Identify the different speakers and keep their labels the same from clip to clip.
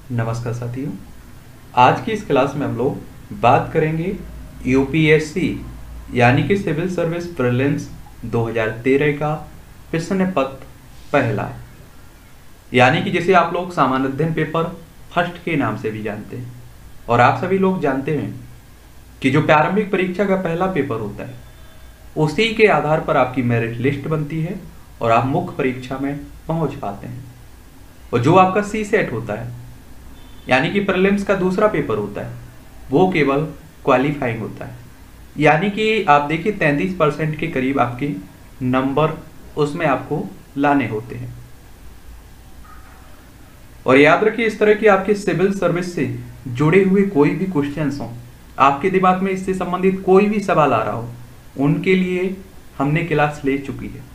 Speaker 1: नमस्कार साथियों। आज की इस क्लास में हम लोग बात करेंगे यूपीएससी यानी कि सिविल सर्विस प्रीलिम्स 2013 का प्रश्न पत्र पहला, यानी कि जिसे आप लोग सामान्य अध्ययन पेपर फर्स्ट के नाम से भी जानते हैं। और आप सभी लोग जानते हैं कि जो प्रारंभिक परीक्षा का पहला पेपर होता है उसी के आधार पर आपकी मेरिट लिस्ट बनती है और आप मुख्य परीक्षा में पहुंच पाते हैं। और जो आपका सी सेट होता है यानी कि प्रीलिम्स का दूसरा पेपर होता है वो केवल क्वालिफाइंग होता है, यानी कि आप देखिए 33% के करीब आपके नंबर उसमें आपको लाने होते हैं। और याद रखिए, इस तरह की आपके सिविल सर्विस से जुड़े हुए कोई भी क्वेश्चंस हों, आपके दिमाग में इससे संबंधित कोई भी सवाल आ रहा हो, उनके लिए हमने क्लास ले चुकी है।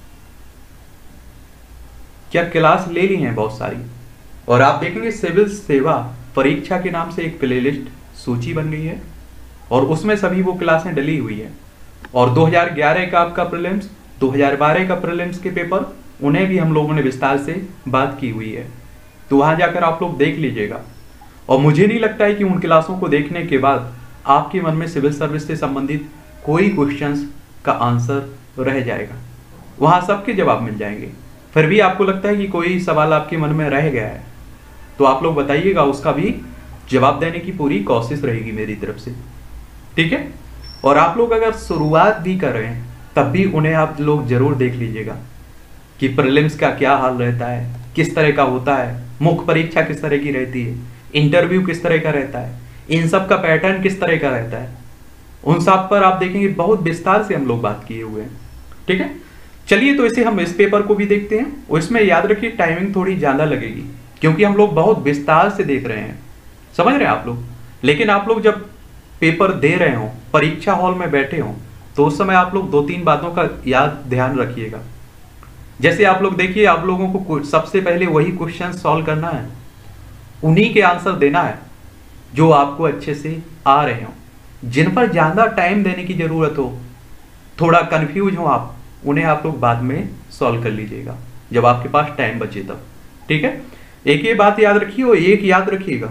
Speaker 1: क्या क्लास ले ली है बहुत सारी। और आप देखेंगे सिविल सेवा परीक्षा के नाम से एक प्लेलिस्ट सूची बन गई है और उसमें सभी वो क्लासें डली हुई है। और 2011 का आपका प्रीलिम्स, 2012 का प्रीलिम्स के पेपर, उन्हें भी हम लोगों ने विस्तार से बात की हुई है, तो वहां जाकर आप लोग देख लीजिएगा। और मुझे नहीं लगता है कि उन क्लासों को देखने के बाद आपके मन में सिविल सर्विस से संबंधित कोई क्वेश्चंस का आंसर रह जाएगा, वहां सबके जवाब मिल जाएंगे। फिर भी आपको लगता है कि कोई सवाल आपके मन में रह गया है तो आप लोग बताइएगा, उसका भी जवाब देने की पूरी कोशिश रहेगी मेरी तरफ से, ठीक है। और आप लोग अगर शुरुआत भी कर रहे हैं तब भी उन्हें आप लोग जरूर देख लीजिएगा कि प्रीलिम्स का क्या हाल रहता है, किस तरह का होता है, मुख्य परीक्षा किस तरह की रहती है, इंटरव्यू किस तरह का रहता है, इन सब का पैटर्न किस तरह का रहता है, उन सब पर आप देखेंगे बहुत विस्तार से हम लोग बात किए हुए हैं, ठीक है। चलिए तो इसे हम इस पेपर को भी देखते हैं। और इसमें याद रखिए टाइमिंग थोड़ी ज्यादा लगेगी क्योंकि हम लोग बहुत विस्तार से देख रहे हैं, समझ रहे हैं आप लोग। लेकिन आप लोग जब पेपर दे रहे हो, परीक्षा हॉल में बैठे हो, तो उस समय आप लोग 2-3 बातों का याद ध्यान रखिएगा। जैसे आप लोग देखिए, आप लोगों को सबसे पहले वही क्वेश्चन सॉल्व करना है, उन्हीं के आंसर देना है जो आपको अच्छे से आ रहे हो। जिन पर ज्यादा टाइम देने की जरूरत हो, थोड़ा कंफ्यूज हो आप, उन्हें आप लोग बाद में सॉल्व कर लीजिएगा जब आपके पास टाइम बचे तब, ठीक है। एक ये बात याद रखिए और एक याद रखिएगा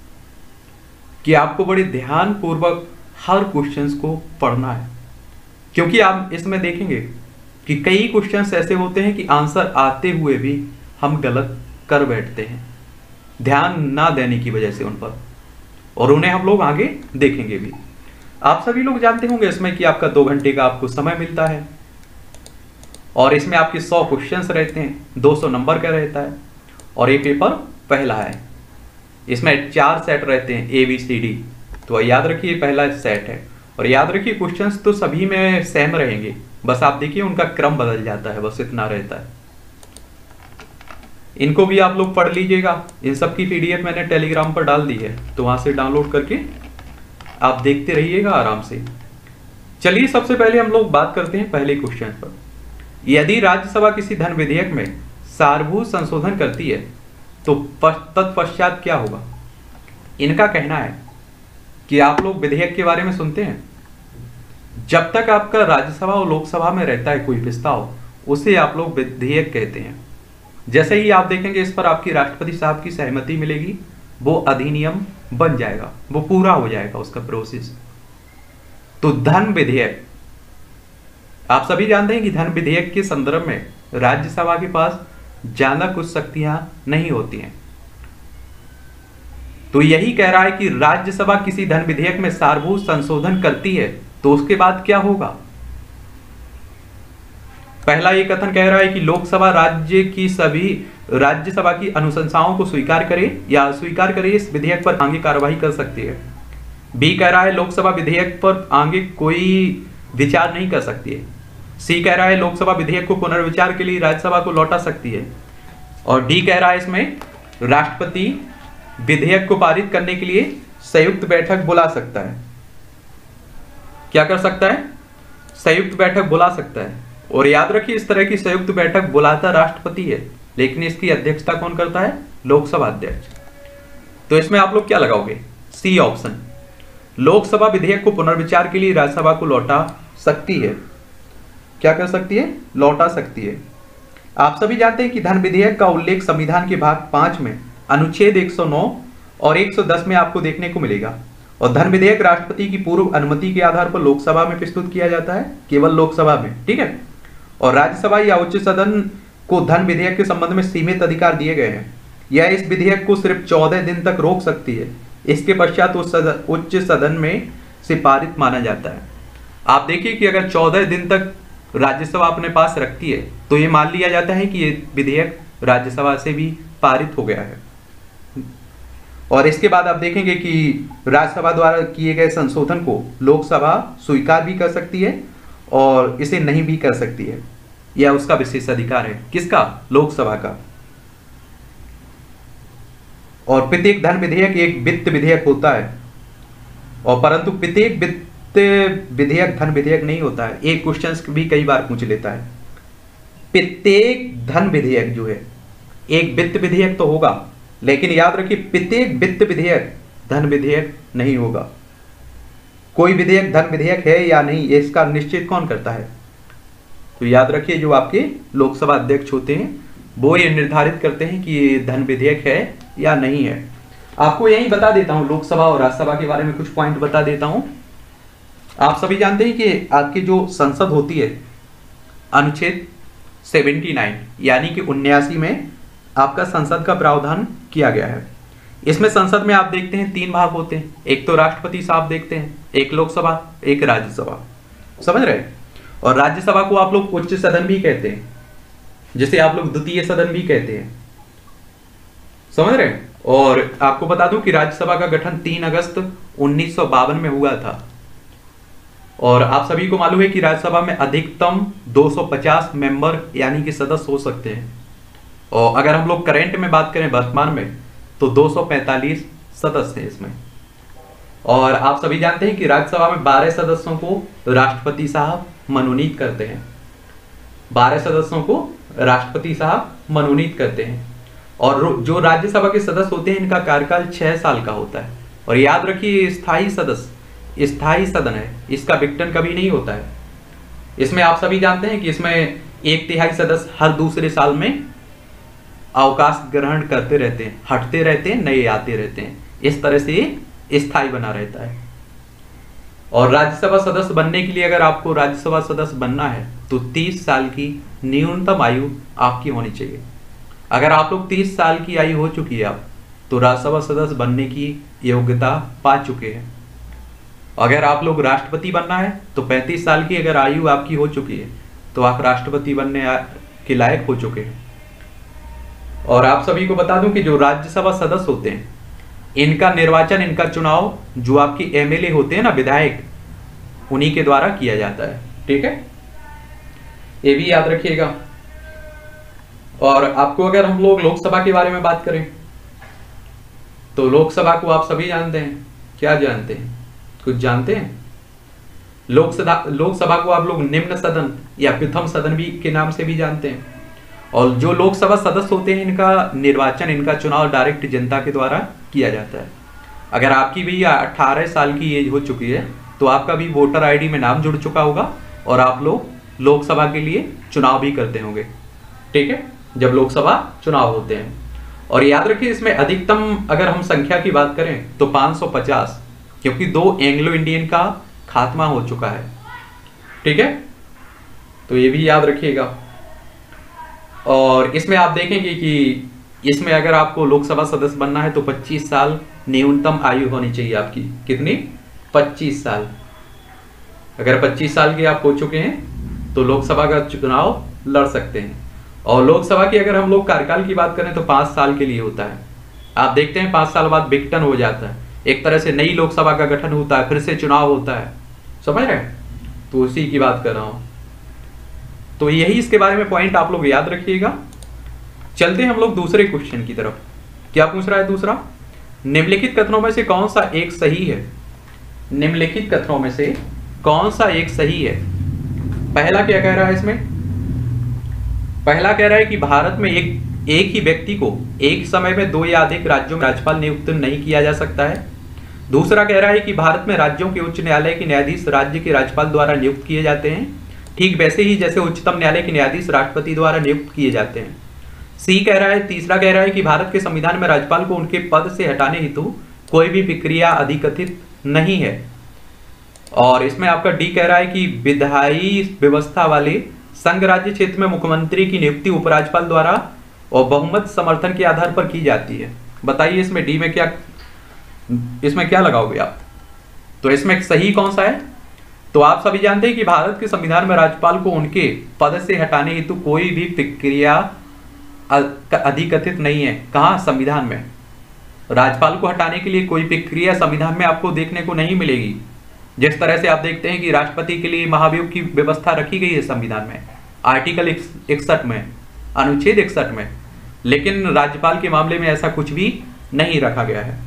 Speaker 1: कि आपको बड़े ध्यान पूर्वक हर क्वेश्चंस को पढ़ना है, क्योंकि आप इसमें देखेंगे कि कई क्वेश्चंस ऐसे होते हैं कि आंसर आते हुए भी हम गलत कर बैठते हैं ध्यान ना देने की वजह से उन पर, और उन्हें हम लोग आगे देखेंगे भी। आप सभी लोग जानते होंगे इसमें कि आपका 2 घंटे का आपको समय मिलता है और इसमें आपके 100 क्वेश्चंस रहते हैं, 200 नंबर का रहता है। और ये पेपर पहला है, इसमें 4 सेट रहते हैं ABCD, तो याद रखिए पहला सेट है। और याद रखिए क्वेश्चंस तो सभी में सेम रहेंगे, बस आप देखिए उनका क्रम बदल जाता है, बस इतना रहता है। इनको भी आप लोग पढ़ लीजिएगा, इन सब की PDF मैंने टेलीग्राम पर डाल दी है, तो वहां से डाउनलोड करके आप देखते रहिएगा आराम से। चलिए सबसे पहले हम लोग बात करते हैं पहले क्वेश्चन पर। यदि राज्यसभा किसी धन विधेयक में सारभूत संशोधन करती है तो तत्पश्चात क्या होगा। इनका कहना है कि आप लोग विधेयक के बारे में सुनते हैं, जब तक आपका राज्यसभा और लोकसभा में रहता है कोई प्रस्ताव, उसे आप लोग विधेयक कहते हैं। जैसे ही आप देखेंगे इस पर आपकी राष्ट्रपति साहब की सहमति मिलेगी, वो अधिनियम बन जाएगा, वो पूरा हो जाएगा उसका प्रोसेस। तो धन विधेयक, आप सभी जानते हैं कि धन विधेयक के संदर्भ में राज्यसभा के पास ज्यादा कुछ शक्तियां नहीं होती हैं। तो यही कह रहा है कि राज्यसभा किसी धन विधेयक में सारभूत संशोधन करती है तो उसके बाद क्या होगा। पहला ये कथन कह रहा है कि लोकसभा राज्य की सभी राज्यसभा की अनुशंसाओं को स्वीकार करे या अस्वीकार करे, इस विधेयक पर आगे कार्रवाई कर सकती है। बी कह रहा है लोकसभा विधेयक पर आगे कोई विचार नहीं कर सकती है। सी कह रहा है लोकसभा विधेयक को पुनर्विचार के लिए राज्यसभा को लौटा सकती है। और डी कह रहा है इसमें राष्ट्रपति विधेयक को पारित करने के लिए संयुक्त बैठक बुला सकता है। क्या कर सकता है, संयुक्त बैठक बुला सकता है। और याद रखिए इस तरह की संयुक्त बैठक बुलाता राष्ट्रपति है, लेकिन इसकी अध्यक्षता कौन करता है, लोकसभा अध्यक्ष। तो इसमें आप लोग क्या लगाओगे, सी ऑप्शन, लोकसभा विधेयक को पुनर्विचार के लिए राज्यसभा को लौटा सकती है। क्या कर सकती है, लौटा सकती है। आप सभी जानते हैं कि धन विधेयक का उल्लेख संविधान के भाग 5 में अनुच्छेद 109 और 110 में आपको देखने को मिलेगा। और धन विधेयक राष्ट्रपति की पूर्व अनुमति के आधार पर लोकसभा में प्रस्तुत किया जाता है, केवल लोकसभा में, ठीक है। और राज्यसभा या उच्च सदन को धन विधेयक के संबंध में सीमित अधिकार दिए गए हैं। यह इस विधेयक को सिर्फ 14 दिन तक रोक सकती है, इसके पश्चात उच्च सदन में से पारित माना जाता है। आप देखिए कि अगर 14 दिन तक राज्यसभा अपने पास रखती है तो ये मान लिया जाता है कि ये विधेयक राज्यसभा से भी पारित हो गया है। और इसके बाद आप देखेंगे कि राज्यसभा द्वारा किए गए संशोधन को लोकसभा स्वीकार भी कर सकती है और इसे नहीं भी कर सकती है, यह उसका विशेष अधिकार है। किसका? लोकसभा का। और प्रत्येक धन विधेयक एक वित्त विधेयक होता है, और परंतु प्रत्येक वित्त विधेयक धन विधेयक नहीं होता है। एक क्वेश्चन भी कई बार पूछ लेता है, प्रत्येक धन विधेयक जो है एक वित्त विधेयक तो होगा, लेकिन याद रखिए प्रत्येक वित्त विधेयक धन विधेयक नहीं होगा। कोई विधेयक धन विधेयक है या नहीं, इसका निश्चित कौन करता है? तो याद रखिए जो आपके लोकसभा अध्यक्ष होते हैं वो ये निर्धारित करते हैं कि ये धन विधेयक है या नहीं है। आपको यही बता देता हूं, लोकसभा और राज्यसभा के बारे में कुछ पॉइंट बता देता हूं। आप सभी जानते हैं कि आपकी जो संसद होती है, अनुच्छेद 79 यानी कि 79 में आपका संसद का प्रावधान किया गया है। इसमें संसद में आप देखते हैं 3 भाग होते हैं, एक तो राष्ट्रपति साहब देखते हैं, एक लोकसभा, एक राज्यसभा, समझ रहे हैं। और राज्यसभा को आप लोग उच्च सदन भी कहते हैं, जिसे आप लोग द्वितीय सदन भी कहते हैं, समझ रहे हैं। और आपको बता दूं कि राज्यसभा का गठन 3 अगस्त 1952 में हुआ था। और आप सभी को मालूम है कि राज्यसभा में अधिकतम 250 मेंबर यानी कि सदस्य हो सकते हैं, और अगर हम लोग करंट में बात करें वर्तमान में तो 245 सदस्य हैं इसमें। और आप सभी जानते हैं कि राज्यसभा में 12 सदस्यों को राष्ट्रपति साहब मनोनीत करते हैं, 12 सदस्यों को राष्ट्रपति साहब मनोनीत करते हैं। और जो राज्यसभा के सदस्य होते हैं इनका कार्यकाल 6 साल का होता है। और याद रखिए स्थायी सदस्य स्थायी सदन है, इसका विघटन कभी नहीं होता है। इसमें आप सभी जानते हैं कि इसमें 1/3 सदस्य हर दूसरे साल में अवकाश ग्रहण करते रहते हैं, हटते रहते हैं, नए आते रहते हैं, इस तरह से ये स्थायी बना रहता है। और राज्यसभा सदस्य बनने के लिए अगर आपको राज्यसभा सदस्य बनना है तो 30 साल की न्यूनतम आयु आपकी होनी चाहिए। अगर आप लोग 30 साल की आयु हो चुकी है आप तो राज्यसभा सदस्य बनने की योग्यता पा चुके हैं। अगर आप लोग राष्ट्रपति बनना है तो 35 साल की अगर आयु आपकी हो चुकी है तो आप राष्ट्रपति बनने के लायक हो चुके हैं। और आप सभी को बता दूं कि जो राज्यसभा सदस्य होते हैं इनका निर्वाचन, इनका चुनाव जो आपकी एमएलए होते हैं ना, विधायक, उन्हीं के द्वारा किया जाता है, ठीक है, ये भी याद रखिएगा। और आपको अगर हम लोग लोकसभा के बारे में बात करें तो लोकसभा को आप सभी जानते हैं। क्या जानते हैं? कुछ जानते हैं? लोकसभा को आप लोग निम्न सदन या प्रथम सदन भी के नाम से भी जानते हैं। और जो लोकसभा सदस्य होते हैं इनका निर्वाचन, इनका चुनाव डायरेक्ट जनता के द्वारा किया जाता है। अगर आपकी भी 18 साल की एज हो चुकी है तो आपका भी वोटर आईडी में नाम जुड़ चुका होगा और आप लोग लोकसभा के लिए चुनाव भी करते होंगे, ठीक है, जब लोकसभा चुनाव होते हैं। और याद रखिए इसमें अधिकतम अगर हम संख्या की बात करें तो 550, क्योंकि 2 एंग्लो इंडियन का खात्मा हो चुका है, ठीक है, तो ये भी याद रखिएगा। और इसमें आप देखेंगे कि इसमें अगर आपको लोकसभा सदस्य बनना है तो 25 साल न्यूनतम आयु होनी चाहिए आपकी। कितनी? 25 साल। अगर 25 साल के आप हो चुके हैं तो लोकसभा का चुनाव लड़ सकते हैं। और लोकसभा की अगर हम लोग कार्यकाल की बात करें तो 5 साल के लिए होता है। आप देखते हैं 5 साल बाद विघटन हो जाता है, एक तरह से नई लोकसभा का गठन होता है, फिर से चुनाव होता है, समझ रहे हैं, तो उसी की बात कर रहा हूं। तो यही इसके बारे में पॉइंट आप लोग याद रखिएगा। चलते हैं हम लोग दूसरे क्वेश्चन की तरफ। क्या पूछ रहा है दूसरा? निम्नलिखित कथनों में से कौन सा एक सही है? निम्नलिखित कथनों में से कौन सा एक सही है? पहला क्या कह रहा है इसमें? पहला कह रहा है कि भारत में एक ही व्यक्ति को एक समय में 2 या अधिक राज्यों में राज्यपाल नियुक्त नहीं किया जा सकता है। दूसरा कह रहा है कि भारत में राज्यों के उच्च न्यायालय के न्यायाधीश राज्य के राज्यपाल द्वारा नियुक्त किए जाते हैं, ठीक वैसे ही जैसे उच्चतम न्यायालय के न्यायाधीश राष्ट्रपति द्वारा नियुक्त किए जाते हैं। सी कह रहा है, तीसरा कह रहा है कि भारत के संविधान में राज्यपाल को उनके पद से हटाने हेतु कोई भी प्रक्रिया अधिकथित नहीं है। और इसमें आपका डी कह रहा है कि विधायी व्यवस्था वाले संघ राज्य क्षेत्र में मुख्यमंत्री की नियुक्ति उपराज्यपाल द्वारा और बहुमत समर्थन के आधार पर की जाती है। बताइए इसमें डी में क्या लगाओगे आप? तो इसमें सही कौन सा है? तो आप सभी जानते हैं कि भारत के संविधान में राज्यपाल को उनके पद से हटाने हेतु कोई भी प्रक्रिया अधिकथित नहीं है। कहाँ? संविधान में। राज्यपाल को हटाने के लिए कोई प्रक्रिया संविधान में आपको देखने को नहीं मिलेगी। जिस तरह से आप देखते हैं कि राष्ट्रपति के लिए महाभियोग की व्यवस्था रखी गई है संविधान में, आर्टिकल 61 में, अनुच्छेद 61 में, लेकिन राज्यपाल के मामले में ऐसा कुछ भी नहीं रखा गया है।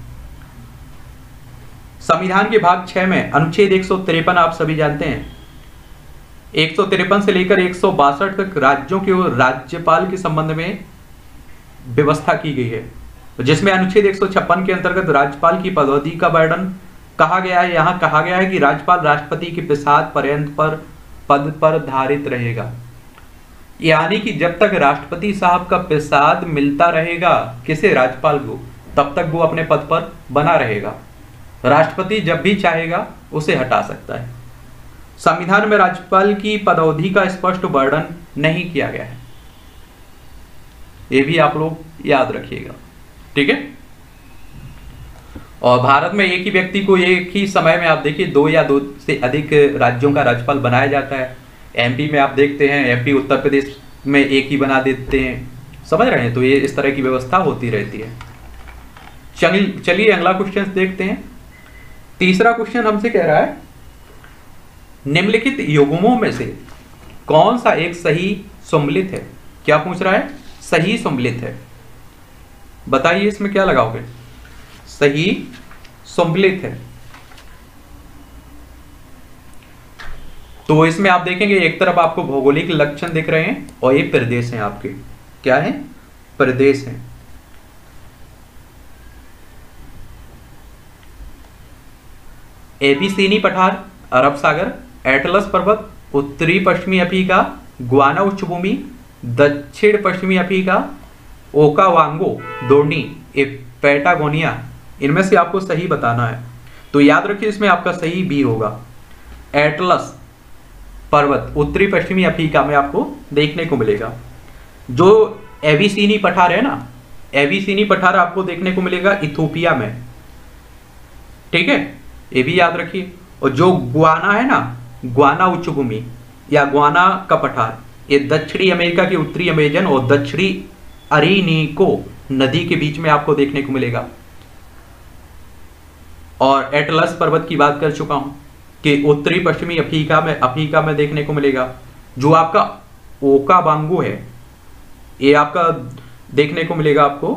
Speaker 1: संविधान के भाग 6 में अनुच्छेद 153 आप सभी जानते हैं, 153 से लेकर 162 तक राज्यों के और राज्यपाल के संबंध में व्यवस्था की गई है, जिसमें अनुच्छेद 156 के अंतर्गत राज्यपाल की पदावधि का वर्णन कहा गया है। यहां कहा गया है कि राज्यपाल राष्ट्रपति के प्रसाद पर्यंत पर पद पर धारित रहेगा, यानी कि जब तक राष्ट्रपति साहब का प्रसाद मिलता रहेगा किसे? राज्यपाल को, तब तक वो अपने पद पर बना रहेगा। राष्ट्रपति जब भी चाहेगा उसे हटा सकता है। संविधान में राज्यपाल की पदावधि का स्पष्ट वर्णन नहीं किया गया है, ये भी आप लोग याद रखिएगा, ठीक है। और भारत में एक ही व्यक्ति को एक ही समय में आप देखिए 2 या 2 से अधिक राज्यों का राज्यपाल बनाया जाता है। एमपी में आप देखते हैं, एमपी उत्तर प्रदेश में एक ही बना देते हैं, समझ रहे हैं। तो ये इस तरह की व्यवस्था होती रहती है। चलिए अगला क्वेश्चन देखते हैं। तीसरा क्वेश्चन हमसे कह रहा है, निम्नलिखित युग्मों में से कौन सा एक सही सम्मिलित है? क्या पूछ रहा है? सही सम्मिलित है। बताइए इसमें क्या लगाओगे? सही सम्मिलित है। तो इसमें आप देखेंगे एक तरफ आपको भौगोलिक लक्षण दिख रहे हैं और ये प्रदेश हैं आपके, क्या है? प्रदेश हैं। एबीसीनी पठार, अरब सागर, एटलस पर्वत, उत्तरी पश्चिमी अफ्रीका, गुआना उच्च भूमि, दक्षिण पश्चिमी अफ्रीका, ओकावांगो, दोर्नी, पैटागोनिया, इनमें से आपको सही बताना है। तो याद रखिए इसमें आपका सही बी होगा। एटलस पर्वत उत्तरी पश्चिमी अफ्रीका में आपको देखने को मिलेगा। जो एबीसीनी पठार है ना, एबीसीनी पठार आपको देखने को मिलेगा इथोपिया में, ठीक है, ये भी याद रखिए। और जो गुआना है ना, गुआना उच्च भूमि या गुआना का पठार, ये दक्षिणी अमेरिका के उत्तरी अमेजन और दक्षिणी अरीनिको नदी के बीच में आपको देखने को मिलेगा। और एटलस पर्वत की बात कर चुका हूं कि उत्तरी पश्चिमी अफ्रीका में देखने को मिलेगा। जो आपका ओकावांगो है, ये आपका देखने को मिलेगा आपको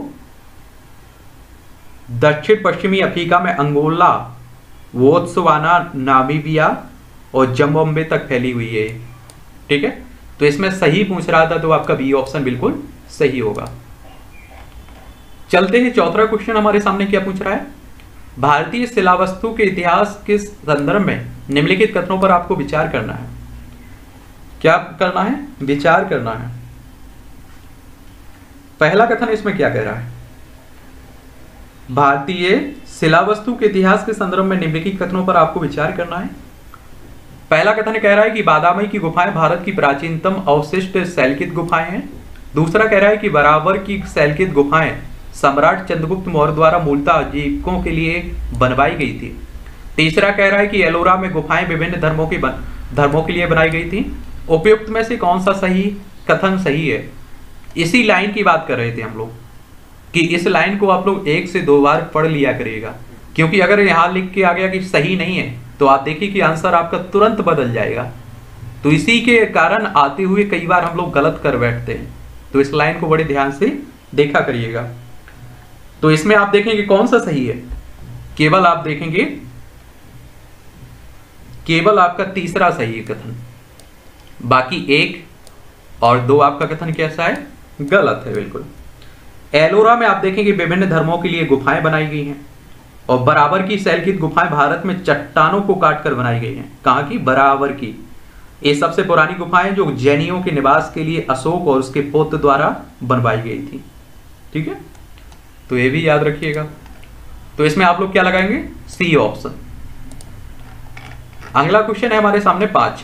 Speaker 1: दक्षिण पश्चिमी अफ्रीका में, अंगोला, बोत्सवाना, नामीबिया और जिम्बाब्वे तक फैली हुई है, ठीक है। तो इसमें सही पूछ रहा था तो आपका बी ऑप्शन बिल्कुल सही होगा। चलते हैं, चौथा क्वेश्चन हमारे सामने क्या पूछ रहा है? भारतीय शिलावस्तु के इतिहास के संदर्भ में निम्नलिखित कथनों पर आपको विचार करना है। क्या करना है? विचार करना है। पहला कथन इसमें क्या कह रहा है? भारतीय शिलावस्तु के इतिहास के संदर्भ में निम्नलिखित कथनों पर आपको विचार करना है। पहला कथन कह रहा है कि बादामी की गुफाएं भारत की प्राचीनतम अवशिष्ट शैलकित गुफाएं हैं। दूसरा कह रहा है कि बराबर की शैलकित गुफाएं सम्राट चंद्रगुप्त मौर्य द्वारा मूलतः आजीविकों के लिए बनवाई गई थी। तीसरा कह रहा है कि एलोरा में गुफाएं विभिन्न धर्मों के लिए बनाई गई थी। उपयुक्त में से कौन सा सही कथन सही है? इसी लाइन की बात कर रहे थे हम लोग कि इस लाइन को आप लोग 1 से 2 बार पढ़ लिया करिएगा, क्योंकि अगर यहां लिख के आ गया कि सही नहीं है तो आप देखिए कि आंसर आपका तुरंत बदल जाएगा। तो इसी के कारण आते हुए कई बार हम लोग गलत कर बैठते हैं। तो इस लाइन को बड़े ध्यान से देखा करिएगा। तो इसमें आप देखेंगे कौन सा सही है, केवल आप देखेंगे केवल आपका तीसरा सही है कथन, बाकी 1 और 2 आपका कथन कैसा है? गलत है बिल्कुल। एलोरा में आप देखेंगे विभिन्न धर्मों के लिए गुफाएं बनाई गई हैं और बराबर की शैलकित गुफाएं भारत में चट्टानों को काटकर बनाई गई हैं। कहां की? बराबर की। ये सबसे पुरानी गुफाएं जो जैनियों के निवास के लिए अशोक और उसके पुत्र द्वारा बनवाई गई थी। ठीक है, तो ये भी याद रखिएगा। तो इसमें आप लोग क्या लगाएंगे? C option. अगला क्वेश्चन है हमारे सामने 5।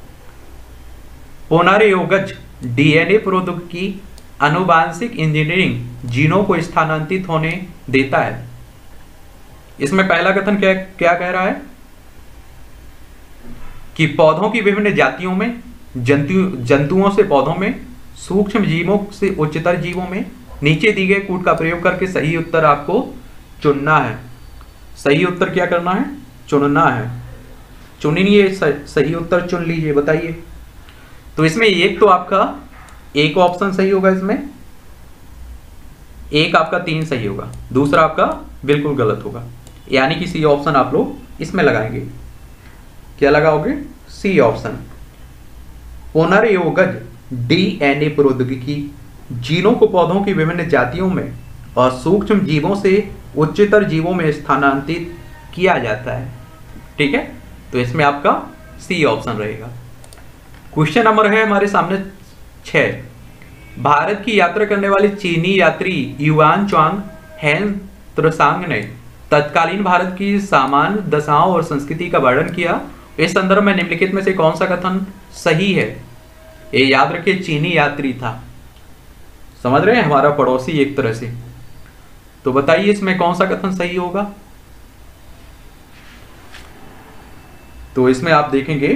Speaker 1: पुनर्योगज डीएनए प्रौद्योगिकी आनुवांशिक इंजीनियरिंग जीनों को स्थानांतरित होने देता है। इसमें पहला कथन क्या क्या कह रहा है कि पौधों की विभिन्न जातियों में, जंतुओं से पौधों में, सूक्ष्म जीवों से उच्चतर जीवों में नीचे दी गए कूट का प्रयोग करके सही उत्तर आपको चुनना है। सही उत्तर क्या करना है? चुनना है। चुनिए, सही उत्तर चुन लीजिए, बताइए। तो इसमें एक तो आपका एक ऑप्शन सही होगा, इसमें एक आपका 3 सही होगा, दूसरा आपका बिल्कुल गलत होगा, यानी कि सी ऑप्शन आप लोग इसमें लगाएंगे। क्या लगाओगे? C option. पुनर्योगज डीएनए प्रौद्योगिकी जीनों को पौधों की विभिन्न जातियों में और सूक्ष्म जीवों से उच्चतर जीवों में स्थानांतरित किया जाता है। ठीक है, तो इसमें आपका सी ऑप्शन रहेगा। क्वेश्चन नंबर है हमारे सामने 6। भारत की यात्रा करने वाले चीनी यात्री युआन च्वांग हैन त्सांग ने तत्कालीन भारत की सामान्य दशाओं और संस्कृति का वर्णन किया। इस संदर्भ में निम्नलिखित में से कौन सा कथन सही है? ये याद रखिए, चीनी यात्री था, समझ रहे हैं, हमारा पड़ोसी एक तरह से। तो बताइए इसमें कौन सा कथन सही होगा? तो इसमें आप देखेंगे,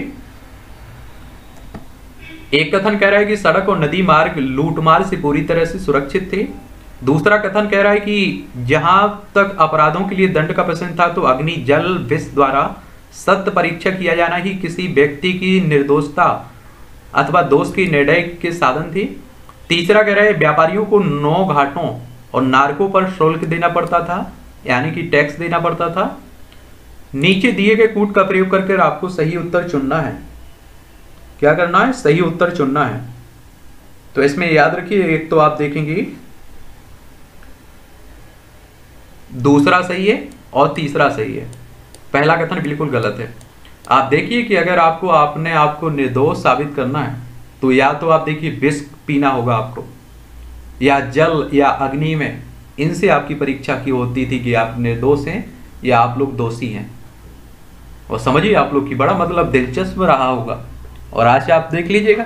Speaker 1: एक कथन कह रहा है कि सड़क और नदी मार्ग लूटमार से पूरी तरह से सुरक्षित थे। दूसरा कथन कह रहा है कि जहां तक अपराधों के लिए दंड का प्रश्न था तो अग्नि जल विष द्वारा सत्य परीक्षा किया जाना ही किसी व्यक्ति की निर्दोषता अथवा दोष की निर्णय के साधन थी। तीसरा कह रहा है व्यापारियों को 9 घाटों और नारकों पर शुल्क देना पड़ता था, यानी कि टैक्स देना पड़ता था। नीचे दिए गए कूट का प्रयोग करके आपको सही उत्तर चुनना है। क्या करना है? सही उत्तर चुनना है। तो इसमें याद रखिए, एक तो आप देखेंगे दूसरा सही है और तीसरा सही है, पहला कथन बिल्कुल गलत है। आप देखिए कि अगर आपको निर्दोष साबित करना है तो या तो आप देखिए विष पीना होगा आपको, या जल या अग्नि में, इनसे आपकी परीक्षा की होती थी कि आप निर्दोष हैं या आप लोग दोषी हैं। और समझिए आप लोग की बड़ा मतलब दिलचस्प रहा होगा, और आज आप देख लीजिएगा।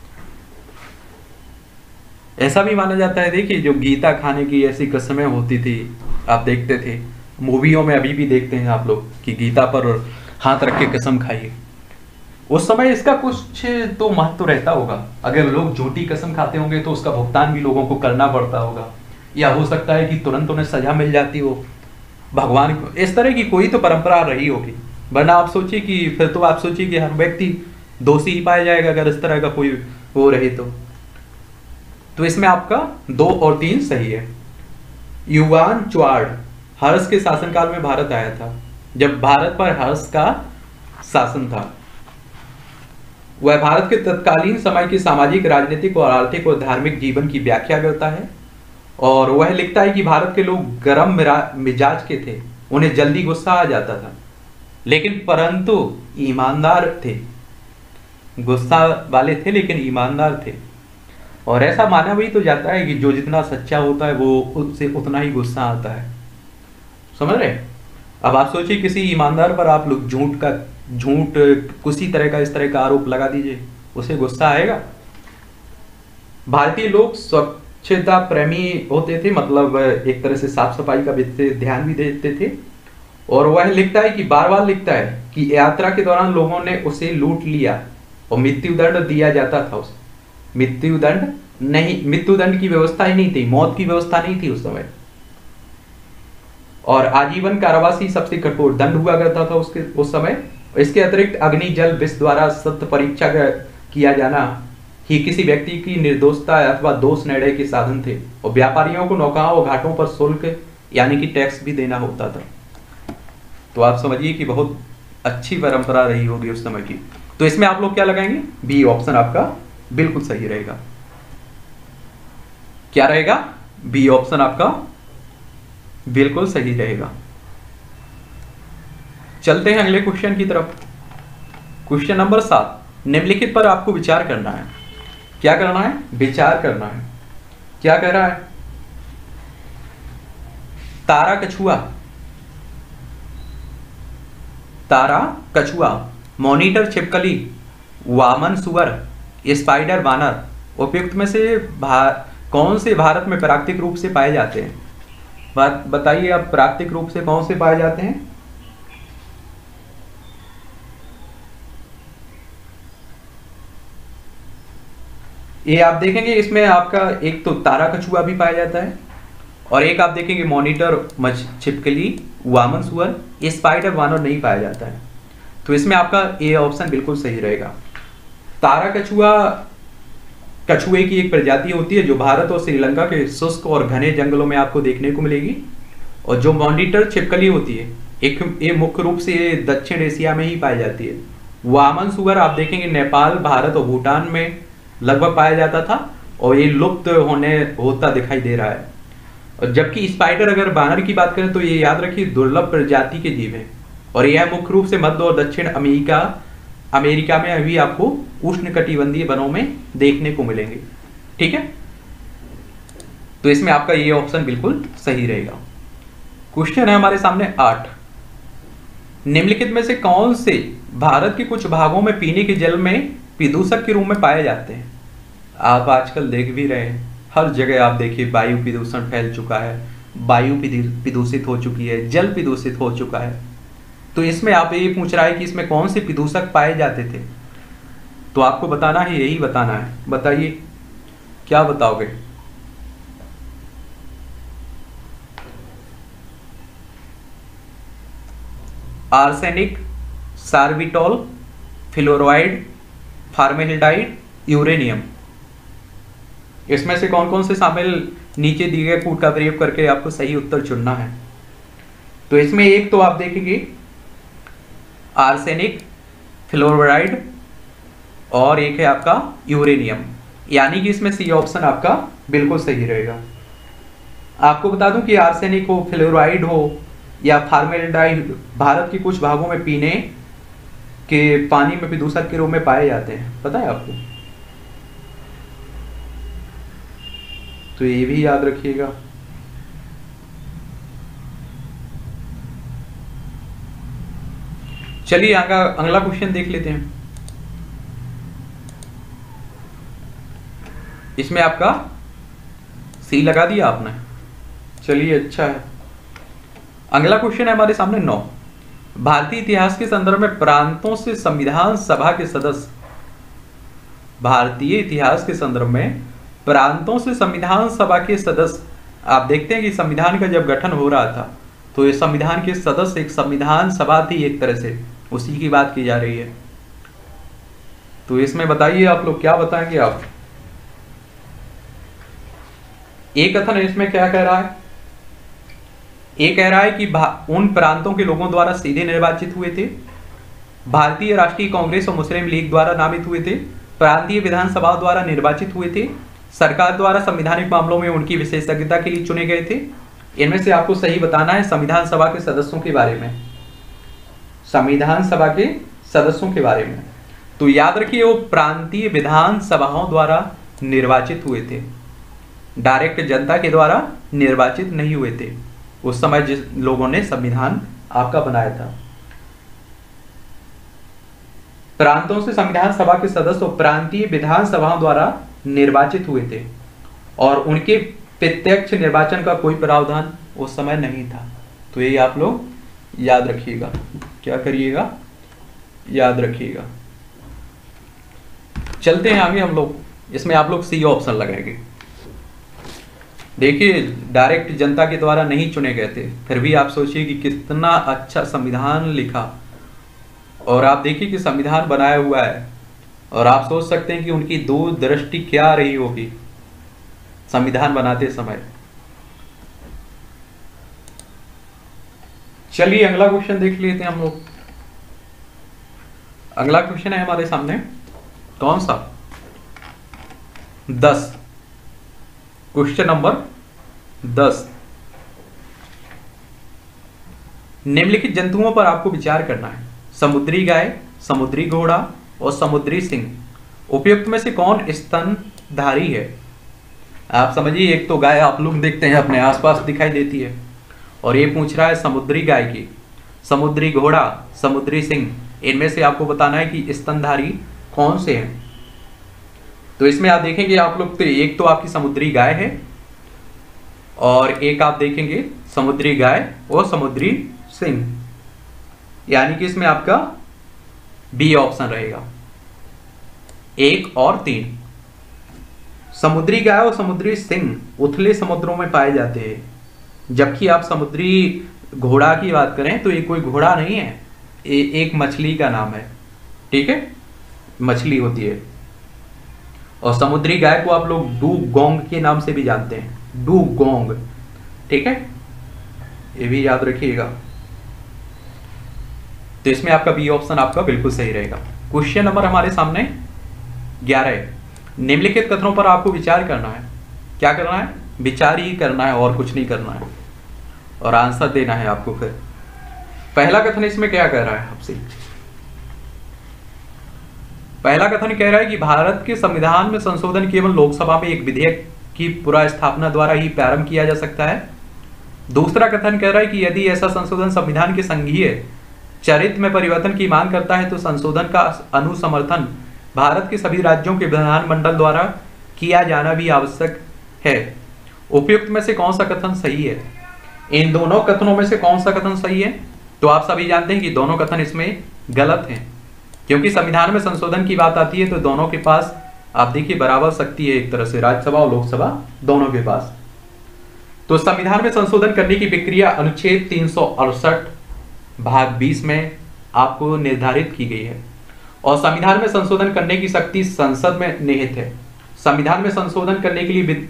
Speaker 1: ऐसा भी माना जाता है, देखिए जो गीता खाने की ऐसी कसमें होती थी, आप देखते थे मूवियों में, अभी भी देखते हैं आप लोग कि गीता पर हाथ रख के कसम खाइए। उस समय इसका कुछ तो महत्व रहता होगा। अगर लोग झूठी कसम खाते होंगे तो उसका भुगतान भी लोगों को करना पड़ता होगा, या हो सकता है कि तुरंत उन्हें सजा मिल जाती हो। भगवान को इस तरह की कोई तो परंपरा रही होगी, वरना आप सोचिए कि फिर तो आप सोचिए कि हर व्यक्ति दोषी ही पाया जाएगा अगर इस तरह का कोई वो रहे तो इसमें आपका 2 और 3 सही है। युआन च्वांग हर्ष के शासनकाल में भारत आया था। जब भारत पर हर्ष का शासन था, वह भारत के तत्कालीन समय की सामाजिक, राजनीतिक और आर्थिक और धार्मिक जीवन की व्याख्या करता है। और वह लिखता है कि भारत के लोग गर्म मिजाज के थे, उन्हें जल्दी गुस्सा आ जाता था, लेकिन परंतु ईमानदार थे। गुस्सा वाले थे लेकिन ईमानदार थे। और ऐसा माना भी तो जाता है कि जो जितना सच्चा होता है वो उससे उतना ही गुस्सा आता है। समझ रहे? अब आप सोचिए किसी ईमानदार पर आप लोग झूठ किसी तरह का इस तरह का आरोप लगा दीजिए, उसे गुस्सा आएगा। भारतीय लोग स्वच्छता प्रेमी होते थे, मतलब एक तरह से साफ सफाई का ध्यान भी देते थे। और वह लिखता है कि बार बार लिखता है कि यात्रा के दौरान लोगों ने उसे लूट लिया और मृत्युदंड दिया जाता था उसे। मृत्युदंड की व्यवस्था ही नहीं थी, मौत की व्यवस्था नहीं थी उस समय। और आजीवन कारावास ही सबसे कठोर दंड हुआ करता था उस समय। इसके अतिरिक्त अग्नि जल विष द्वारा सत्य परीक्षा किया जाना ही किसी व्यक्ति की निर्दोषता अथवा दोष निर्णय के साधन थे। और व्यापारियों को नौकाओं और घाटों पर शुल्क यानी कि टैक्स भी देना होता था। तो आप समझिए कि बहुत अच्छी परंपरा रही होगी उस समय की। तो इसमें आप लोग क्या लगाएंगे? बी ऑप्शन आपका बिल्कुल सही रहेगा। क्या रहेगा? बी ऑप्शन आपका बिल्कुल सही रहेगा। चलते हैं अगले क्वेश्चन की तरफ। Question number 7। निम्नलिखित पर आपको विचार करना है। क्या करना है? विचार करना है। क्या कह रहा है? तारा कछुआ, तारा कछुआ, मॉनिटर छिपकली, वामन सुअर, स्पाइडर वानर उपयुक्त में से कौन से भारत में प्राकृतिक रूप से पाए जाते हैं? बात बताइए आप, प्राकृतिक रूप से कौन से पाए जाते हैं? ये आप देखेंगे इसमें आपका एक तो तारा कछुआ भी पाया जाता है और एक आप देखेंगे मॉनिटर छिपकली, वामन सुअर, स्पाइडर वानर नहीं पाया जाता है। तो इसमें आपका ए ऑप्शन बिल्कुल सही रहेगा। तारा कछुआ कछुए की एक प्रजाति होती है जो भारत और श्रीलंका के शुष्क और घने जंगलों में आपको देखने को मिलेगी। और जो मॉनिटर छिपकली होती है ये मुख्य रूप से दक्षिण एशिया में ही पाई जाती है। वामन सुअर आप देखेंगे नेपाल, भारत और भूटान में लगभग पाया जाता था और ये लुप्त होता दिखाई दे रहा है। और जबकि स्पाइडर, अगर बानर की बात करें तो ये याद रखिए दुर्लभ प्रजाति के जीव है और यह मुख्य रूप से मध्य और दक्षिण अमेरिका में अभी आपको उष्णकटिबंधीय वनों में देखने को मिलेंगे। ठीक है, तो इसमें आपका ये ऑप्शन बिल्कुल सही रहेगा। क्वेश्चन है हमारे सामने 8। निम्नलिखित में से कौन से भारत के कुछ भागों में पीने के जल में प्रदूषक के रूप में पाए जाते हैं? आप आजकल देख भी रहे हैं, हर जगह आप देखिए वायु प्रदूषण फैल चुका है, वायु प्रदूषित हो चुकी है, जल प्रदूषित हो चुका है। तो इसमें आप ये पूछ रहा है कि इसमें कौन से प्रदूषक पाए जाते थे, तो आपको बताना है, यही बताना है। बताइए क्या बताओगे? Arsenic, sorbitol, fluoride, formaldehyde, uranium. इसमें से कौन कौन से शामिल नीचे दिए गए कोड का प्रयोग करके आपको सही उत्तर चुनना है। तो इसमें एक तो आप देखेंगे आर्सेनिक, फ्लोराइड और एक है आपका यूरेनियम, यानी कि इसमें सी ऑप्शन आपका बिल्कुल सही रहेगा। आपको बता दूं कि आर्सेनिक हो, फ्लोराइड हो या फॉर्मेल्डिहाइड भारत के कुछ भागों में पीने के पानी में प्रदूषक के रूप में पाए जाते हैं, पता है आपको? तो ये भी याद रखिएगा। चलिए अगला क्वेश्चन देख लेते हैं। इसमें आपका सी लगा दिया आपने, चलिए अच्छा है। अगला क्वेश्चन है हमारे सामने 9। भारतीय इतिहास के संदर्भ में प्रांतों से संविधान सभा के सदस्य, भारतीय इतिहास के संदर्भ में प्रांतों से संविधान सभा के सदस्य, आप देखते हैं कि संविधान का जब गठन हो रहा था तो ये संविधान के सदस्य एक संविधान सभा थी, एक तरह से उसी की बात की जा रही है। तो इसमें बताइए आप लोग क्या बताएंगे आप? एक कथन इसमें क्या कह रहा है? ये कह रहा है कि उन प्रांतों के लोगों द्वारा सीधे निर्वाचित हुए थे, भारतीय राष्ट्रीय कांग्रेस और मुस्लिम लीग द्वारा नामित हुए थे, प्रांतीय विधानसभा द्वारा निर्वाचित हुए थे, सरकार द्वारा संवैधानिक मामलों में उनकी विशेषज्ञता के लिए चुने गए थे। इनमें से आपको सही बताना है संविधान सभा के सदस्यों के बारे में, संविधान सभा के सदस्यों के बारे में। तो याद रखिए वो प्रांतीय विधान सभाओं द्वारा निर्वाचित हुए थे, डायरेक्ट जनता के द्वारा निर्वाचित नहीं हुए थे उस समय जिस लोगों ने संविधान आपका बनाया था। प्रांतों से संविधान सभा के सदस्य प्रांतीय विधान सभाओं द्वारा निर्वाचित हुए थे और उनके प्रत्यक्ष निर्वाचन का कोई प्रावधान उस समय नहीं था। तो ये आप लोग याद रखिएगा, क्या करिएगा, याद रखिएगा। चलते हैं आगे हम लोग, इसमें आप लोग सी ऑप्शन लगाएंगे। देखिए डायरेक्ट जनता के द्वारा नहीं चुने गए थे, फिर भी आप सोचिए कि कितना अच्छा संविधान लिखा, और आप देखिए कि संविधान बनाया हुआ है और आप सोच सकते हैं कि उनकी दूरदृष्टि क्या रही होगी संविधान बनाते समय। चलिए अगला क्वेश्चन देख लेते हैं हम लोग। अगला क्वेश्चन है हमारे सामने कौन सा? 10, क्वेश्चन नंबर 10। निम्नलिखित जंतुओं पर आपको विचार करना है। समुद्री गाय, समुद्री घोड़ा, और समुद्री सिंह उपयुक्त में से कौन स्तनधारी है? आप समझिए, एक तो गाय आप लोग देखते हैं अपने आसपास दिखाई देती है, और ये पूछ रहा है समुद्री गाय की, समुद्री घोड़ा, समुद्री सिंह, इनमें से आपको बताना है कि स्तनधारी कौन से हैं। तो इसमें आप देखेंगे आप लोग, तो एक तो आपकी समुद्री गाय है और एक आप देखेंगे समुद्री गाय और समुद्री सिंह, यानी कि इसमें आपका बी ऑप्शन रहेगा, 1 और 3। समुद्री गाय और समुद्री सिंह उथले समुद्रों में पाए जाते हैं, जबकि आप समुद्री घोड़ा की बात करें तो ये कोई घोड़ा नहीं है, एक मछली का नाम है, ठीक है, मछली होती है। और समुद्री गाय को आप लोग डूगोंग के नाम से भी जानते हैं, डूगोंग, ठीक है, ये भी याद रखिएगा। तो इसमें आपका बी ऑप्शन आपका बिल्कुल सही रहेगा। क्वेश्चन नंबर हमारे सामने 11, निम्नलिखित कथनों पर आपको विचार करना है। क्या करना है? विचार ही करना है और कुछ नहीं करना है, और आंसर देना है आपको। फिर पहला कथन इसमें क्या कह रहा है आपसे? पहला कथन कह रहा है कि भारत के संविधान में संशोधन केवल लोकसभा में एक विधेयक की पुनर्स्थापना द्वारा ही प्रारंभ किया जा सकता है। दूसरा कथन कह रहा है कि यदि ऐसा संशोधन संविधान के संघीय चरित्र में परिवर्तन की मांग करता है तो संशोधन का अनुसमर्थन भारत के सभी राज्यों के विधानमंडल द्वारा किया जाना भी आवश्यक है। उपयुक्त में से कौन सा कथन सही है? इन दोनों कथनों में से कौन सा कथन सही है? तो आप सभी जानते हैं कि दोनों कथन इसमें गलत हैं, क्योंकि संविधान में संशोधन की बात आती है तो दोनों के पास आप देखिए बराबर शक्ति है, एक तरह से राज्यसभा और लोकसभा दोनों के पास। तो संविधान में संशोधन करने की प्रक्रिया अनुच्छेद 368 भाग 20 में आपको निर्धारित की गई है, और संविधान में संशोधन करने की शक्ति संसद में निहित है। संविधान में संशोधन करने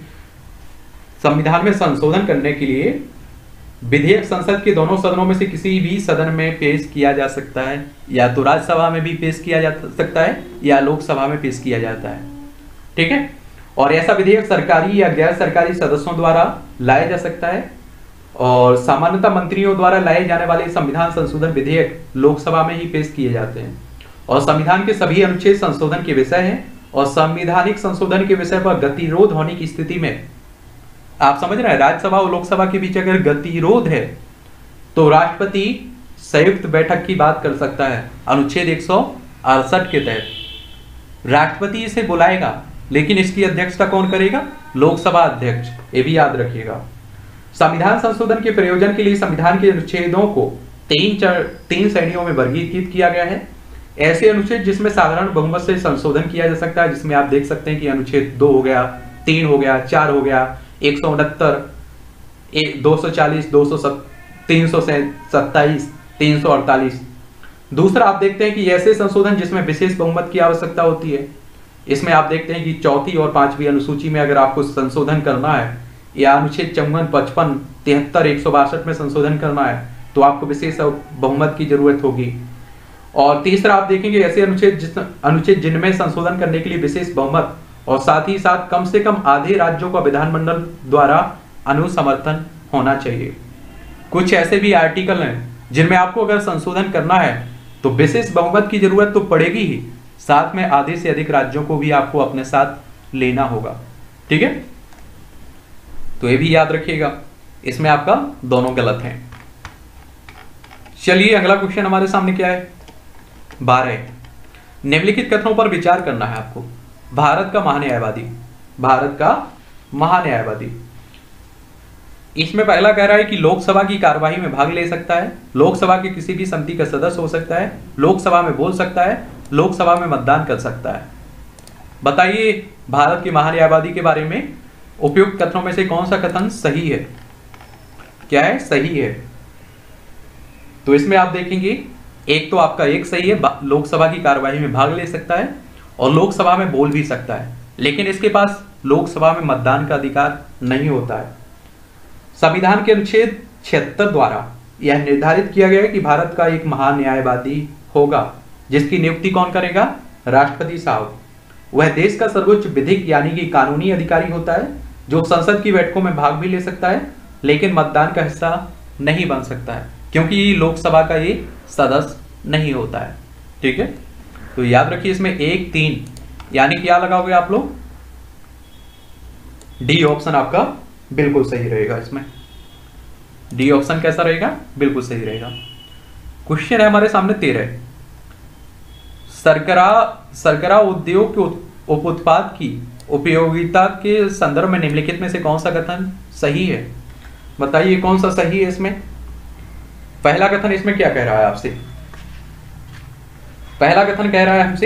Speaker 1: के लिए विधेयक संसद के दोनों सदनों में से किसी भी सदन में पेश किया जा सकता है, या तो राज्यसभा में भी पेश किया जा सकता है या लोकसभा में पेश किया जाता है, ठीक है। और ऐसा विधेयक सरकारी या गैर सरकारी सदस्यों द्वारा लाया जा सकता है, और सामान्यतः मंत्रियों द्वारा लाए जाने वाले संविधान संशोधन विधेयक लोकसभा में ही पेश किए जाते हैं, और संविधान के सभी अनुच्छेद संशोधन के विषय हैं, और संवैधानिक संशोधन के विषय पर गतिरोध होने की स्थिति में, आप समझ रहे हैं, राज्यसभा और लोकसभा के बीच अगर गतिरोध है तो राष्ट्रपति संयुक्त बैठक की बात कर सकता है। अनुच्छेद 168 के तहत राष्ट्रपति इसे बुलाएगा, लेकिन इसकी अध्यक्षता कौन करेगा? लोकसभा अध्यक्ष, ये भी याद रखिएगा। संविधान संशोधन के प्रयोजन के लिए संविधान के अनुच्छेदों को तीन श्रेणियों में वर्गीकृत किया गया है। ऐसे अनुच्छेद जिसमें साधारण बहुमत से संशोधन किया जा सकता है, जिसमें आप देख सकते हैं कि अनुच्छेद 2 हो गया, 3 हो गया, 4 हो गया, 169, 240, 327, 348। दूसरा आप देखते हैं कि ऐसे संशोधन जिसमें विशेष बहुमत की आवश्यकता होती है। इसमें आप देखते हैं कि चौथी और पांचवी अनुसूची में अगर आपको संशोधन करना है, या अनुच्छेद 54, 55, 73, 162 में संशोधन करना है, तो आपको विशेष बहुमत की जरूरत होगी। और तीसरा आप देखेंगे ऐसे अनुच्छेद जिनमें संशोधन करने के लिए विशेष बहुमत और साथ ही साथ कम से कम आधे राज्यों का विधानमंडल द्वारा अनुसमर्थन होना चाहिए। कुछ ऐसे भी आर्टिकल हैं जिनमें आपको अगर संशोधन करना है तो विशेष बहुमत की जरूरत तो पड़ेगी ही, साथ में आधे से अधिक राज्यों को भी आपको अपने साथ लेना होगा, ठीक है। तो ये भी याद रखिएगा, इसमें आपका दोनों गलत हैं। चलिए अगला क्वेश्चन हमारे सामने क्या है? 12, निम्नलिखित कथनों पर विचार करना है आपको। भारत का महान्यायवादी, भारत का महान्यायवादी, इसमें पहला कह रहा है कि लोकसभा की कार्यवाही में भाग ले सकता है, लोकसभा के किसी भी समिति का सदस्य हो सकता है, लोकसभा में बोल सकता है, लोकसभा में मतदान कर सकता है। बताइए भारत के महान्यायवादी के बारे में उपयुक्त कथनों में से कौन सा कथन सही है? क्या है? सही है। तो इसमें आप देखेंगे एक तो आपका एक सही है, लोकसभा की कार्यवाही में भाग ले सकता है और लोकसभा में बोल भी सकता है, लेकिन इसके पास लोकसभा में मतदान का अधिकार नहीं होता है। संविधान के अनुच्छेद 76 द्वारा यह निर्धारित किया गया है कि भारत का एक महान्यायवादी होगा, जिसकी नियुक्ति कौन करेगा? राष्ट्रपति साहब। वह देश का सर्वोच्च विधिक यानी कि कानूनी अधिकारी होता है, जो संसद की बैठकों में भाग भी ले सकता है, लेकिन मतदान का हिस्सा नहीं बन सकता है, क्योंकि लोकसभा का ये सदस्य नहीं होता है, ठीक है। तो याद रखिए इसमें 1 3, यानी क्या लगाओगे आप लोग, डी ऑप्शन आपका बिल्कुल सही रहेगा। इसमें डी ऑप्शन कैसा रहेगा, बिल्कुल सही रहेगा। क्वेश्चन है हमारे सामने 13, शर्करा उद्योग के उप उत्पाद की उपयोगिता के संदर्भ में निम्नलिखित में से कौन सा कथन सही है? बताइए कौन सा सही है इसमें। पहला कथन इसमें क्या कह रहा है आपसे, पहला कथन कह रहा है हमसे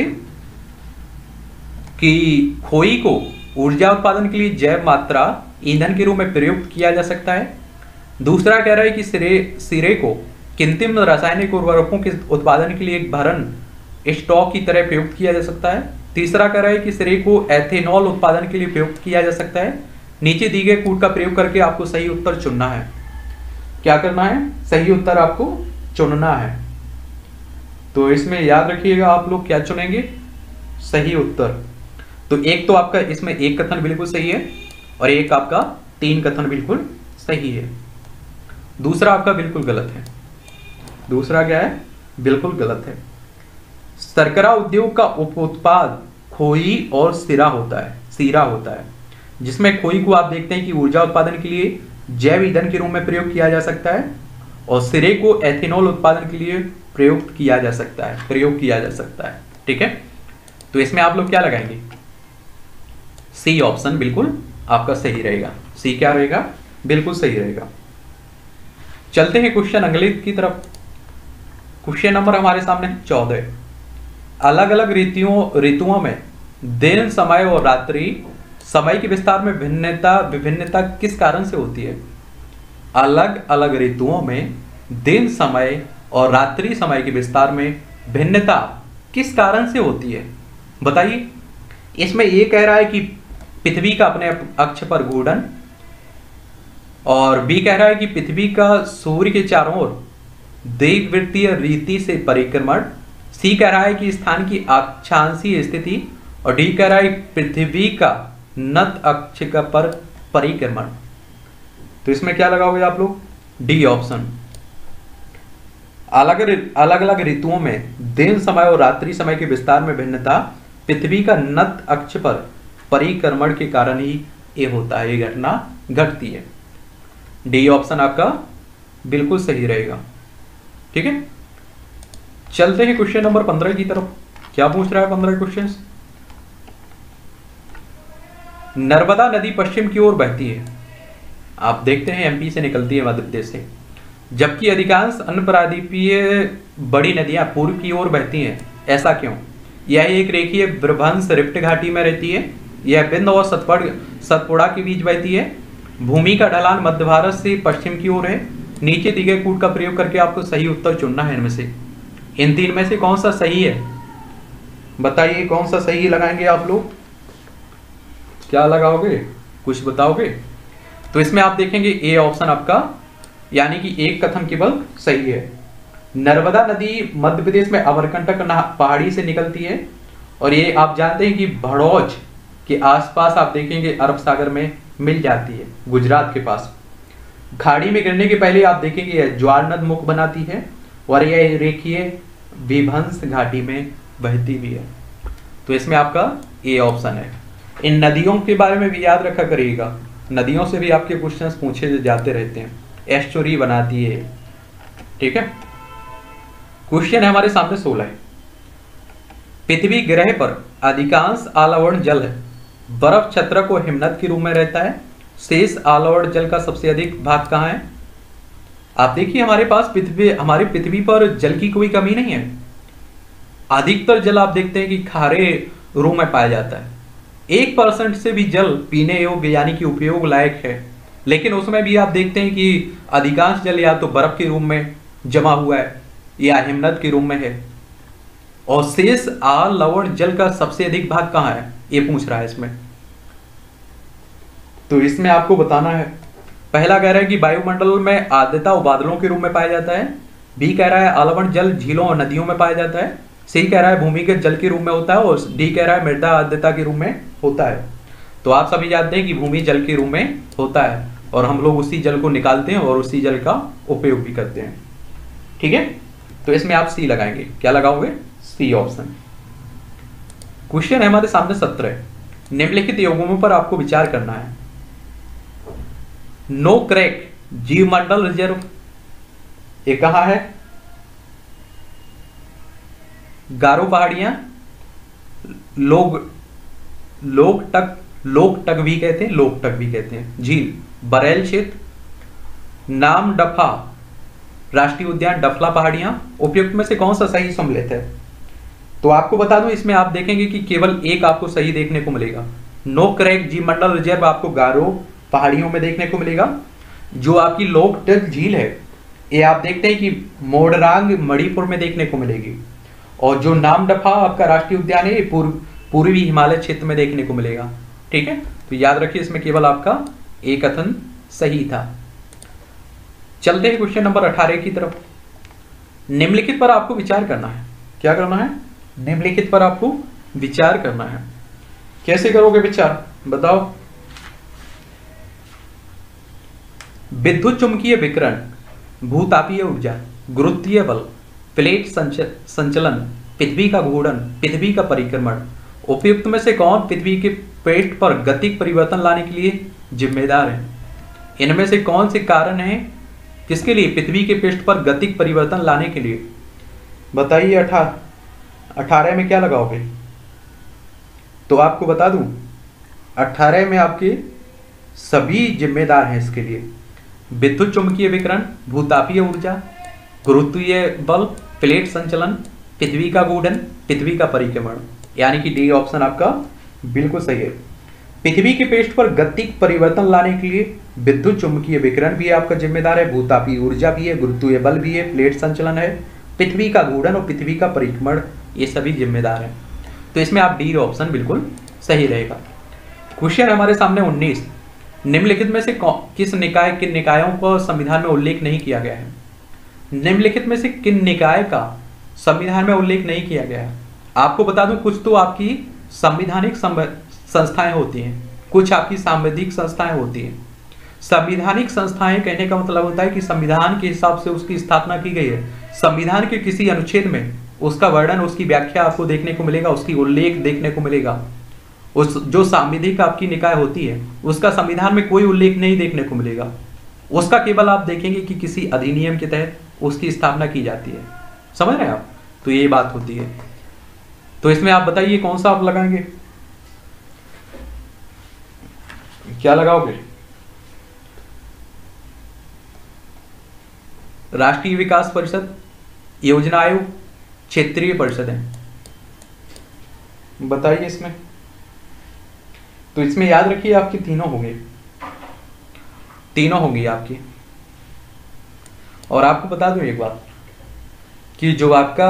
Speaker 1: कि खोई को ऊर्जा उत्पादन के लिए जैव मात्रा ईंधन के रूप में प्रयुक्त किया जा सकता है। दूसरा कह रहा है कि सिरे को कृत्रिम रासायनिक उर्वरकों के उत्पादन के लिए एक भरण स्टॉक की तरह प्रयुक्त किया जा सकता है। तीसरा कह रहा है कि सिरे को एथेनॉल उत्पादन के लिए प्रयुक्त किया जा सकता है। नीचे दी गई कूट का प्रयोग करके आपको सही उत्तर चुनना है। क्या करना है, सही उत्तर आपको चुनना है। तो इसमें याद रखिएगा आप लोग क्या चुनेंगे, सही उत्तर। तो एक तो आपका इसमें एक कथन बिल्कुल सही है और एक आपका 3 कथन बिल्कुल सही है। दूसरा आपका बिल्कुल गलत है। दूसरा क्या है, बिल्कुल गलत है। शर्करा उद्योग का उप उत्पाद खोई और सीरा होता है, जिसमें खोई को आप देखते हैं कि ऊर्जा उत्पादन के लिए जैव ईंधन के रूप में प्रयोग किया जा सकता है और सिरे को एथेनॉल उत्पादन के लिए प्रयोग किया जा सकता है। ठीक है, तो इसमें आप लोग क्या लगाएंगे, सी ऑप्शन बिल्कुल आपका सही रहेगा। सी क्या रहेगा, बिल्कुल सही रहेगा। चलते हैं क्वेश्चन अगले की तरफ। क्वेश्चन नंबर हमारे सामने 14, अलग अलग ऋतुओं में दिन, समय और रात्रि समय के विस्तार में विभिन्नता किस कारण से होती है? अलग अलग ऋतुओं में दिन, समय और रात्रि समय के विस्तार में भिन्नता किस कारण से होती है? बताइए। इसमें ये कह रहा है कि पृथ्वी का अपने अक्ष पर घूर्णन, और बी कह रहा है कि पृथ्वी का सूर्य के चारों ओर दीर्घवृत्तीय रीति से परिक्रमण, सी कह रहा है कि स्थान की अक्षांशीय स्थिति, और डी कह रहा है पृथ्वी का नत अक्ष का पर परिक्रमण। तो इसमें क्या लगाओगे आप लोग, डी ऑप्शन। अलग अलग ऋतुओं में दिन, समय और रात्रि समय के विस्तार में भिन्नता पृथ्वी का नत अक्ष पर परिक्रमण के कारण ही ये होता है, ये घटना घटती है। डी ऑप्शन आपका बिल्कुल सही रहेगा। ठीक है, चलते हैं क्वेश्चन नंबर 15 की तरफ। क्या पूछ रहा है 15 क्वेश्चन। नर्मदा नदी पश्चिम की ओर बहती है, आप देखते हैं एमपी से निकलती है, मध्य प्रदेश से, जबकि अधिकांश अन्य प्रायद्वीपीय बड़ी नदियां पूर्व की ओर बहती हैं। ऐसा क्यों? यह एक रेखीय ब्रभंस रिफ्ट घाटी में रहती है, यह बिंद और सतपुड़ा के बीच बहती है, भूमि का ढलान मध्य भारत से पश्चिम की ओर है। नीचे दिए गए कूट का प्रयोग करके आपको सही उत्तर चुनना है। इनमें से इन 3 में से कौन सा सही है, बताइए कौन सा सही लगाएंगे आप लोग, क्या लगाओगे, कुछ बताओगे? तो इसमें आप देखेंगे ए ऑप्शन आपका, यानी कि एक कथन केवल सही है। नर्मदा नदी मध्य प्रदेश में अमरकंटक पहाड़ी से निकलती है, और ये आप जानते हैं कि भड़ौच के आसपास आप देखेंगे अरब सागर में मिल जाती है, गुजरात के पास। खाड़ी में गिरने के पहले आप देखेंगे यह ज्वार नद मुख बनाती है, और यह रेखीय विभंस घाटी में बहती भी है। तो इसमें आपका ए ऑप्शन है। इन नदियों के बारे में भी याद रखा करिएगा, नदियों से भी आपके क्वेश्चंस पूछे जाते रहते हैं, एस्चुरी बनाती है। ठीक है, क्वेश्चन है हमारे सामने 16, पृथ्वी ग्रह पर अधिकांश आलवर्ण जल है, बर्फ छत्र को हिमनद के रूप में रहता है, शेष आलवर्ण जल का सबसे अधिक भाग कहाँ है? आप देखिए हमारी पृथ्वी पर जल की कोई कमी नहीं है। अधिकतर जल आप देखते हैं कि खारे रूप में पाया जाता है। 1% से भी जल पीने योग्य यानी कि उपयोग लायक है, लेकिन उसमें भी आप देखते हैं कि अधिकांश जल या तो बर्फ के रूप में जमा हुआ है या हिमनद के रूप में है। और शेष लवण जल का सबसे अधिक भाग कहाँ है, ये पूछ रहा है इसमें। तो इसमें आपको बताना है, पहला कह रहा है कि वायुमंडल में आर्द्रता और बादलों के रूप में पाया जाता है, बी कह रहा है अलवण जल झीलों और नदियों में पाया जाता है, सी कह रहा है भूमिगत जल के रूप में होता है, और डी कह रहा है मृदा आर्द्रता के रूप में होता है। तो आप सभी जानते हैं कि भूमि जल के रूप में होता है, और हम लोग उसी जल को निकालते हैं और उसी जल का उपयोग भी करते हैं। ठीक है, तो इसमें आप सी लगाएंगे, क्या लगाओगे, सी ऑप्शन। क्वेश्चन है हमारे सामने 17। निम्नलिखित योगों पर आपको विचार करना है। नो क्रैक जीवमंडल रिजर्व ये कहाँ है? गारो पहाड़ियां, लोकटक भी कहते हैं झील, बरेल क्षेत्र, नाम डफा राष्ट्रीय उद्यान, डफला पहाड़ियां। उपयुक्त में से कौन सा सही सम्मिलित है? तो आपको बता दूं, इसमें आप देखेंगे कि केवल एक आपको सही देखने को मिलेगा। नो क्रैक जीवमंडल रिजर्व आपको गारो पहाड़ियों में देखने को मिलेगा। जो आपकी लोकटक झील है ये आप देखते हैं कि मोडरांग मणिपुर में देखने को मिलेगी। और जो नामदफा आपका राष्ट्रीय उद्यान है ये पूर्वी हिमालय क्षेत्र में देखने को मिलेगा। ठीक है, तो याद रखिए इसमें केवल आपका एक कथन सही था। चलते हैं क्वेश्चन नंबर 18 की तरफ। निम्नलिखित पर आपको विचार करना है। क्या करना है? निम्नलिखित पर आपको विचार करना है। कैसे करोगे विचार बताओ? विद्युत चुंबकीय विकिरण, भूतापीय ऊर्जा, गुरुत्वीय बल, प्लेट संचलन, पृथ्वी का घूर्णन, पृथ्वी का परिक्रमण। उपयुक्त में से कौन पृथ्वी के पृष्ठ पर गतिक परिवर्तन लाने के लिए जिम्मेदार है? इनमें से कौन से कारण हैं किसके लिए? पृथ्वी के पृष्ठ पर गतिक परिवर्तन लाने के लिए। बताइए 18 में क्या लगाओगे? तो आपको बता दूं 18 में आपके सभी जिम्मेदार हैं इसके लिए। विद्युत चुंबकीय विकिरण, भूतापीय ऊर्जा, गुरुत्वीय बल, प्लेट संचलन, पृथ्वी का घूर्णन, पृथ्वी का परिक्रमण, यानी कि डी ऑप्शन आपका बिल्कुल सही है। पृथ्वी के पृष्ठ पर गतिक परिवर्तन लाने के लिए विद्युत चुंबकीय विकिरण भी आपका जिम्मेदार है, भूतापीय ऊर्जा भी है, गुरुत्वीय बल भी है, प्लेट संचलन है, पृथ्वी का घूर्णन और पृथ्वी का परिक्रमण, ये सभी जिम्मेदार हैं। तो इसमें आप डी ऑप्शन बिल्कुल सही रहेगा। क्वेश्चन हमारे सामने 19। निम्नलिखित में से किन निकायों को संविधान में उल्लेख नहीं किया गया है? निम्नलिखित में से किन निकाय का संविधान में उल्लेख नहीं किया गया है? आपको बता दूं कुछ तो आपकी संवैधानिक संस्थाएं होती हैं, कुछ आपकी सांविधिक संस्थाएं होती हैं। संविधानिक संस्थाएं कहने का मतलब होता है कि संविधान के हिसाब से उसकी स्थापना की गई है। संविधान के किसी अनुच्छेद में उसका वर्णन, उसकी व्याख्या आपको देखने को मिलेगा, उसकी उल्लेख देखने को मिलेगा। उस जो सांविधिक आपकी निकाय होती है उसका संविधान में कोई उल्लेख नहीं देखने को मिलेगा। उसका केवल आप देखेंगे कि किसी अधिनियम के तहत उसकी स्थापना की जाती है। समझ रहे हैं आप? तो ये बात होती है। तो इसमें आप बताइए कौन सा आप लगाएंगे? क्या लगाओगे? राष्ट्रीय विकास परिषद, योजना आयोग, क्षेत्रीय परिषद है। बताइए इसमें। तो इसमें याद रखिए आपकी तीनों होंगी आपकी। और आपको बता दूं एक बात कि जो आपका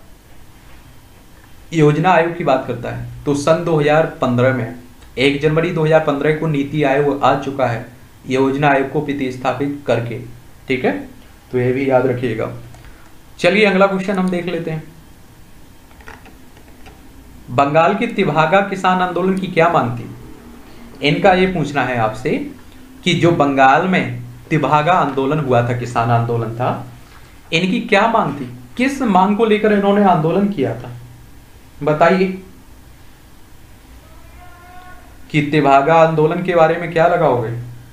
Speaker 1: योजना आयोग की बात करता है तो सन 2015 में 1 जनवरी 2015 को नीति आयोग आ चुका है योजना आयोग को प्रतिस्थापित करके। ठीक है, तो ये भी याद रखिएगा। चलिए अगला क्वेश्चन हम देख लेते हैं। बंगाल के तिभागा किसान आंदोलन की क्या मांग थी? इनका ये पूछना है आपसे कि जो बंगाल में तिभागा आंदोलन हुआ था, किसान आंदोलन था, इनकी क्या मांग थी? किस मांग को लेकर इन्होंने आंदोलन किया था? बताइए कि तिभागा आंदोलन के बारे में क्या लगाओगे?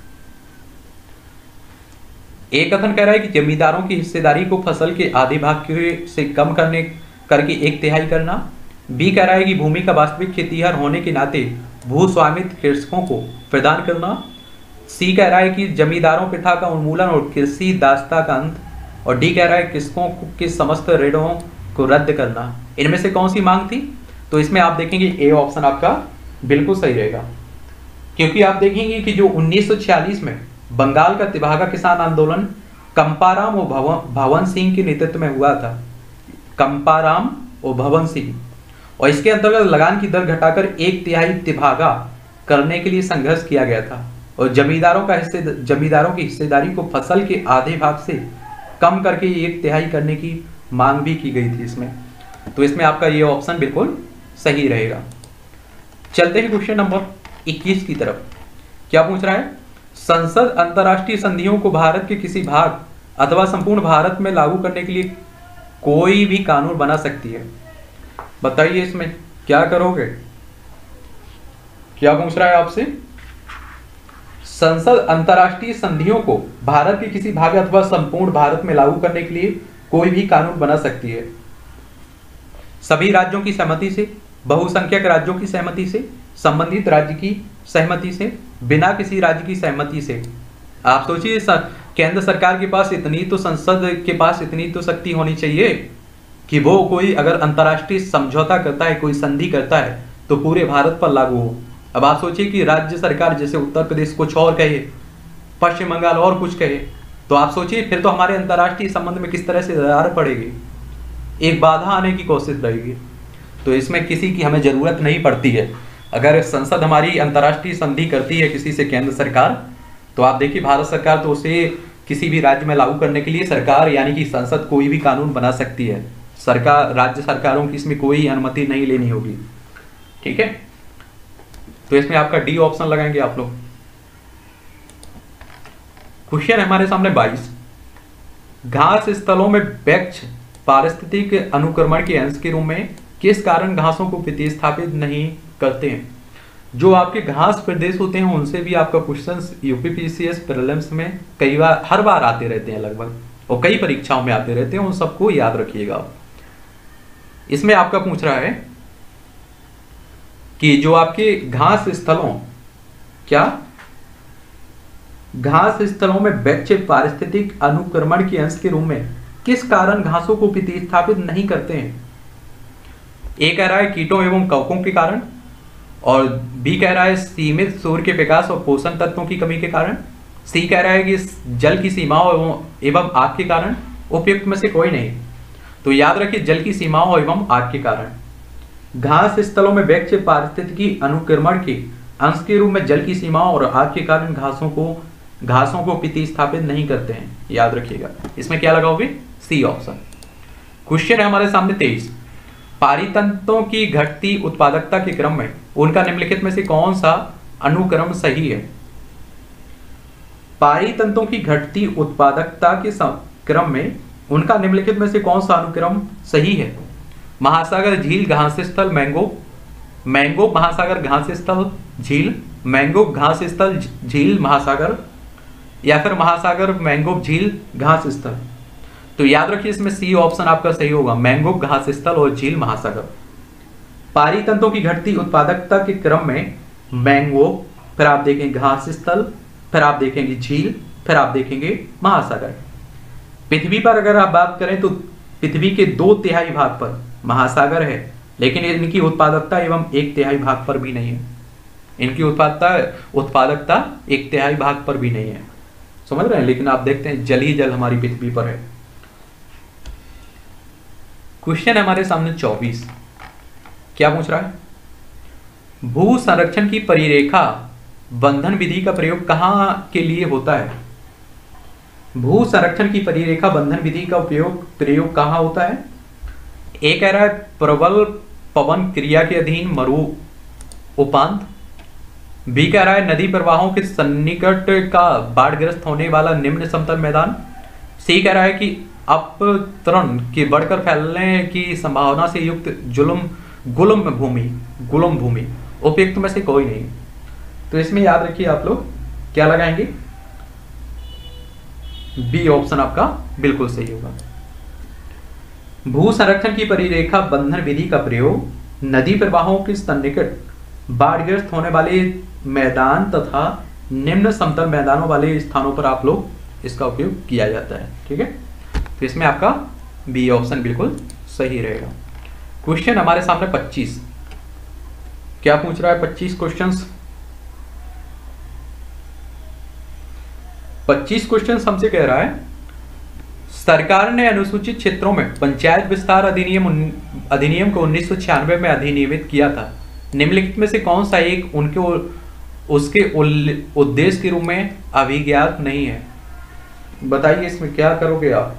Speaker 1: एक कथन कह रहा है कि जमींदारों की हिस्सेदारी को फसल के आधे भाग से कम करके 1/3 करना। बी कह रहा है कि भूमि का वास्तविक खेतीहर होने के नाते भू स्वामित्व कृषकों को प्रदान करना। सी कह रहा है कि जमींदारों प्रथा का उन्मूलन और कृषि दासता का अंत। और डी कह रहा है कृषकों के समस्त ऋणों को रद्द करना। इनमें से कौन सी मांग थी? तो इसमें आप देखेंगे ए ऑप्शन आपका बिल्कुल सही रहेगा, क्योंकि आप देखेंगे कि जो 1946 में बंगाल का तिभागा किसान आंदोलन कंपाराम और भवन सिंह के नेतृत्व में हुआ था। कंपाराम और भवन सिंह, और इसके अंतर्गत लगान की दर घटाकर 1/3 तिभागा करने के लिए संघर्ष किया गया था। और जमींदारों की हिस्सेदारी को फसल के आधे भाग से कम करके 1/3 करने की मांग भी की गई थी इसमें। तो इसमें आपका ये ऑप्शन बिल्कुल सही रहेगा। चलते हैं क्वेश्चन नंबर 21 की तरफ। क्या पूछ रहा है? संसद अंतरराष्ट्रीय संधियों को भारत के किसी भाग अथवा संपूर्ण भारत में लागू करने के लिए कोई भी कानून बना सकती है। बताइए इसमें क्या करोगे? क्या पूछ रहा है आपसे? संसद अंतर्राष्ट्रीय संधियों को भारत के किसी भाग अथवा संपूर्ण भारत में लागू करने के लिए कोई भी कानून बना सकती है, सभी राज्यों की सहमति से, बहुसंख्यक राज्यों की सहमति से, संबंधित राज्य की सहमति से, बिना किसी राज्य की सहमति से। आप सोचिए, केंद्र सरकार के पास इतनी तो, संसद के पास इतनी तो शक्ति होनी चाहिए कि वो कोई अगर अंतर्राष्ट्रीय समझौता करता है, कोई संधि करता है, तो पूरे भारत पर लागू हो। अब आप सोचिए कि राज्य सरकार जैसे उत्तर प्रदेश कुछ और कहे, पश्चिम बंगाल और कुछ कहे, तो आप सोचिए फिर तो हमारे अंतर्राष्ट्रीय संबंध में किस तरह से दरार पड़ेगी, एक बाधा आने की कोशिश रहेगी। तो इसमें किसी की हमें जरूरत नहीं पड़ती है। अगर संसद हमारी अंतर्राष्ट्रीय संधि करती है किसी से केंद्र सरकार, तो आप देखिए भारत सरकार तो उसे किसी भी राज्य में लागू करने के लिए सरकार यानी कि संसद कोई भी कानून बना सकती है। सरकार, राज्य सरकारों की इसमें कोई अनुमति नहीं लेनी होगी। ठीक है, तो इसमें आपका डी ऑप्शन लगाएंगे आप लोग। क्वेश्चन हमारे सामने 22, घास स्थलों में वृक्ष पारिस्थितिक अनुक्रमण के अंश के रूप में किस कारण घासों को प्रतिस्थापित नहीं करते हैं? जो आपके घास प्रदेश होते हैं उनसे भी आपका क्वेश्चन यूपीपीसीएस प्रीलिम्स में कई बार, हर बार आते रहते हैं लगभग, और कई परीक्षाओं में आते रहते हैं, उन सबको याद रखिएगा। इसमें आपका पूछ रहा है कि जो आपके घास स्थलों, क्या घास स्थलों में वृक्ष पारिस्थितिक अनुक्रमण के अंश के रूप में किस कारण घासों को प्रतिस्थापित नहीं करते हैं? ए कह रहा है कीटों एवं कवकों के कारण, और बी कह रहा है सीमित सूर्य के प्रकाश और पोषण तत्वों की कमी के कारण, सी कह रहा है कि जल की सीमाओं एवं आग के कारण, उपयुक्त में से कोई नहीं। तो याद रखिए जल की सीमाओं एवं आग के कारण। घास स्थलों में वृक्ष पारिस्थितिकी अनुक्रमण के अंश के रूप में जल की सीमाओं और आग के कारण घासों को प्रतिस्थापित नहीं करते हैं, याद रखिएगा। इसमें क्या लगाओगे? C option. क्वेश्चन है हमारे सामने 23, पारितंत्रों की घटती उत्पादकता के क्रम में उनका निम्नलिखित में से कौन सा अनुक्रम सही है? पारितंत्रों की घटती उत्पादकता के क्रम में उनका निम्नलिखित में से कौन सा अनुक्रम सही है? महासागर, झील, घास स्थल, मैंग्रोव, महासागर, घास स्थल, झील, मैंग्रोव, घास स्थल, झील, महासागर, या फिर महासागर, मैंग्रोव, झील, घास स्थल। तो याद रखिए इसमें सी ऑप्शन आपका सही होगा, मैंग्रोव, घास स्थल और झील, महासागर। पारितंत्रों की घटती उत्पादकता के क्रम में मैंग्रोव, फिर आप देखेंगे घास स्थल, फिर आप देखेंगे झील, फिर आप देखेंगे महासागर। पृथ्वी पर अगर आप बात करें तो पृथ्वी के 2/3 भाग पर महासागर है, लेकिन इनकी उत्पादकता एवं 1/3 भाग पर भी नहीं है। इनकी उत्पादकता 1/3 भाग पर भी नहीं है, समझ रहे हैं। लेकिन आप देखते हैं जल ही जल हमारी पृथ्वी पर है। क्वेश्चन है हमारे सामने 24, क्या पूछ रहा है? भू संरक्षण की परिरेखा बंधन विधि का प्रयोग कहां के लिए होता है? भू संरक्षण की परिरेखा बंधन विधि का प्रयोग कहां होता है? ए कह रहा है प्रबल पवन क्रिया के अधीन मरु उपांत, बी कह रहा है नदी प्रवाहों के सन्निकट का बाढ़ग्रस्त होने वाला निम्न समतल मैदान, सी कह रहा है कि अपतरण के बढ़कर फैलने की संभावना से युक्त गुलम भूमि, उपयुक्त में से कोई नहीं। तो इसमें याद रखिए आप लोग क्या लगाएंगे? बी ऑप्शन आपका बिल्कुल सही होगा। भू संरक्षण की परिरेखा बंधन विधि का प्रयोग नदी प्रवाहों के सन्निकट बाढ़ग्रस्त होने वाले मैदान तथा निम्न समतल मैदानों वाले स्थानों पर आप लोग इसका उपयोग किया जाता है। ठीक है, तो इसमें आपका बी ऑप्शन बिल्कुल सही रहेगा। क्वेश्चन हमारे सामने 25, क्या पूछ रहा है? 25 क्वेश्चंस 25 क्वेश्चन हमसे कह रहा है सरकार ने अनुसूचित क्षेत्रों में पंचायत विस्तार अधिनियम को 1996 में अधिनियमित किया था। निम्नलिखित में से कौन सा एक उसके उद्देश्य के रूप में अभिज्ञात नहीं है? बताइए इसमें क्या करोगे आप?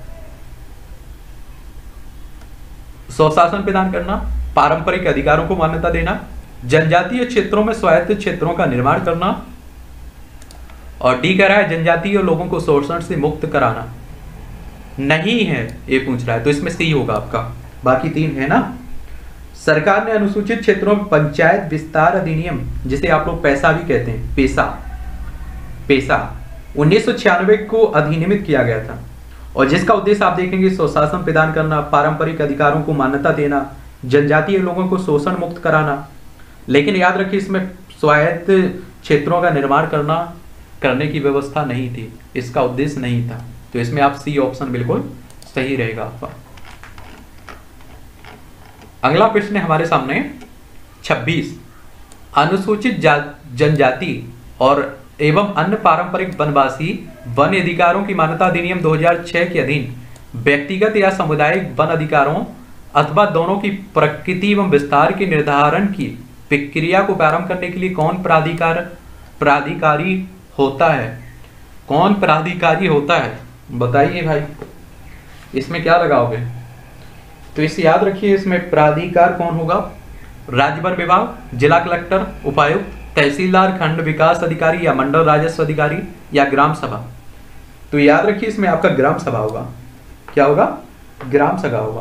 Speaker 1: स्वशासन प्रदान करना, पारंपरिक अधिकारों को मान्यता देना, जनजातीय क्षेत्रों में स्वायत्त क्षेत्रों का निर्माण करना, और डी कह रहा है जनजातीय लोगों को शोषण से मुक्त कराना। नहीं है ये पूछ रहा है, तो इसमें सी होगा आपका। बाकी 3 है ना, सरकार ने अनुसूचित क्षेत्रों में पंचायत विस्तार अधिनियम, जिसे आप लोग पैसा भी कहते हैं, पेशा 1996 को अधिनियमित किया गया था, और जिसका उद्देश्य आप देखेंगे स्वशासन प्रदान करना, पारंपरिक अधिकारों को मान्यता देना, जनजातीय लोगों को शोषण मुक्त कराना। लेकिन याद रखिए इसमें स्वायत्त क्षेत्रों का निर्माण करने की व्यवस्था नहीं थी, इसका उद्देश्य नहीं था। तो इसमें आप सी ऑप्शन बिल्कुल सही रहेगा आपका। अगला प्रश्न है हमारे सामने 26, अनुसूचित जनजाति और एवं अन्य पारंपरिक वनवासी वन अधिकारों की मान्यता अधिनियम 2006 के अधीन व्यक्तिगत या सामुदायिक वन अधिकारों अथवा दोनों की प्रकृति एवं विस्तार के निर्धारण की प्रक्रिया को प्रारंभ करने के लिए कौन प्राधिकारी होता है? कौन प्राधिकारी होता है बताइए भाई, इसमें क्या लगाओगे? तो इसे याद रखिए, इसमें प्राधिकार कौन होगा? राज्य वन विभाग, जिला कलेक्टर, उपायुक्त, तहसीलदार, खंड विकास अधिकारी या मंडल राजस्व अधिकारी या ग्राम सभा। तो याद रखिए इसमें आपका ग्राम सभा होगा। क्या होगा? ग्राम सभा होगा।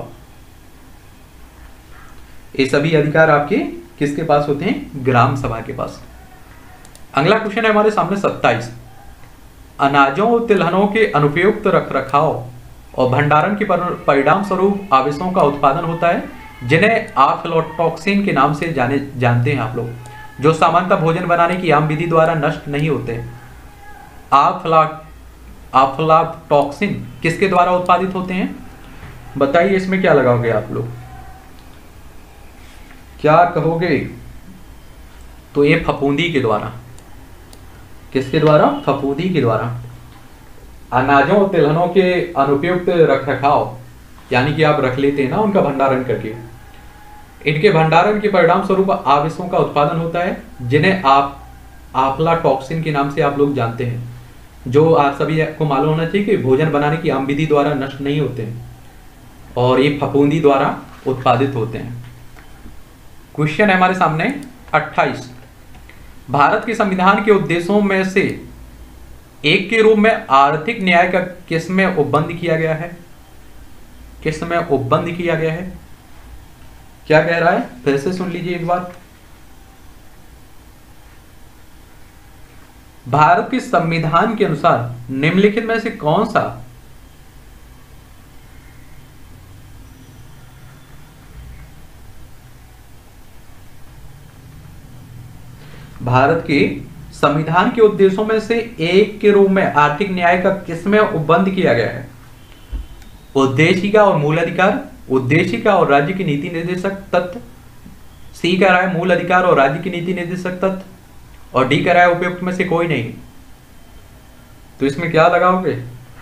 Speaker 1: ये सभी अधिकार आपके किसके पास होते हैं? ग्राम सभा के पास। अगला क्वेश्चन है हमारे सामने 27, अनाजों और तिलहनों के अनुपयुक्त रखरखाव और भंडारण के परिणाम स्वरूप आवेशों का उत्पादन होता है, जिन्हें आफ्लाटॉक्सिन के नाम से जानते हैं आप लोग, जो सामान्यतः भोजन बनाने की आम विधि द्वारा नष्ट नहीं होते। आफ्लाटॉक्सिन किसके द्वारा उत्पादित होते हैं? बताइए इसमें क्या लगाओगे आप लोग, क्या कहोगे? तो ये फफूंदी के द्वारा। किसके द्वारा? फफूंदी के द्वारा। अनाजों और तिलहनों के अनुपयुक्त रखरखाव, यानी कि आप रख लेते हैं ना उनका भंडारण करके, इनके भंडारण के परिणाम स्वरूप आवेशों का उत्पादन होता है, जिन्हें आप आफ्लाटॉक्सिन के नाम से आप लोग जानते हैं, जो आप सभी को मालूम होना चाहिए कि भोजन बनाने की आम विधि द्वारा नष्ट नहीं होते हैं और ये फफूंदी द्वारा उत्पादित होते हैं। क्वेश्चन है हमारे सामने 28, भारत के संविधान के उद्देश्यों में से एक के रूप में आर्थिक न्याय का किसमें उपबंध किया गया है? किसमें उपबंध किया गया है? क्या कह रहा है? फिर से सुन लीजिए एक बार। भारत के संविधान के अनुसार निम्नलिखित में से कौन सा भारत के संविधान के उद्देश्यों में से एक के रूप में आर्थिक न्याय का किसमें उपबंध किया गया है? उद्देशिका और मूल अधिकार, उद्देशिका और राज्य की नीति निर्देशक तत्व, सी कह रहा है मूल अधिकार और राज्य की नीति निर्देशक तत्व, और डी कह रहा है उपयुक्त में से कोई नहीं। तो इसमें क्या लगाओगे?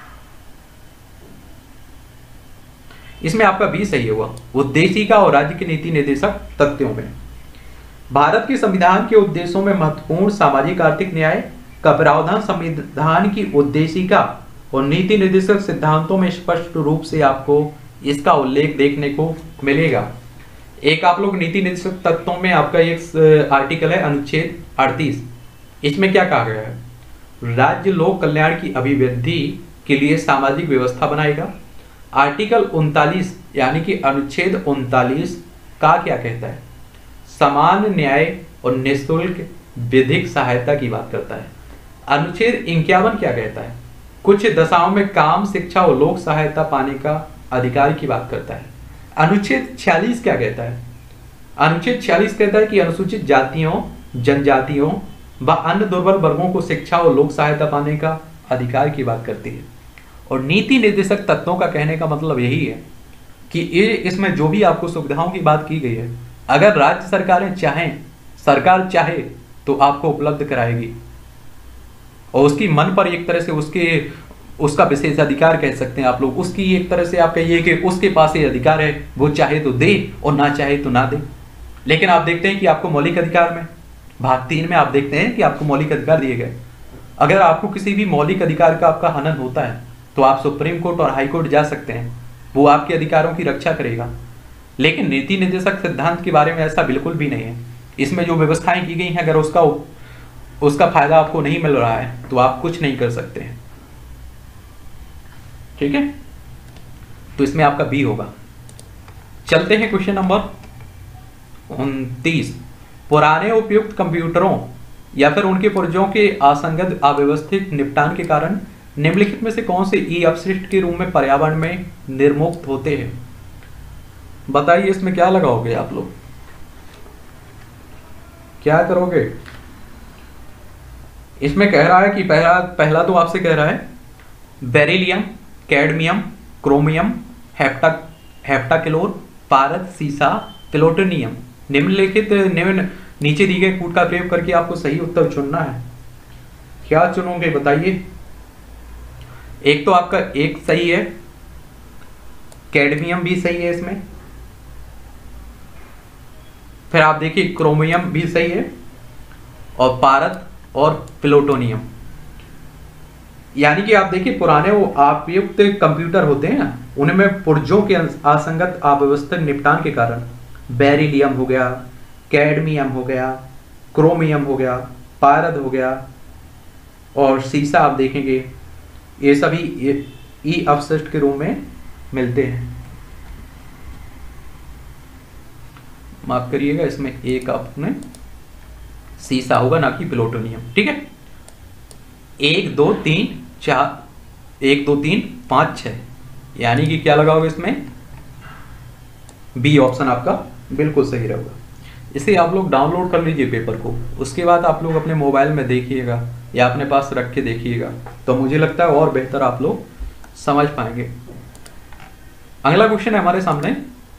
Speaker 1: इसमें आपका बी सही होगा, उद्देशिका और राज्य की नीति निर्देशक तथ्यों में। भारत के संविधान के उद्देश्यों में महत्वपूर्ण सामाजिक आर्थिक न्याय का प्रावधान संविधान की उद्देशिका और नीति निर्देशक सिद्धांतों में स्पष्ट रूप से आपको इसका उल्लेख देखने को मिलेगा। एक आप लोग नीति निर्देशक तत्वों में आपका एक आर्टिकल है अनुच्छेद 38, इसमें क्या कहा गया है? राज्य लोक कल्याण की अभिवृद्धि के लिए सामाजिक व्यवस्था बनाएगा। आर्टिकल 39 यानी कि अनुच्छेद 39 का क्या कहता है? समान न्याय और निःशुल्क विधिक सहायता की बात करता है। अनुच्छेद 51 क्या कहता है? कुछ दशाओं में काम, शिक्षा और लोक सहायता पाने का अधिकार की बात करता है। अनुच्छेद 46 क्या कहता है? अनुच्छेद 46 कहता है कि अनुसूचित जातियों, जनजातियों व अन्य दुर्बल वर्गों को शिक्षा और लोक सहायता पाने का अधिकार की बात करती है। और नीति निर्देशक तत्वों का कहने का मतलब यही है कि ये इसमें जो भी आपको सुविधाओं की बात की गई है, अगर राज्य सरकारें चाहें, सरकार चाहे तो आपको उपलब्ध कराएगी, और उसकी मन पर एक तरह से उसका विशेष अधिकार कह सकते हैं आप लोग, उसकी एक तरह से आप कहिए कि उसके पास ये अधिकार है, वो चाहे तो दे और ना चाहे तो ना दे। लेकिन आप देखते हैं कि आपको मौलिक अधिकार में भाग 3 में आप देखते हैं कि आपको मौलिक अधिकार दिए गए। अगर आपको किसी भी मौलिक अधिकार का आपका हनन होता है तो आप सुप्रीम कोर्ट और हाई कोर्ट जा सकते हैं, वो आपके अधिकारों की रक्षा करेगा। लेकिन नीति निर्देशक सिद्धांत के बारे में ऐसा बिल्कुल भी नहीं है। इसमें जो व्यवस्थाएं की गई हैं, अगर उसका फायदा आपको नहीं मिल रहा है तो आप कुछ नहीं कर सकते हैं। ठीक है, तो इसमें आपका बी होगा। चलते हैं क्वेश्चन नंबर 29, पुराने उपयुक्त कंप्यूटरों या फिर उनके पुर्जों के असंगत अव्यवस्थित निपटान के कारण निम्नलिखित में से कौन से ई अपशिष्ट के रूप में पर्यावरण में निर्मुक्त होते हैं? बताइए इसमें क्या लगाओगे आप लोग, क्या करोगे? इसमें कह रहा है कि पहला तो आपसे कह रहा है बेरिलियम, कैडमियम, क्रोमियम, हेप्टाक्लोर, पारद, सीसा, प्लूटोनियम। निम्न नीचे दी गई कूट का प्रयोग करके आपको सही उत्तर चुनना है। क्या चुनोगे बताइए? एक तो आपका एक सही है, कैडमियम भी सही है इसमें, फिर आप देखिए क्रोमियम भी सही है, और पारद और प्लूटोनियम। यानी कि आप देखिए पुराने वो उपयुक्त कंप्यूटर होते हैं ना, उनमें पुर्जों के असंगत अव्यवस्थित निपटान के कारण बेरिलियम हो गया, कैडमियम हो गया, क्रोमियम हो गया, पारद हो गया और सीसा आप देखेंगे ये सभी ई अपशिष्ट के रूप में मिलते हैं। माफ करिएगा, इसमें एक आपने सीसा होगा ना कि प्लूटोनियम। ठीक है, 1 2 3 4, 1 2 3 5 6, यानी कि क्या लगाओगे इसमें? बी ऑप्शन आपका बिल्कुल सही रहेगा। इसे आप लोग डाउनलोड कर लीजिए पेपर को, उसके बाद आप लोग अपने मोबाइल में देखिएगा या अपने पास रख के देखिएगा, तो मुझे लगता है और बेहतर आप लोग समझ पाएंगे। अगला क्वेश्चन है हमारे सामने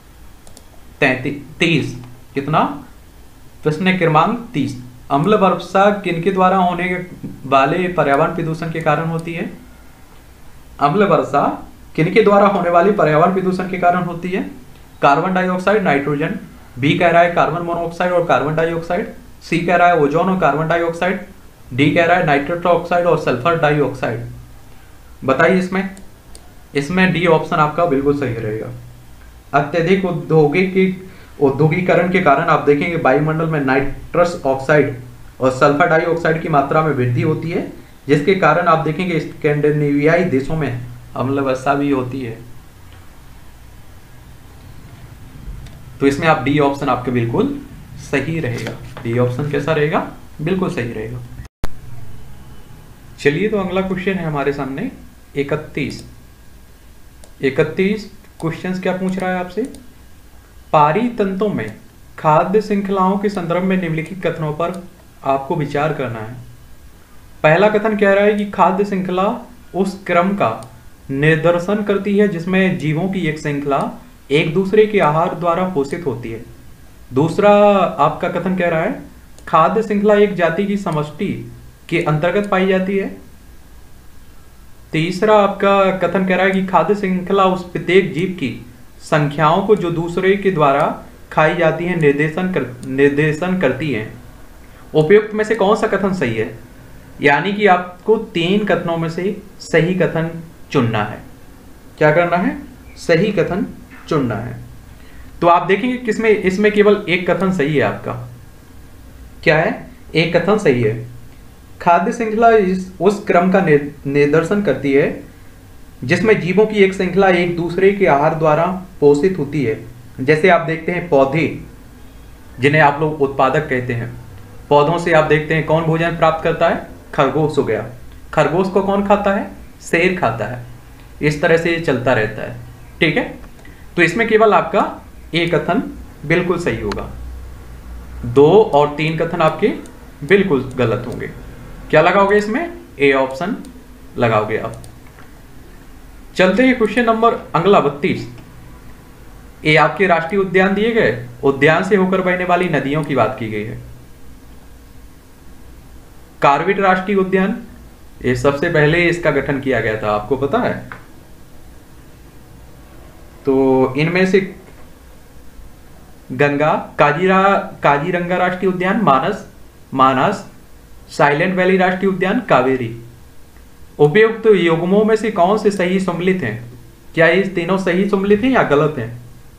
Speaker 1: 30, कितना? प्रश्न क्रमांक 30, अम्ल वर्षा किनके द्वारा होने वाले पर्यावरण प्रदूषण के कारण होती है? अम्ल वर्षा किनके द्वारा होने वाली पर्यावरण प्रदूषण के कारण होती है? कार्बन डाइऑक्साइड, नाइट्रोजन, बी कह रहा है कार्बन मोनोऑक्साइड और कार्बन डाइऑक्साइड, सी कह रहा है ओजोन और कार्बन डाइऑक्साइड, डी कह रहा है नाइट्रस ऑक्साइड और सल्फर डाइऑक्साइड। बताइए इसमें डी ऑप्शन आपका बिल्कुल सही रहेगा। अत्यधिक औद्योगिकरण के कारण आप देखेंगे वायुमंडल में नाइट्रस ऑक्साइड और सल्फर डाइऑक्साइड की मात्रा में वृद्धि होती है, जिसके कारण आप देखेंगे स्कैंडिनेवियाई देशों में अम्ल वर्षा भी होती है। तो इसमें आप डी ऑप्शन आपके बिल्कुल सही रहेगा। डी ऑप्शन कैसा रहेगा? बिल्कुल सही रहेगा। चलिए तो अगला क्वेश्चन है हमारे सामने 31 क्वेश्चंस क्या पूछ रहा है आपसे? पारी तंतों में खाद्य श्रृंखलाओं के संदर्भ में निम्नलिखित कथनों पर आपको विचार करना है। पहला कथन कह रहा है कि खाद्य श्रृंखला उस क्रम का निर्देशन करती है जिसमें जीवों की एक श्रृंखला एक दूसरे के आहार द्वारा पोषित होती है। दूसरा आपका कथन कह रहा है खाद्य श्रृंखला एक जाति की समष्टि के अंतर्गत पाई जाती है। तीसरा आपका कथन कह रहा है कि खाद्य श्रृंखला उस प्रत्येक जीव की संख्याओं को जो दूसरे के द्वारा खाई जाती है निर्देशन करती है। उपयुक्त में से कौन सा कथन सही है? यानी कि आपको 3 कथनों में से सही कथन चुनना है। क्या करना है? सही कथन चुनना है। तो आप देखेंगे किसमें इसमें केवल एक कथन सही है आपका। क्या है? एक कथन सही है। खाद्य श्रृंखला उस क्रम का निर्देशन करती है जिसमें जीवों की एक श्रृंखला एक दूसरे के आहार द्वारा पोषित होती है। जैसे आप देखते हैं पौधे जिन्हें आप लोग उत्पादक कहते हैं, पौधों से आप देखते हैं कौन भोजन प्राप्त करता है? खरगोश हो गया। खरगोश को कौन खाता है? शेर खाता है। इस तरह से ये चलता रहता है। ठीक है, तो इसमें केवल आपका एक कथन बिल्कुल सही होगा, 2 और 3 कथन आपके बिल्कुल गलत होंगे। क्या लगाओगे इसमें? ए ऑप्शन लगाओगे आप। चलते हैं क्वेश्चन नंबर अगला 32। ये आपके राष्ट्रीय उद्यान दिए गए, उद्यान से होकर बहने वाली नदियों की बात की गई है। कार्बेट राष्ट्रीय उद्यान, ये सबसे पहले इसका गठन किया गया था, आपको पता है? तो इनमें से गंगा, काजीरंगा राष्ट्रीय उद्यान, मानस, साइलेंट वैली राष्ट्रीय उद्यान, कावेरी। उपयुक्त युग्मों में से कौन से सही सम्मिलित हैं? क्या ये तीनों सही सम्मिलित हैं या गलत हैं?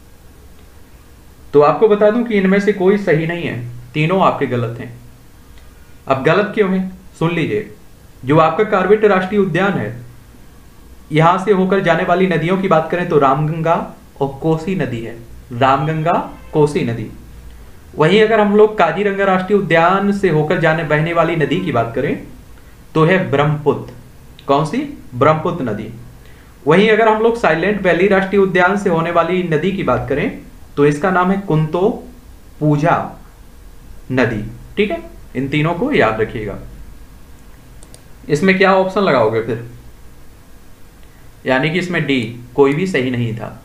Speaker 1: तो आपको बता दूं कि इनमें से कोई सही नहीं है, तीनों आपके गलत हैं। अब गलत क्यों है? सुन लीजिए। जो आपका कार्बेट राष्ट्रीय उद्यान है, यहां से होकर जाने वाली नदियों की बात करें तो रामगंगा और कोसी नदी है। रामगंगा, कोसी नदी। वहीं अगर हम लोग काजीरंगा राष्ट्रीय उद्यान से होकर जाने बहने वाली नदी की बात करें तो है ब्रह्मपुत्र। कौन सी? ब्रह्मपुत्र नदी। वहीं अगर हम लोग साइलेंट वैली राष्ट्रीय उद्यान से होने वाली नदी की बात करें तो इसका नाम है कुंतो पूजा नदी। ठीक है, इन तीनों को याद रखिएगा। इसमें क्या ऑप्शन लगाओगे फिर? यानी कि इसमें डी कोई भी सही नहीं था।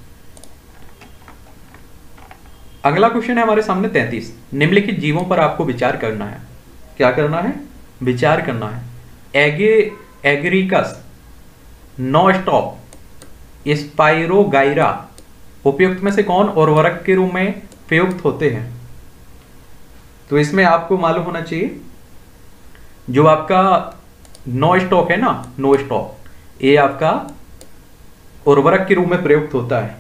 Speaker 1: अगला क्वेश्चन है हमारे सामने 33। निम्नलिखित जीवों पर आपको विचार करना है। क्या करना है? विचार करना है। एगरिकस, नॉस्टॉप, स्पाइरोगाइरा उपयुक्त में से कौन उर्वरक के रूप में प्रयुक्त होते हैं? तो इसमें आपको मालूम होना चाहिए जो आपका नो स्टॉक है ना, नो स्टॉक, ये आपका उर्वरक के रूप में प्रयुक्त होता है।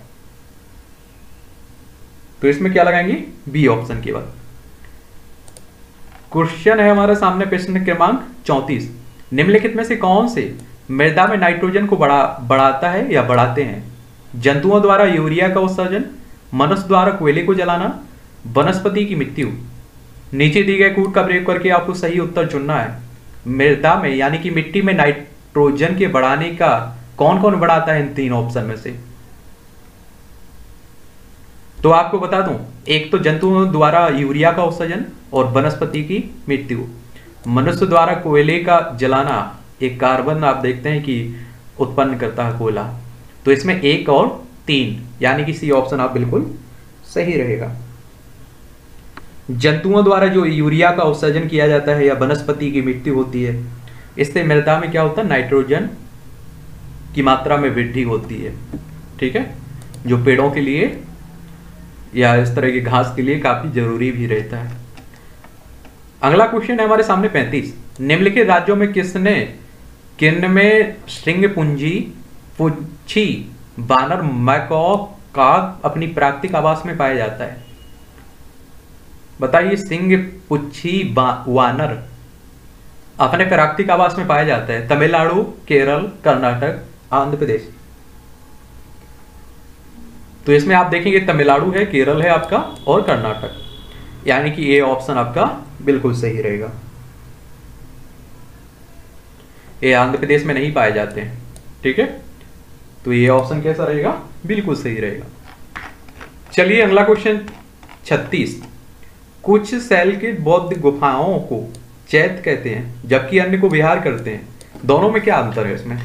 Speaker 1: तो इसमें क्या लगाएंगे? बी ऑप्शन के बाद। क्वेश्चन है हमारे सामने प्रश्न क्रमांक 34। निम्नलिखित में से कौन से मृदा में नाइट्रोजन को बढ़ाता है या बढ़ाते हैं? जंतुओं द्वारा यूरिया का उत्सर्जन, मनुष्य द्वारा कोयले को जलाना, वनस्पति की मृत्यु। नीचे दिए गए कूट का प्रयोग करके आपको सही उत्तर चुनना है। मृदा में यानी कि मिट्टी में नाइट्रोजन के बढ़ाने का कौन कौन बढ़ाता है इन तीन ऑप्शन में से? तो आपको बता दूं, एक तो जंतुओं द्वारा यूरिया का उत्सर्जन और वनस्पति की मृत्यु। मनुष्य द्वारा कोयले का जलाना, एक कार्बन आप देखते हैं कि उत्पन्न करता है कोयला। तो इसमें 1 और 3 यानी कि सी ऑप्शन आप बिल्कुल सही रहेगा। जंतुओं द्वारा जो यूरिया का उत्सर्जन किया जाता है या वनस्पति की मृत्यु होती है, इससे मृदा में क्या होता है? नाइट्रोजन की मात्रा में वृद्धि होती है। ठीक है, जो पेड़ों के लिए या इस तरह की घास के लिए काफी जरूरी भी रहता है। अगला क्वेश्चन है हमारे सामने 35। निम्नलिखित राज्यों में किन में श्रृंग पुच्छी बानर मैकॉक काक अपनी प्राकृतिक आवास में पाया जाता है? बताइए, सिंह पुच्छी वानर अपने प्राकृतिक आवास में पाया जाता है तमिलनाडु, केरल, कर्नाटक, आंध्र प्रदेश। तो इसमें आप देखेंगे तमिलनाडु है, केरल है आपका और कर्नाटक, यानी कि ये ऑप्शन आपका बिल्कुल सही रहेगा। ये आंध्र प्रदेश में नहीं पाए जाते हैं। ठीक है, तो ये ऑप्शन कैसा रहेगा? बिल्कुल सही रहेगा। चलिए अगला क्वेश्चन 36। कुछ शैल के बौद्ध गुफाओं को चैत्य कहते हैं जबकि अन्य को विहार करते हैं। दोनों में क्या अंतर है इसमें?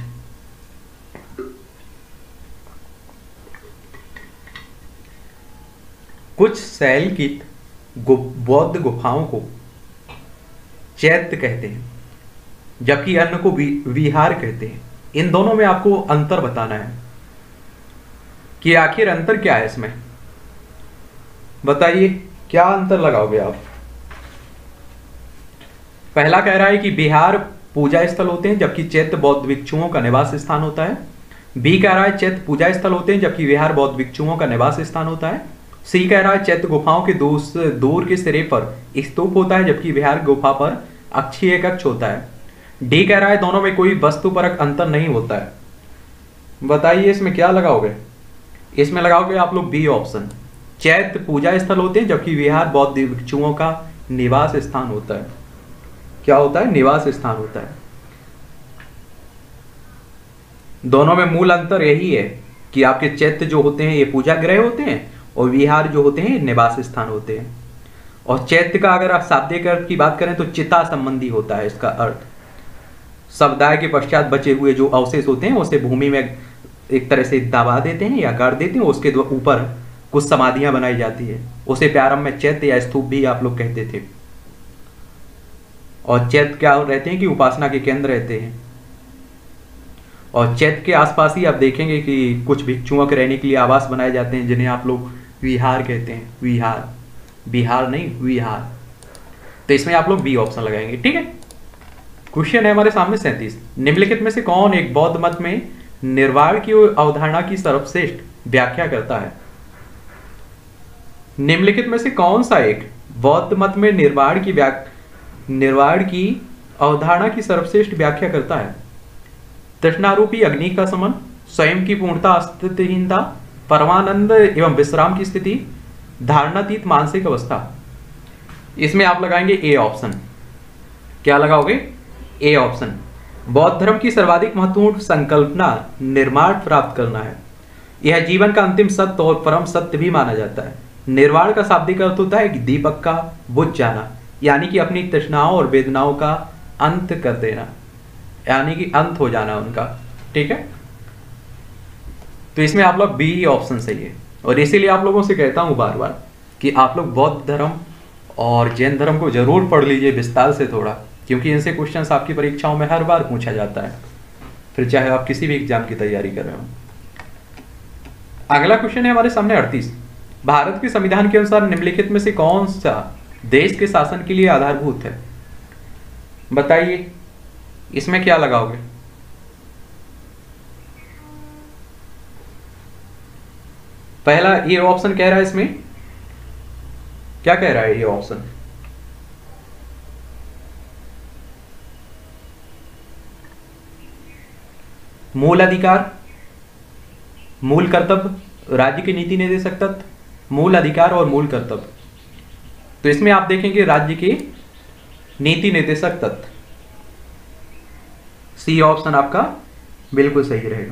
Speaker 1: कुछ शैल की बौद्ध गुफाओं को चैत्य कहते हैं जबकि अन्य को विहार कहते हैं। इन दोनों में आपको अंतर बताना है कि आखिर अंतर क्या है इसमें। बताइए क्या अंतर लगाओगे आप? पहला कह रहा है कि विहार पूजा स्थल होते हैं जबकि चैत्य बौद्ध भिक्षुओं का निवास स्थान होता है। बी कह रहा है चैत्य पूजा स्थल होते हैं जबकि विहार बौद्ध भिक्षुओं का निवास स्थान होता है। सी कह रहा है चैत्य गुफाओं के दूर के सिरे पर स्तूप होता है जबकि विहार गुफा पर अक्षीय कक्ष होता है। डी कह रहा है दोनों में कोई वस्तुपरक अंतर नहीं होता है। बताइए इसमें क्या लगाओगे? इसमें लगाओगे आप लोग बी ऑप्शन, चैत्य पूजा स्थल होते हैं जबकि विहार बौद्ध भिक्षुओं का निवास स्थान होता है। क्या होता है? निवास स्थान होता है। दोनों में मूल अंतर यही है कि आपके चैत्य जो होते हैं ये पूजा गृह होते हैं और विहार जो होते हैं निवास स्थान होते हैं। और चैत्य का अगर आप शाब्दिक अर्थ की बात करें तो चिता संबंधी होता है इसका अर्थ। समुदाय के पश्चात बचे हुए जो अवशेष होते हैं उसे भूमि में एक तरह से दबा देते हैं या गाड़ देते हैं, उसके ऊपर कुछ समाधियां बनाई जाती है, उसे प्रारंभ में चैत्य या स्तूप भी आप लोग कहते थे। और चैत्य क्या रहते हैं कि उपासना के केंद्र रहते हैं। और चैत्य के आसपास ही आप देखेंगे कि कुछ भिक्षुओं के रहने के लिए आवास बनाए जाते हैं जिन्हें आप लोग विहार कहते हैं। विहार, बिहार नहीं, विहार। तो इसमें आप लोग बी ऑप्शन लगाएंगे। ठीक है, क्वेश्चन है हमारे सामने 37। निम्नलिखित में से कौन एक बौद्ध मत में निर्वाण की अवधारणा की सर्वश्रेष्ठ व्याख्या करता है? निम्नलिखित में से कौन सा एक बौद्ध मत में निर्वाण की अवधारणा की सर्वश्रेष्ठ व्याख्या करता है? तृष्णारूपी अग्नि का समन, स्वयं की पूर्णता अस्तित्वहीनता, परमानंद एवं विश्राम की स्थिति, धारणातीत मानसिक अवस्था। इसमें आप लगाएंगे ए ऑप्शन। क्या लगाओगे? A option. बौद्ध धर्म की सर्वाधिक महत्वपूर्ण संकल्पना निर्वाण प्राप्त करना है। यह जीवन का अंतिम सत्य और परम सत्य भी माना जाता है। निर्वाण का शाब्दिक अर्थ होता है कि दीपक का बुझ जाना, यानी कि अपनी तृष्णाओं और वेदनाओं का अंत कर देना, यानी कि अंत हो जाना उनका। ठीक है, तो इसमें आप लोग बी ऑप्शन सही है। और इसीलिए आप लोगों से कहता हूं बार बार कि आप लोग बौद्ध धर्म और जैन धर्म को जरूर पढ़ लीजिए विस्तार से थोड़ा, क्योंकि इनसे क्वेश्चंस आपकी परीक्षाओं में हर बार पूछा जाता है, फिर चाहे आप किसी भी एग्जाम की तैयारी कर रहे हो। अगला क्वेश्चन है हमारे सामने 38। भारत के संविधान के अनुसार निम्नलिखित में से कौन सा देश के शासन के लिए आधारभूत है? बताइए, इसमें क्या लगाओगे? पहला ये ऑप्शन कह रहा है, इसमें क्या कह रहा है ये ऑप्शन? मूल अधिकार, मूल कर्तव्य, राज्य की नीति निर्देशक तत्व, मूल अधिकार और मूल कर्तव्य। तो इसमें आप देखेंगे राज्य के नीति निर्देशक तत्व। सी ऑप्शन आपका बिल्कुल सही रहेगा।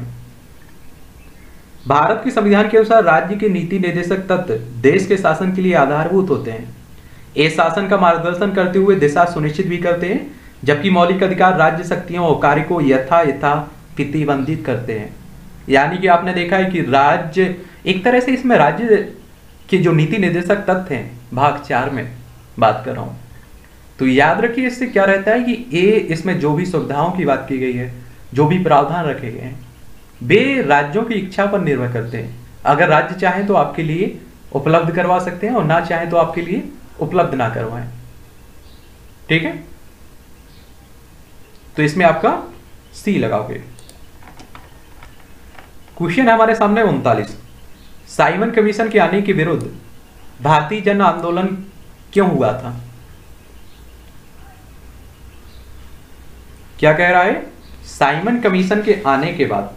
Speaker 1: भारत के संविधान के अनुसार राज्य के नीति निर्देशक तत्व देश के शासन के लिए आधारभूत होते हैं। ये शासन का मार्गदर्शन करते हुए दिशा सुनिश्चित भी करते हैं, जबकि मौलिक अधिकार राज्य शक्तियों और कार्य को यथा प्रतिबंधित करते हैं। यानी कि आपने देखा है कि राज्य एक तरह से, इसमें राज्य के जो नीति निर्देशक तत्व हैं भाग 4 में बात कर रहा हूं, तो याद रखिए इससे क्या रहता है कि ये इसमें जो भी सुविधाओं की बात की गई है, जो भी प्रावधान रखे गए हैं, वे राज्यों की इच्छा पर निर्भर करते हैं। अगर राज्य चाहें तो आपके लिए उपलब्ध करवा सकते हैं और ना चाहें तो आपके लिए उपलब्ध ना करवाएं। ठीक है, तो इसमें आपका सी लगाओगे। क्वेश्चन है हमारे सामने 39। साइमन कमीशन के आने के विरुद्ध भारतीय जन आंदोलन क्यों हुआ था? क्या कह रहा है? साइमन कमीशन के आने के बाद,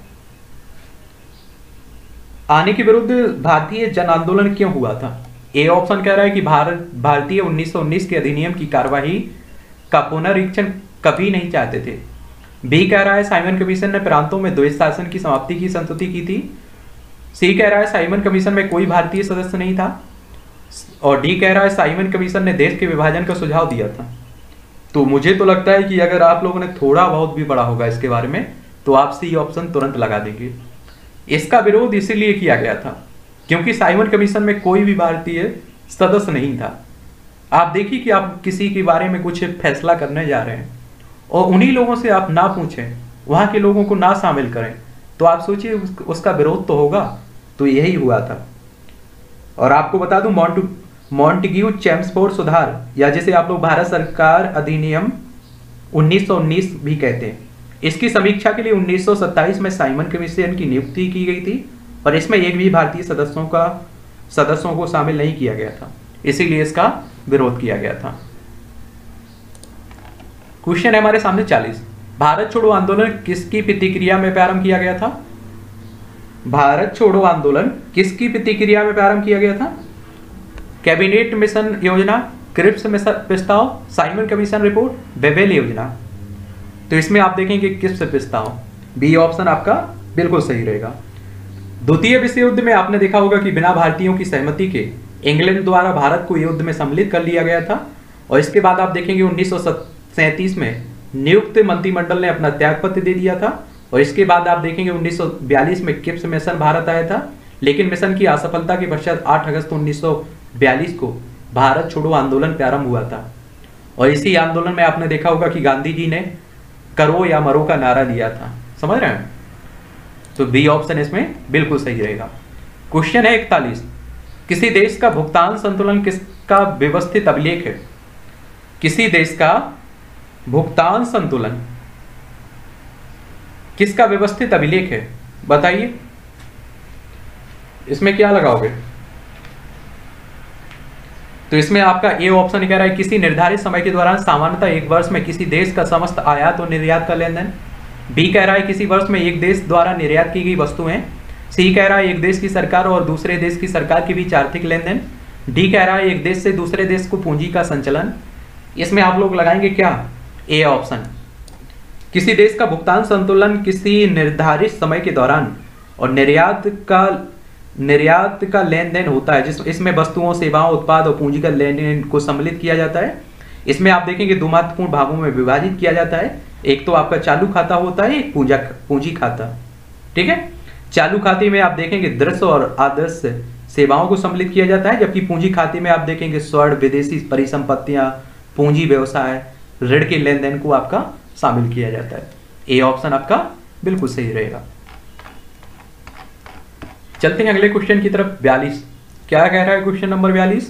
Speaker 1: आने के विरुद्ध भारतीय जन आंदोलन क्यों हुआ था? ए ऑप्शन कह रहा है कि भारतीय 1919 के अधिनियम की कार्यवाही का पुनरीक्षण कभी नहीं चाहते थे। बी कह रहा है साइमन कमीशन ने प्रांतों में द्वैत शासन की समाप्ति की संस्तुति की थी। सी कह रहा है साइमन कमीशन में कोई भारतीय सदस्य नहीं था। और डी कह रहा है साइमन कमीशन ने देश के विभाजन का सुझाव दिया था। तो मुझे तो लगता है कि अगर आप लोगों ने थोड़ा बहुत भी पढ़ा होगा इसके बारे में, तो आप सी ऑप्शन तुरंत लगा देंगे। इसका विरोध इसीलिए किया गया था क्योंकि साइमन कमीशन में कोई भी भारतीय सदस्य नहीं था। आप देखिए कि आप किसी के बारे में कुछ फैसला करने जा रहे हैं और उन्हीं लोगों से आप ना पूछें, वहां के लोगों को ना शामिल करें, तो आप सोचिए उसका विरोध तो होगा। तो यही हुआ था। और आपको बता दूं, मॉन्टेग्यू चेम्सफोर्ड सुधार, या जिसे आप लोग भारत सरकार अधिनियम 1919 भी कहते हैं, इसकी समीक्षा के लिए 1927 में साइमन कमीशन की नियुक्ति की गई थी और इसमें एक भी भारतीय सदस्यों को शामिल नहीं किया गया था, इसीलिए इसका विरोध किया गया था। क्वेश्चन है हमारे सामने 40। भारत छोड़ो आंदोलन किसकी प्रतिक्रिया में प्रारंभ किया गया था? भारत छोड़ो आंदोलन किसकी प्रतिक्रिया में प्रारंभ किया गया था? कैबिनेट मिशन योजना, क्रिप्स प्रस्ताव, साइमन कमीशन रिपोर्ट, बेबेल योजना। तो इसमें आप देखेंगे क्रिप्स प्रस्ताव, बी ऑप्शन आपका बिल्कुल सही रहेगा। द्वितीय विश्व युद्ध में आपने देखा होगा कि बिना भारतीयों की सहमति के इंग्लैंड द्वारा भारत को युद्ध में सम्मिलित कर लिया गया था। और इसके बाद आप देखेंगे 1937 में नियुक्त मंत्रिमंडल ने अपना त्यागपत्र दे दिया था। और इसके बाद आप देखेंगे 1942 में क्रिप्स मिशन भारत आया था, लेकिन मिशन की असफलता के पश्चात 8 अगस्त 1942 को भारत छोड़ो आंदोलन प्रारंभ हुआ था। और इसी आंदोलन में आपने देखा होगा कि गांधी जी ने करो या मरो का नारा दिया था। समझ रहे हैं? तो बी ऑप्शन इसमें बिल्कुल सही रहेगा। क्वेश्चन है 41। किसी देश का भुगतान संतुलन किसका व्यवस्थित अभिलेख है? किसी देश का भुगतान संतुलन किसका व्यवस्थित अभिलेख है? बताइए, इसमें क्या लगाओगे? तो इसमें आपका ए ऑप्शन कह रहा है किसी निर्धारित समय के दौरान सामान्यतः एक वर्ष में किसी देश का समस्त आयात और निर्यात का लेन देन। बी कह रहा है किसी वर्ष में एक देश द्वारा निर्यात की गई वस्तुएं। सी कह रहा है एक देश की सरकार और दूसरे देश की सरकार के बीच आर्थिक लेन देन। डी कह रहा है एक देश से दूसरे देश को पूंजी का संचलन। इसमें आप लोग लगाएंगे क्या, ए ऑप्शन। किसी देश का भुगतान संतुलन किसी निर्धारित समय के दौरान और निर्यात का लेन देन होता है, जिस इसमें वस्तुओं, सेवाओं, उत्पाद और पूंजी का लेन देन को सम्मिलित किया जाता है। इसमें आप देखेंगे दो महत्वपूर्ण भागों में विभाजित किया जाता है। एक तो आपका चालू खाता होता है, एक पूंजी खाता। ठीक है, चालू खाते में आप देखेंगे दृश्य और आदर्श सेवाओं को सम्मिलित किया जाता है, जबकि पूंजी खाते में आप देखेंगे स्वर्ण, विदेशी परिसंपत्तियां, पूंजी व्यवसाय, ऋण के लेन देन को आपका शामिल किया जाता है। ए ऑप्शन आपका बिल्कुल सही रहेगा। चलते हैं अगले क्वेश्चन की तरफ। 42 क्या कह रहा है क्वेश्चन नंबर 42,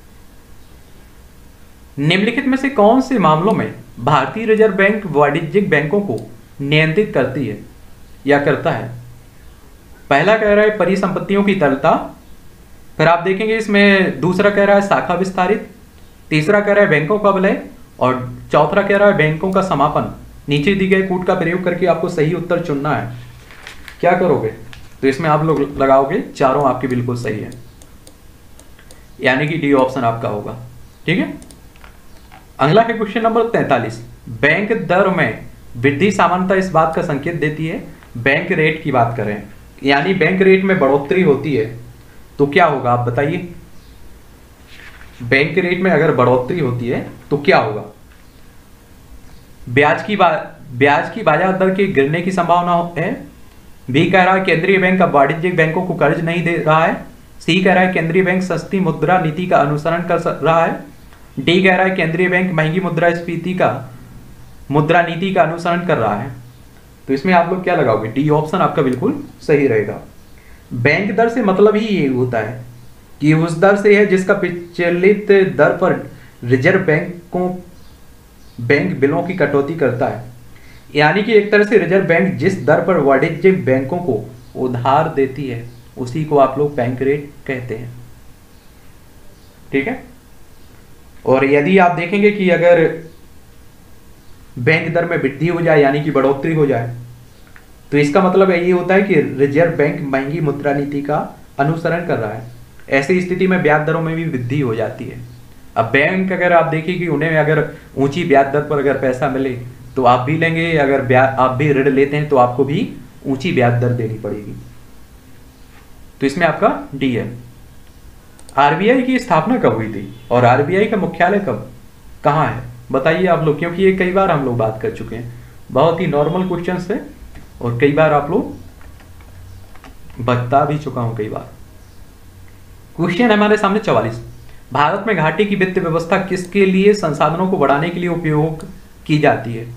Speaker 1: निम्नलिखित में से कौन से मामलों में भारतीय रिजर्व बैंक वाणिज्यिक बैंकों को नियंत्रित करती है या करता है। पहला कह रहा है परिसंपत्तियों की तरलता, फिर आप देखेंगे इसमें दूसरा कह रहा है शाखा विस्तारित, तीसरा कह रहा है बैंकों का विलय और चौथा कह रहा है बैंकों का समापन। नीचे दी गए कूट का प्रयोग करके आपको सही उत्तर चुनना है। क्या करोगे, तो इसमें आप लोग लगाओगे चारों आपके बिल्कुल सही है, यानी कि डी ऑप्शन आपका होगा। ठीक है, अगला है क्वेश्चन नंबर 43, बैंक दर में वृद्धि सामान्यतः इस बात का संकेत देती है, बैंक रेट की बात करें, यानी बैंक रेट में बढ़ोतरी होती है तो क्या होगा आप बताइए। बैंक रेट में अगर बढ़ोतरी होती है तो क्या होगा, ब्याज की बाजार दर के गिरने की संभावना है। बी कह रहा है केंद्रीय बैंक अब वाणिज्यिक बैंकों को कर्ज नहीं दे रहा है। सी कह रहा है केंद्रीय बैंक सस्ती मुद्रा नीति का अनुसरण कर रहा है। डी कह रहा है केंद्रीय बैंक महंगी मुद्रा नीति का अनुसरण कर रहा है। तो इसमें आप लोग क्या लगाओगे, डी ऑप्शन आपका बिल्कुल सही रहेगा। बैंक दर से मतलब ही ये होता है कि उस दर से है जिसका प्रचलित दर पर रिजर्व बैंक बिलों की कटौती करता है, यानी कि एक तरह से रिजर्व बैंक जिस दर पर वाणिज्यिक बैंकों को उधार देती है उसी को आप लोग बैंक रेट कहते हैं। ठीक है, और यदि आप देखेंगे कि अगर बैंक दर में वृद्धि हो जाए यानी कि बढ़ोतरी हो जाए तो इसका मतलब यही होता है कि रिजर्व बैंक महंगी मुद्रा नीति का अनुसरण कर रहा है। ऐसी स्थिति में ब्याज दरों में भी वृद्धि हो जाती है। अब बैंक अगर आप देखिए कि उन्हें अगर ऊंची ब्याज दर पर अगर पैसा मिले तो आप भी लेंगे, अगर आप भी ऋण लेते हैं तो आपको भी ऊंची ब्याज दर देनी पड़ेगी। तो इसमें आपका डी है। आरबीआई की स्थापना कब हुई थी और आरबीआई का मुख्यालय कहाँ है बताइए आप लोग, क्योंकि ये कई बार हम लोग बात कर चुके हैं, बहुत ही नॉर्मल क्वेश्चन है और कई बार आप लोग बता भी चुका हूं कई बार। क्वेश्चन है हमारे सामने 44, भारत में घाटे की वित्त व्यवस्था किसके लिए संसाधनों को बढ़ाने के लिए उपयोग की जाती है।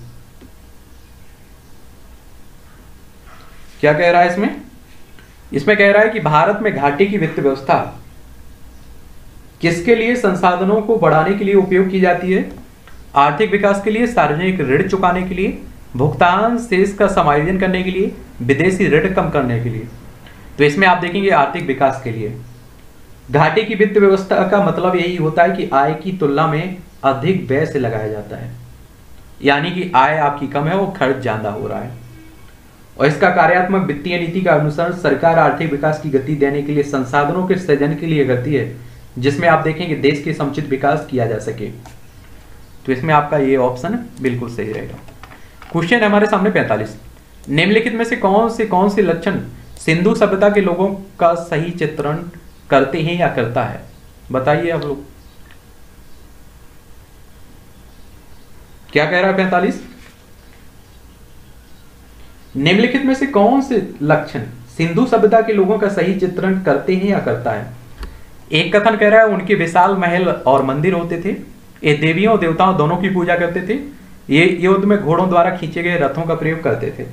Speaker 1: क्या कह रहा है इसमें कह रहा है कि भारत में घाटे की वित्त व्यवस्था किसके लिए संसाधनों को बढ़ाने के लिए उपयोग की जाती है। आर्थिक विकास के लिए, सार्वजनिक ऋण चुकाने के लिए, भुगतान शेष का समायोजन करने के लिए, विदेशी ऋण कम करने के लिए। तो इसमें आप देखेंगे आर्थिक विकास के लिए। घाटे की वित्त व्यवस्था का मतलब यही होता है कि आय की तुलना में अधिक व्यय से लगाया जाता है, यानी कि आय आपकी कम है और खर्च ज्यादा हो रहा है। और इसका कार्यात्मक वित्तीय नीति का अनुसरण सरकार आर्थिक विकास की गति देने के लिए संसाधनों के सृजन के लिए करती है, जिसमें आप देखेंगे देश के समुचित विकास किया जा सके। तो इसमें आपका ये ऑप्शन बिल्कुल सही रहेगा। क्वेश्चन है हमारे सामने 45, निम्नलिखित में से कौन से लक्षण सिंधु सभ्यता के लोगों का सही चित्रण करते हैं या करता है, बताइए आप लोग। क्या कह रहा है 45, निम्नलिखित में से कौन से लक्षण सिंधु सभ्यता के लोगों का सही चित्रण करते हैं या करता है। एक कथन कह रहा है उनके विशाल महल और मंदिर होते थे, ये देवियों और देवताओं दोनों की पूजा करते थे, ये युद्ध में घोड़ों द्वारा खींचे गए रथों का प्रयोग करते थे।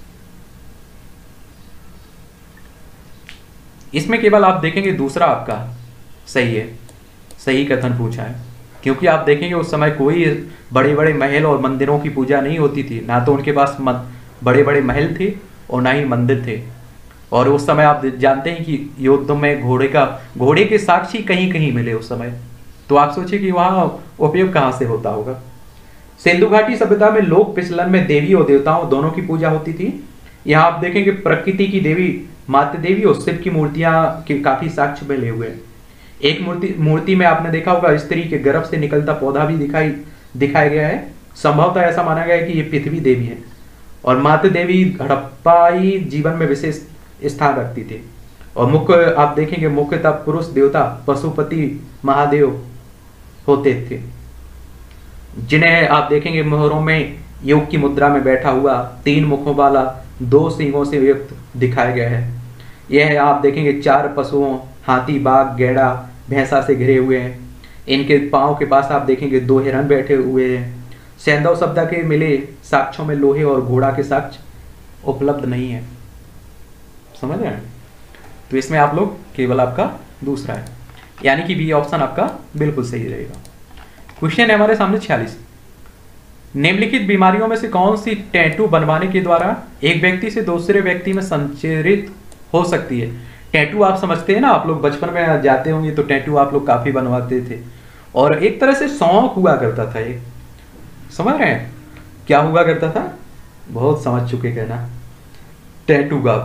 Speaker 1: इसमें केवल आप देखेंगे दूसरा आपका सही है, सही कथन पूछा है, क्योंकि आप देखेंगे उस समय कोई बड़े बड़े महल और मंदिरों की पूजा नहीं होती थी, ना तो उनके पास बड़े बड़े महल थे और ना ही मंदिर थे। और उस समय आप जानते हैं कि युद्ध में घोड़े के साक्षी कहीं कहीं मिले उस समय, तो आप सोचिए कि वहां उपयोग कहां से होता होगा। सिंधु घाटी सभ्यता में लोक प्रचलन में देवी और देवताओं दोनों की पूजा होती थी। यहाँ आप देखेंगे प्रकृति की देवी मातृ देवी और शिव की मूर्तियां के काफी साक्ष्य मिले हुए हैं। एक मूर्ति में आपने देखा होगा स्त्री के गर्भ से निकलता पौधा भी दिखाया गया है। संभवतः ऐसा माना गया है कि ये पृथ्वी देवी है। और मातृ देवी हड़प्पाई जीवन में विशेष स्थान रखती थी। और मुख्य आप देखेंगे मुख्यतः पुरुष देवता पशुपति महादेव होते थे, जिन्हें आप देखेंगे मोहरों में योग की मुद्रा में बैठा हुआ 3 मुखों वाला 2 सींगों से युक्त दिखाया गया है। यह आप देखेंगे 4 पशुओं हाथी बाघ गैड़ा भैंसा से घिरे हुए हैं। इनके पांव के पास आप देखेंगे 2 हिरण बैठे हुए हैं। सैंधव शब्द के मिले साक्ष्यों में लोहे और घोड़ा के साक्ष्य उपलब्ध नहीं है। समझ रहे हैं? तो इसमें आप लोग केवल आपका दूसरा है, यानी कि बी ऑप्शन आपका बिल्कुल सही रहेगा। क्वेश्चन है हमारे सामने 46। निम्नलिखित बीमारियों में से कौन सी टैटू बनवाने के द्वारा एक व्यक्ति से दूसरे व्यक्ति में संचरित हो सकती है? टैटू आप समझते हैं ना, आप लोग बचपन में जाते होंगे तो टैटू आप लोग काफी बनवाते थे, और एक तरह से शौक हुआ करता था। ये समझ रहे हैं क्या हुआ करता था? बहुत समझ चुके कहना। टैटू का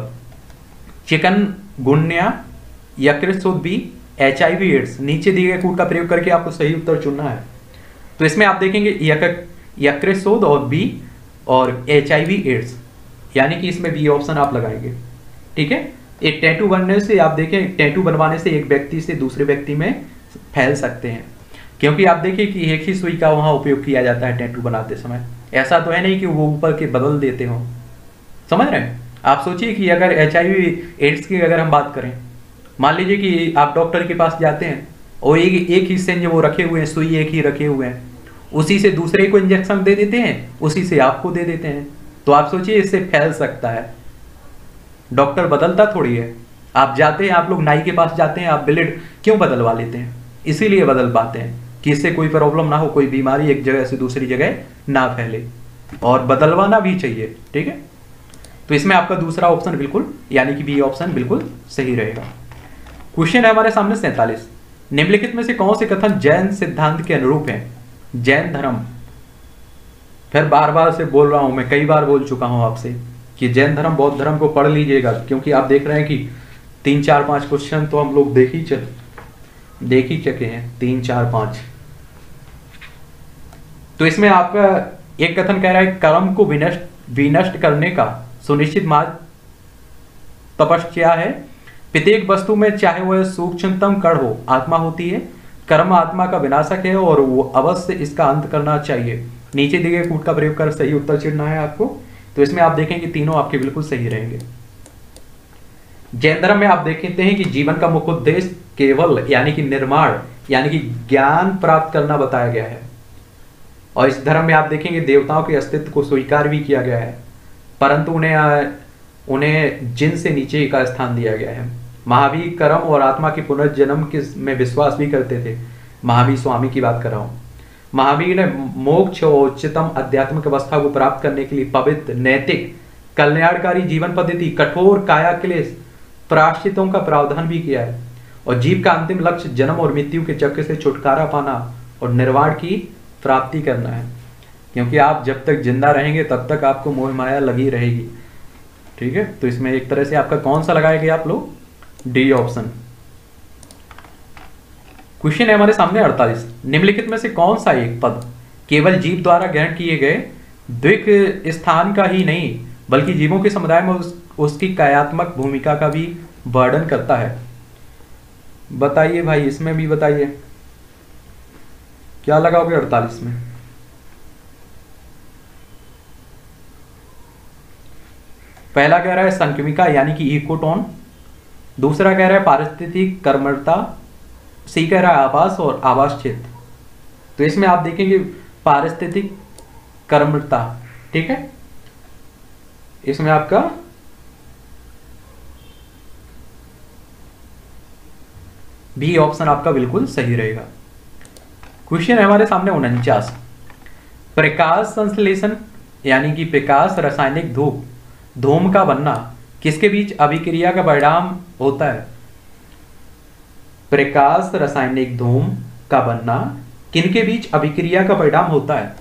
Speaker 1: चिकनगुनिया, यकृत बी, HIV एड्स, नीचे दिए गए कोड का प्रयोग करके आपको सही उत्तर चुनना है। तो इसमें आप देखेंगे यकृत और बी और HIV एड्स, यानी कि इसमें बी ऑप्शन आप लगाएंगे। ठीक है, एक टैटू बनने से आप देखें, टैटू बनवाने से एक व्यक्ति से दूसरे व्यक्ति में फैल सकते हैं, क्योंकि आप देखिए कि एक ही सुई का वहां उपयोग किया जाता है टैटू बनाते समय। ऐसा तो है नहीं कि वो ऊपर के बदल देते हो। समझ रहे हैं? आप सोचिए कि अगर HIV एड्स की अगर हम बात करें, मान लीजिए कि आप डॉक्टर के पास जाते हैं और एक ही सिरिंज वो रखे हुए हैं, सुई एक ही रखे हुए हैं, उसी से दूसरे को इंजेक्शन दे देते हैं, उसी से आपको दे देते हैं, तो आप सोचिए इससे फैल सकता है। डॉक्टर बदलता थोड़ी है। आप जाते हैं, आप लोग नाई के पास जाते हैं, आप ब्लेड क्यों बदलवा लेते हैं? इसीलिए बदल पाते हैं कि इससे कोई प्रॉब्लम ना हो, कोई बीमारी एक जगह से दूसरी जगह ना फैले, और बदलवाना भी चाहिए। ठीक है, तो इसमें आपका दूसरा ऑप्शन बिल्कुल, यानी कि बी ऑप्शन बिल्कुल सही रहेगा। क्वेश्चन है हमारे सामने 47। निम्नलिखित में से कौन से कथन जैन सिद्धांत के अनुरूप है? जैन धर्म, फिर बार बार से बोल रहा हूं मैं, कई बार बोल चुका हूं आपसे कि जैन धर्म बौद्ध धर्म को पढ़ लीजिएगा, क्योंकि आप देख रहे हैं कि 3 4 5 क्वेश्चन तो हम लोग देख ही चुके हैं, 3 4 5। तो इसमें आपका एक कथन कह रहा है कर्म को विनष्ट करने का सुनिश्चित मार्ग तपस्या है। प्रत्येक वस्तु में चाहे वह सूक्ष्मतम कण हो आत्मा होती है। कर्म आत्मा का विनाशक है और वो अवश्य इसका अंत करना चाहिए। नीचे दिए गए कूट का प्रयोग कर सही उत्तर चुनना है आपको। तो इसमें आप देखेंगे तीनों आपके बिल्कुल सही रहेंगे। जैन धर्म में आप देखते हैं कि जीवन का मुख्य उद्देश्य केवल यानी कि निर्माण यानी कि ज्ञान प्राप्त करना बताया गया है। और इस धर्म में आप देखेंगे देवताओं के अस्तित्व को स्वीकार भी किया गया है, परंतु उन्हें जिन से नीचे का स्थान दिया गया है। महावीर कर्म और आत्मा के पुनर्जन्म में विश्वास भी करते थे। महावीर स्वामी की बात कर रहा हूं। महावीर ने मोक्ष और उच्चतम आध्यात्मिक अवस्था को प्राप्त करने के लिए पवित्र, नैतिक, कल्याणकारी जीवन पद्धति, कठोर काया क्लेश, प्रायश्चितों का प्रावधान भी किया है। और जीव का अंतिम लक्ष्य जन्म और मृत्यु के चक्र से छुटकारा पाना और निर्वाण की प्राप्ति करना है। क्योंकि आप जब तक जिंदा रहेंगे तब तक आपको मोह माया लगी रहेगी। ठीक है, तो इसमें एक तरह से आपका कौन सा लगाएंगे आप लोग? D option. क्वेश्चन है हमारे सामने 48। निम्नलिखित में से कौन सा एक पद केवल जीव द्वारा ग्रहण किए गए द्विक स्थान का ही नहीं बल्कि जीवों के समुदाय में उसकी कायात्मक भूमिका का भी वर्णन करता है? बताइए भाई, इसमें भी बताइए क्या लगाओगे 48 में? पहला कह रहा है संक्रमिका यानी कि इकोटोन, दूसरा कह रहा है पारिस्थितिक कर्मठता, सी कह रहा है आवास और आवास क्षेत्र। तो इसमें आप देखेंगे पारिस्थितिक कर्मठता। ठीक है, इसमें आपका बी ऑप्शन आपका बिल्कुल सही रहेगा। क्वेश्चन है हमारे सामने 49। प्रकाश संश्लेषण यानी कि प्रकाश रासायनिक धूम का बनना किसके बीच अभिक्रिया का परिणाम होता है? प्रकाश रासायनिक धूम का बनना किनके बीच अभिक्रिया का परिणाम होता है?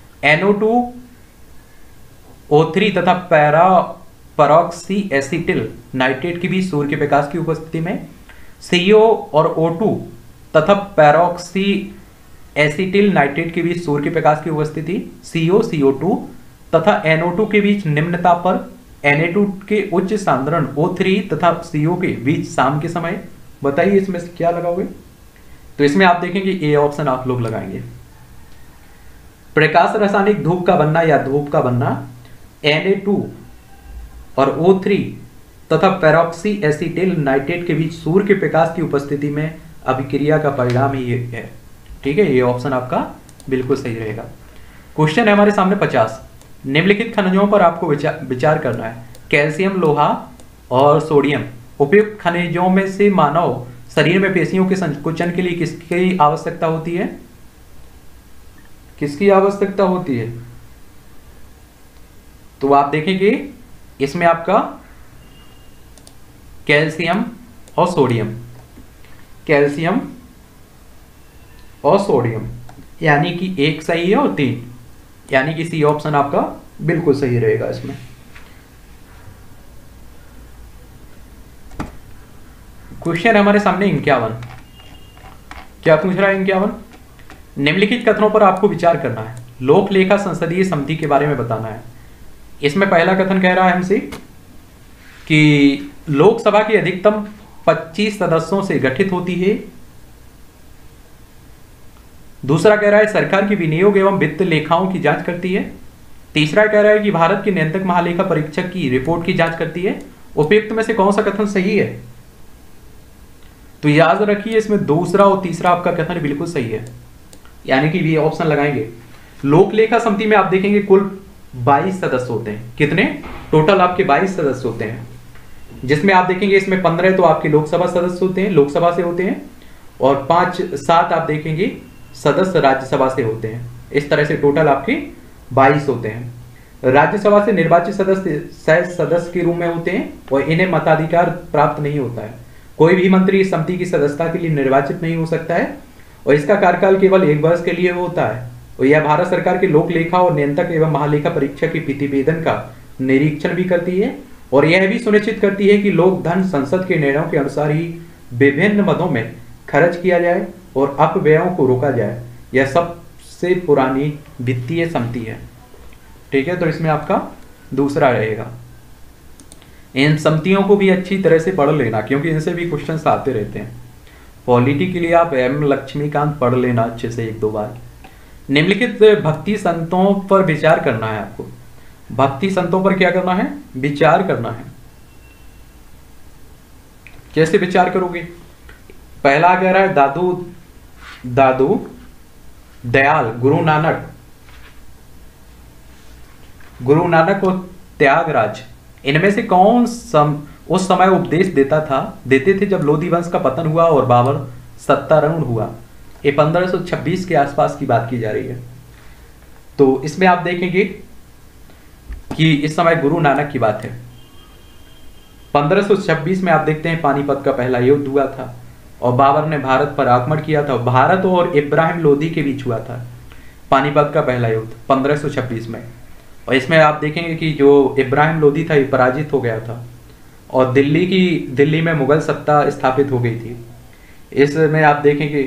Speaker 1: NO2O3 तथा पैराऑक्सी एसिटिल नाइट्रेट के बीच सूर्य के प्रकाश की उपस्थिति में, CO और O2 तथा पैरोक्सी एसिटिल नाइट्रेट के बीच सूर्य के प्रकाश की उपस्थिति, CO CO2 तथा NO2 के बीच निम्नता पर, Na2 के उच्च सांद्रण O3 तथा CO के बीच शाम के समय। बताइए इसमें से क्या लगाओगे? तो इसमें आप देखेंगे ए ऑप्शन आप लोग लगाएंगे। प्रकाश रासायनिक धूप का बनना या धूप का बनना Na2 और O3 तथा पेरोक्सी एसिटिल नाइट्रेट के बीच सूर्य के प्रकाश की उपस्थिति में अभिक्रिया का परिणाम ही है। ठीक है, ये ऑप्शन आपका बिल्कुल सही रहेगा। क्वेश्चन है हमारे सामने 50। निम्नलिखित खनिजों पर आपको विचार करना है। कैल्शियम, लोहा और सोडियम उपयुक्त खनिजों में से मानव शरीर में पेशियों के संकुचन के लिए किसकी आवश्यकता होती है? किसकी आवश्यकता होती है? तो आप देखेंगे इसमें आपका कैल्शियम और सोडियम, कैल्शियम और सोडियम, यानी कि एक सही है और 3, यानी कि सी ऑप्शन आपका बिल्कुल सही रहेगा इसमें। क्वेश्चन हमारे सामने 51। क्या पूछ रहा है 51? निम्नलिखित कथनों पर आपको विचार करना है। लोक लेखा संसदीय समिति के बारे में बताना है। इसमें पहला कथन कह रहा है हमसे कि लोकसभा की अधिकतम 25 सदस्यों से गठित होती है। दूसरा कह रहा है सरकार की विनियोग एवं वित्त लेखाओं की जांच करती है। तीसरा कह रहा है कि भारत के नियंत्रक महालेखा परीक्षक की रिपोर्ट की जांच करती है। उपयुक्त में से कौन सा कथन सही है? तो याद रखिए इसमें दूसरा और तीसरा आपका कथन बिल्कुल सही है, यानी कि ये ऑप्शन लगाएंगे। लोक लेखा समिति में आप देखेंगे कुल 22 सदस्य होते हैं। कितने? टोटल आपके 22 सदस्य होते हैं, जिसमें आप देखेंगे इसमें 15 तो आपके लोकसभा सदस्य होते हैं, लोकसभा से होते हैं, और 5-7 आप देखेंगे सदस्य राज्यसभा से होते हैं। इस तरह से टोटल आपके 22 होते हैं। राज्यसभा से निर्वाचित सदस्य सहज सदस्य के रूप में होते हैं और इन्हें मताधिकार प्राप्त नहीं होता है। कोई भी मंत्री इस समिति की सदस्यता के लिए निर्वाचित नहीं हो सकता है और इसका कार्यकाल केवल 1 वर्ष के लिए होता है और यह भारत सरकार के लोक लेखा और नियंत्रक एवं महालेखा परीक्षक की प्रतिवेदन का निरीक्षण भी करती है और यह भी सुनिश्चित करती है कि लोक धन संसद के निर्णयों के अनुसार ही विभिन्न मदों में खर्च किया जाए और अपव्ययों को रोका जाए। यह सबसे पुरानी वित्तीय समिति है। ठीक है, तो इसमें आपका दूसरा रहेगा। इन समितियों को भी अच्छी तरह से पढ़ लेना, क्योंकि इनसे भी क्वेश्चंस आते रहते हैं। पॉलिटी के लिए आप एम लक्ष्मीकांत पढ़ लेना अच्छे से 1-2 बार। निम्नलिखित भक्ति संतों पर विचार करना है आपको। भक्ति संतों पर क्या करना है? विचार करना है। कैसे विचार करोगे? पहला कह रहा है दादू दयाल, गुरु नानक और त्यागराज, इनमें से कौन उस समय उपदेश देते थे जब लोधी वंश का पतन हुआ और बाबर सत्तारूढ़ हुआ? ये 1526 के आसपास की बात की जा रही है। तो इसमें आप देखेंगे कि इस समय गुरु नानक की बात है। 1526 में आप देखते हैं पानीपत का पहला युद्ध हुआ था और बाबर ने भारत पर आक्रमण किया था। भारत और इब्राहिम लोधी के बीच हुआ था पानीपत का पहला युद्ध 1526 में। और इसमें आप देखेंगे कि जो इब्राहिम लोधी था ये पराजित हो गया था और दिल्ली में मुगल सत्ता स्थापित हो गई थी। इसमें आप देखेंगे,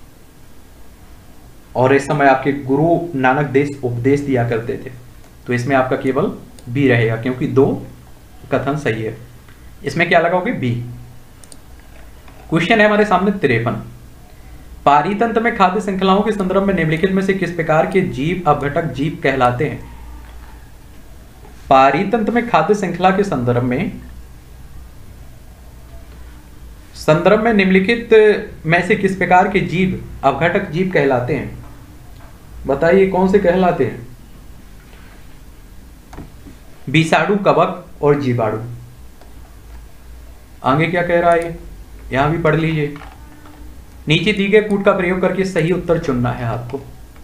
Speaker 1: और इस समय आपके गुरु नानक देव उपदेश दिया करते थे। तो इसमें आपका केवल बी रहेगा, क्योंकि 2 कथन सही है। इसमें क्या लगाओगे? बी। क्वेश्चन है हमारे सामने 53। पारितंत्र में खाद्य श्रृंखलाओं के संदर्भ में निम्नलिखित में से किस प्रकार के जीव अपघटक जीव कहलाते हैं? पारितंत्र में खाद्य श्रृंखला के संदर्भ में निम्नलिखित में से किस प्रकार के जीव अपघटक जीव कहलाते हैं? बताइए कौन से कहलाते हैं? विषाणु, कवक और जीवाणु। आगे क्या कह रहा है यहां भी पढ़ लीजिए। नीचे दिए गए कूट का प्रयोग करके सही उत्तर चुनना है आपको।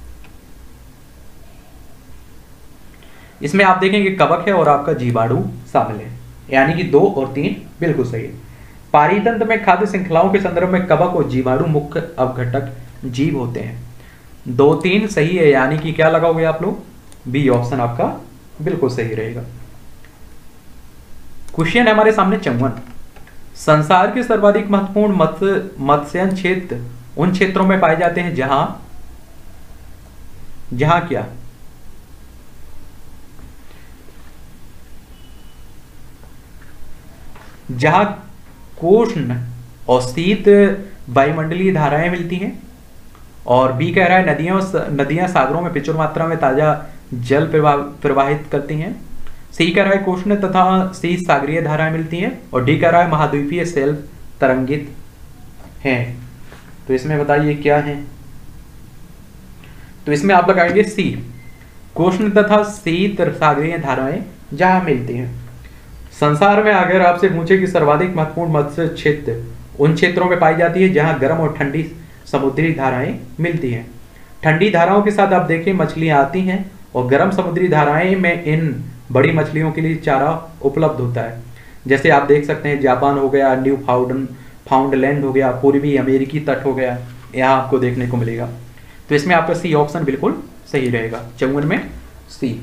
Speaker 1: इसमें आप देखेंगे कवक है और आपका जीवाणु शामिल है, यानी कि 2 और 3 बिल्कुल सही है। पारितंत्र में खाद्य श्रृंखलाओं के संदर्भ में कवक और जीवाणु मुख्य अपघटक जीव होते हैं। 2-3 सही है, यानी कि क्या लगाओगे आप लोग? बी ऑप्शन आपका बिल्कुल सही रहेगा। क्वेश्चन है हमारे सामने 54। संसार के सर्वाधिक महत्वपूर्ण मत्स्यन क्षेत्र उन क्षेत्रों में पाए जाते हैं जहां जहां क्या, जहां कोष्ण और शीत वायुमंडलीय धाराएं मिलती हैं। और बी कह रहा है नदियां सागरों में प्रचुर मात्रा में ताजा जल प्रवाहित करती हैं। सी कह रहा है कोष्ण तथा शीत सागरीय धाराएं मिलती हैं। और डी कह रहा है महाद्वीपीय शेल्फ तरंगित हैं। तो इसमें बताइए क्या है। तो इसमें आप लगाएंगे सी, कोष्ण तथा शीत सागरीय धाराएं जहां मिलती हैं। संसार में अगर आपसे पूछे कि सर्वाधिक महत्वपूर्ण मत्स्य क्षेत्र उन क्षेत्रों में पाई जाती है जहां गर्म और ठंडी समुद्री धाराएं मिलती हैं। ठंडी धाराओं के साथ आप देखें मछलियां आती हैं और गर्म समुद्री धाराएं में इन बड़ी मछलियों के लिए चारा उपलब्ध होता है। जैसे आप देख सकते हैं जापान हो गया, न्यू फाउंडलैंड हो गया, पूर्वी अमेरिकी तट हो गया, यहाँ आपको देखने को मिलेगा। तो इसमें आपका सी ऑप्शन बिल्कुल सही रहेगा, 54 में सी।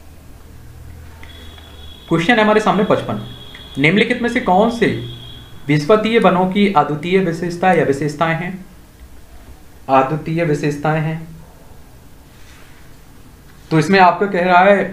Speaker 1: क्वेश्चन है हमारे सामने 55, निम्नलिखित में से कौन से विश्वतीय वनों की अद्वितीय विशेषता या विशेषताएं हैं। अद्वितीय विशेषताएं हैं। तो इसमें आपका कह रहा है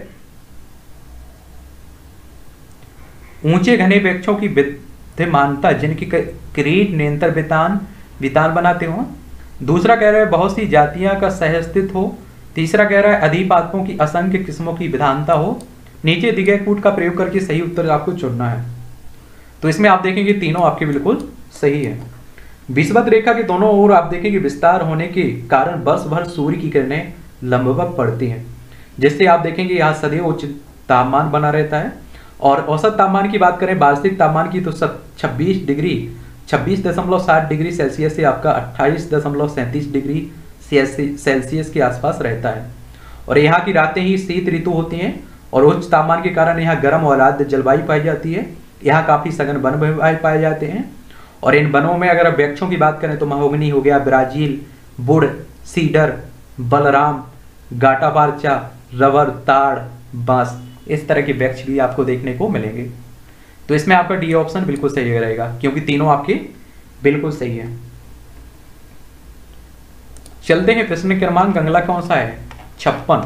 Speaker 1: ऊंचे घने वृक्षों की विद्यमानता जिनकी क्रीट निरंतर वितान बनाते हो। दूसरा कह रहा है बहुत सी जातियां का सहअस्तित्व हो। तीसरा कह रहा है अधिपादकों की असंख्य किस्मों की विधानता हो। नीचे दिए गए कूट का प्रयोग करके सही उत्तर आपको चुनना है। तो इसमें आप देखेंगे तीनों आपके बिल्कुल सही है। विषुवत रेखा के दोनों ओर आप देखेंगे विस्तार होने के कारण वर्ष भर सूर्य की किरणें लंबवत पड़ती हैं, जिससे आप देखेंगे यहाँ सदैव उच्च तापमान बना रहता है। और औसत तापमान की बात करें वार्षिक तापमान की तो 26.60 डिग्री सेल्सियस से आपका 28.37 डिग्री सेल्सियस के आसपास रहता है। और यहाँ की रातें ही शीत ऋतु होती हैं और उच्च तापमान के कारण यहाँ गर्म और आर्द्र जलवायु पाई जाती है। यहाँ काफी सघन वन पाए जाते हैं। और इन वनों में अगर वृक्षों की बात करें तो महोगनी हो गया, ब्राजील वुड, सीडर, बलराम, गाटापार्चा, रबर, ताड़, बांस, इस तरह के वृक्ष भी आपको देखने को मिलेंगे। तो इसमें आपका डी ऑप्शन बिल्कुल सही रहेगा क्योंकि तीनों आपके बिल्कुल सही है। चलते हैं प्रश्न क्रमांक अगला कौन सा है 56,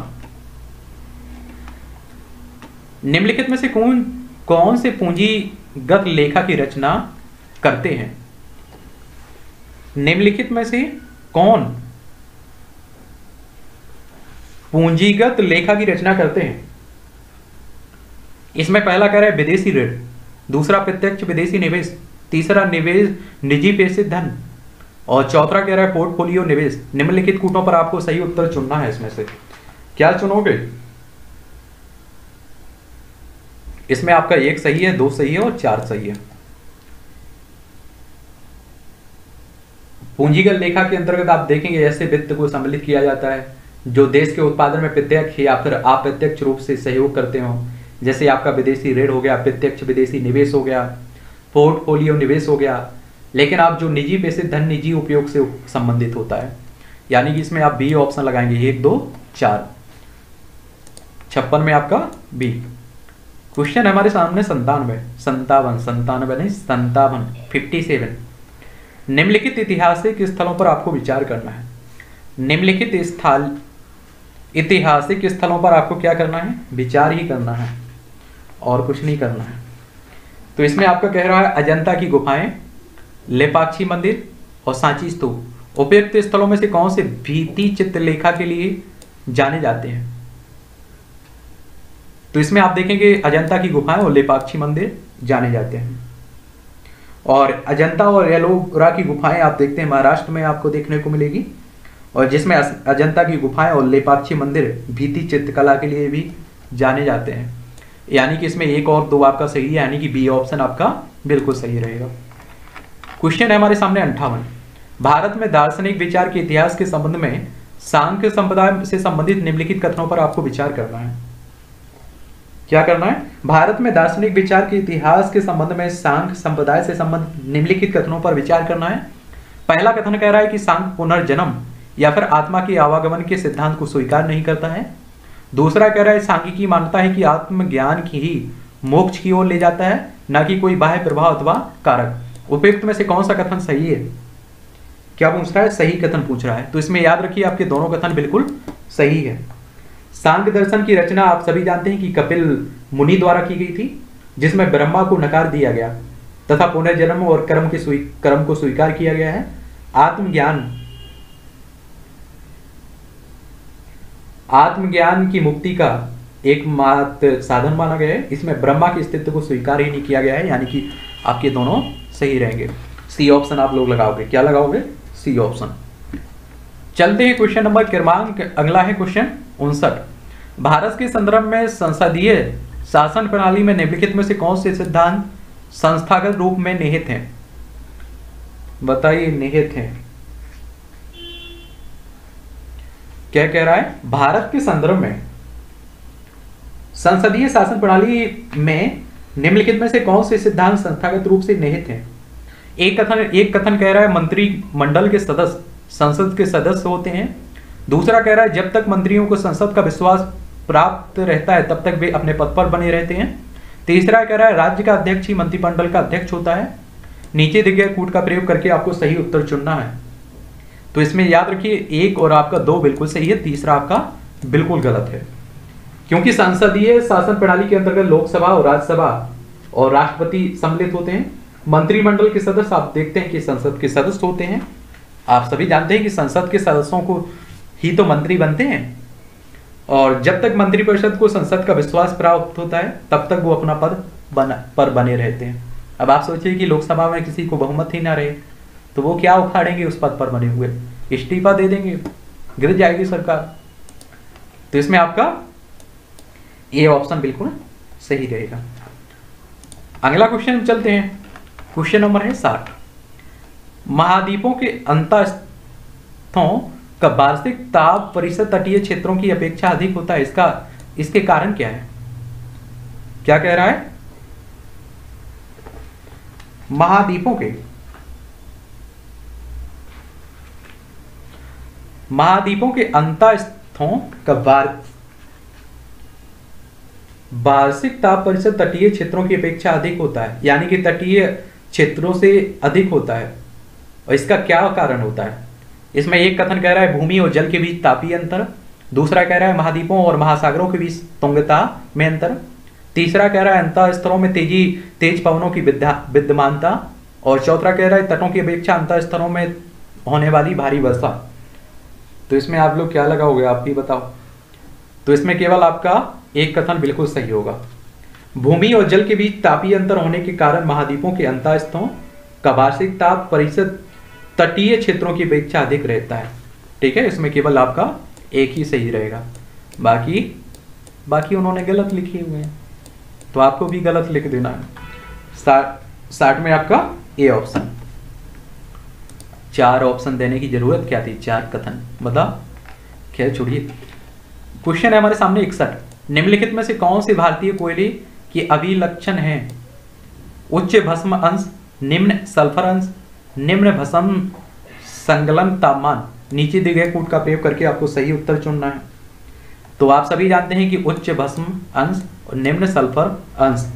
Speaker 1: निम्नलिखित में से कौन से पूंजीगत लेखा की रचना करते हैं। निम्नलिखित में से कौन पूंजीगत लेखा की रचना करते हैं। इसमें पहला कह रहा है विदेशी ऋण, दूसरा प्रत्यक्ष विदेशी निवेश, तीसरा निवेश निजी प्रेषित धन और चौथा कह रहा है पोर्टफोलियो निवेश। निम्नलिखित कूटों पर आपको सही उत्तर चुनना है। इसमें से क्या चुनोगे। इसमें आपका 1 सही है, 2 सही है और 4 सही है। पूंजीगत लेखा के अंतर्गत आप देखेंगे ऐसे वित्त को सम्मिलित किया जाता है जो देश के उत्पादन में प्रत्यक्ष या फिर अप्रत्यक्ष रूप से सहयोग करते हो। जैसे आपका विदेशी ऋण हो गया, प्रत्यक्ष विदेशी निवेश हो गया, पोर्टफोलियो निवेश हो गया। लेकिन आप जो निजी प्रेषित धन निजी उपयोग से संबंधित होता है, यानी कि इसमें आप बी ऑप्शन लगाएंगे 1, 2, 4। 56 में आपका बी। क्वेश्चन हमारे सामने 57 निम्नलिखित ऐतिहासिक स्थलों पर आपको विचार करना है। निम्नलिखित ऐतिहासिक स्थलों पर आपको क्या करना है, विचार ही करना है और कुछ नहीं करना है। तो इसमें आपका कह रहा है अजंता की गुफाएं, लेपाक्षी मंदिर और सांची स्तूप उपयुक्त स्थलों में से कौन से भित्ति चित्रलेखा के लिए जाने जाते हैं। तो इसमें आप देखेंगे अजंता की गुफाएं और लेपाक्षी मंदिर जाने जाते हैं। और अजंता और एलोरा की गुफाएं आप देखते हैं महाराष्ट्र में आपको देखने को मिलेगी, और जिसमें अजंता की गुफाएं और लेपाक्षी मंदिर भित्ति चित्रकला के लिए भी जाने जाते हैं। यानी कि इसमें 1 और 2 आपका सही है, यानी कि बी ऑप्शन आपका बिल्कुल सही रहेगा। क्वेश्चन है हमारे सामने 58, भारत में दार्शनिक विचार के इतिहास के संबंध में सांख्य संप्रदाय से संबंधित निम्नलिखित कथनों पर आपको विचार करना है। क्या करना है, भारत में दार्शनिक विचार के इतिहास के संबंध में सांख्य संप्रदाय से संबंधित निम्नलिखित कथनों पर विचार करना है। पहला कथन कह रहा है कि सांख्य पुनर्जन्म या फिर आत्मा के आवागमन के सिद्धांत को स्वीकार नहीं करता है। दूसरा कह रहा है सांख्यिकी मानता है कि आत्मज्ञान की ही मोक्ष की ओर ले जाता है, न कि कोई बाह्य प्रभाव अथवा कारक। उपयुक्त में से कौन सा कथन सही है। क्या पूछ रहा है, सही कथन पूछ रहा है। तो इसमें याद रखिए आपके दोनों कथन बिल्कुल सही है। सांख्य दर्शन की रचना आप सभी जानते हैं कि कपिल मुनि द्वारा की गई थी, जिसमें ब्रह्मा को नकार दिया गया तथा पुनर्जन्म और कर्म को स्वीकार किया गया है। आत्मज्ञान की मुक्ति का एकमात्र साधन माना गया है। इसमें ब्रह्मा के अस्तित्व को स्वीकार ही नहीं किया गया है, यानी कि आपके दोनों सही रहेंगे। सी ऑप्शन आप लोग लगाओगे, क्या लगाओगे, सी ऑप्शन। चलते हैं क्वेश्चन नंबर क्रमांक, अगला है क्वेश्चन 59। भारत के संदर्भ में संसदीय शासन प्रणाली में निम्नलिखित में से कौन से सिद्धांत संस्थागत रूप में निहित हैं? बताइए, निहित हैं। क्या कह रहा है, भारत के संदर्भ में संसदीय शासन प्रणाली में निम्नलिखित में से कौन से सिद्धांत संस्थागत रूप से निहित हैं? एक कथन कह रहा है मंत्रिमंडल के सदस्य संसद के सदस्य होते हैं। दूसरा कह रहा है जब तक मंत्रियों को संसद का विश्वास प्राप्त रहता है तब तक वे अपने पद पर बने रहते हैं। तीसरा कह रहा है राज्य का अध्यक्ष ही मंत्रिमंडल का अध्यक्ष होता है। नीचे दिए गए कूट का प्रयोग करके आपको सही उत्तर चुनना है। तो इसमें याद रखिए 1 और आपका 2 बिल्कुल सही है, तीसरा आपका बिल्कुल गलत है, क्योंकि संसदीय शासन प्रणाली के अंतर्गत लोकसभा और राज्यसभा और राष्ट्रपति सम्मिलित होते हैं। मंत्रिमंडल के सदस्य आप देखते हैं कि संसद के सदस्य होते हैं। आप सभी जानते हैं कि संसद के सदस्यों को ही तो मंत्री बनते हैं, और जब तक मंत्रिपरिषद को संसद का विश्वास प्राप्त होता है तब तक वो अपना पद पर बने रहते हैं। अब आप सोचिए कि लोकसभा में किसी को बहुमत ही ना रहे तो वो क्या उखाड़ेंगे उस पद पर बने हुए, इस्तीफा दे देंगे, गिर जाएगी सरकार। तो इसमें आपका ए ऑप्शन बिल्कुल सही रहेगा। अगला क्वेश्चन चलते हैं, क्वेश्चन नंबर है 60। महाद्वीपों के अंतस्थों का वार्षिक ताप परिसर तटीय क्षेत्रों की अपेक्षा अधिक होता है, इसके कारण क्या है? क्या कह रहा है, महाद्वीपों के अंतस्थों का वार्षिक ताप परिसर तटीय क्षेत्रों की अपेक्षा अधिक होता है, यानी कि तटीय क्षेत्रों से अधिक होता है। और इसका क्या कारण होता है? इसमें एक कथन कह रहा है भूमि और जल के बीच तापीय अंतर। दूसरा कह रहा है महाद्वीपों और महासागरों के बीच तुंगता में अंतर। तीसरा कह रहा है अंतः स्तरों में तेज पवनों की विद्यमानता। और चौथा कह रहा है तटों की अपेक्षा अंतः स्तरों में होने वाली भारी वर्षा। तो इसमें आप लोग क्या लगाओगे, आप ही बताओ। तो इसमें केवल आपका एक कथन बिल्कुल सही होगा, भूमि और जल के बीच तापीय अंतर होने के कारण महाद्वीपों के अंतःस्थों का वार्षिक ताप परिसर तटीय क्षेत्रों की अपेक्षा अधिक रहता है। ठीक है, इसमें केवल आपका एक ही सही रहेगा, बाकी उन्होंने गलत लिखे हुए हैं, तो आपको भी गलत लिख देना है। 60 में आपका ए ऑप्शन। 4 ऑप्शन देने की जरूरत क्या थी, 4 कथन बता। खैर छोड़िए, क्वेश्चन है हमारे सामने 61। निम्नलिखित में से कौन से भारतीय कोयले की अभिलक्षण है? उच्च भस्म अंश, निम्न सल्फर अंश, निम्न भस्म संगलन तापमान। नीचे दिए गए कूट का प्रयोग करके आपको सही उत्तर चुनना है। तो आप सभी जानते हैं कि उच्च भस्म अंश और निम्न सल्फर अंश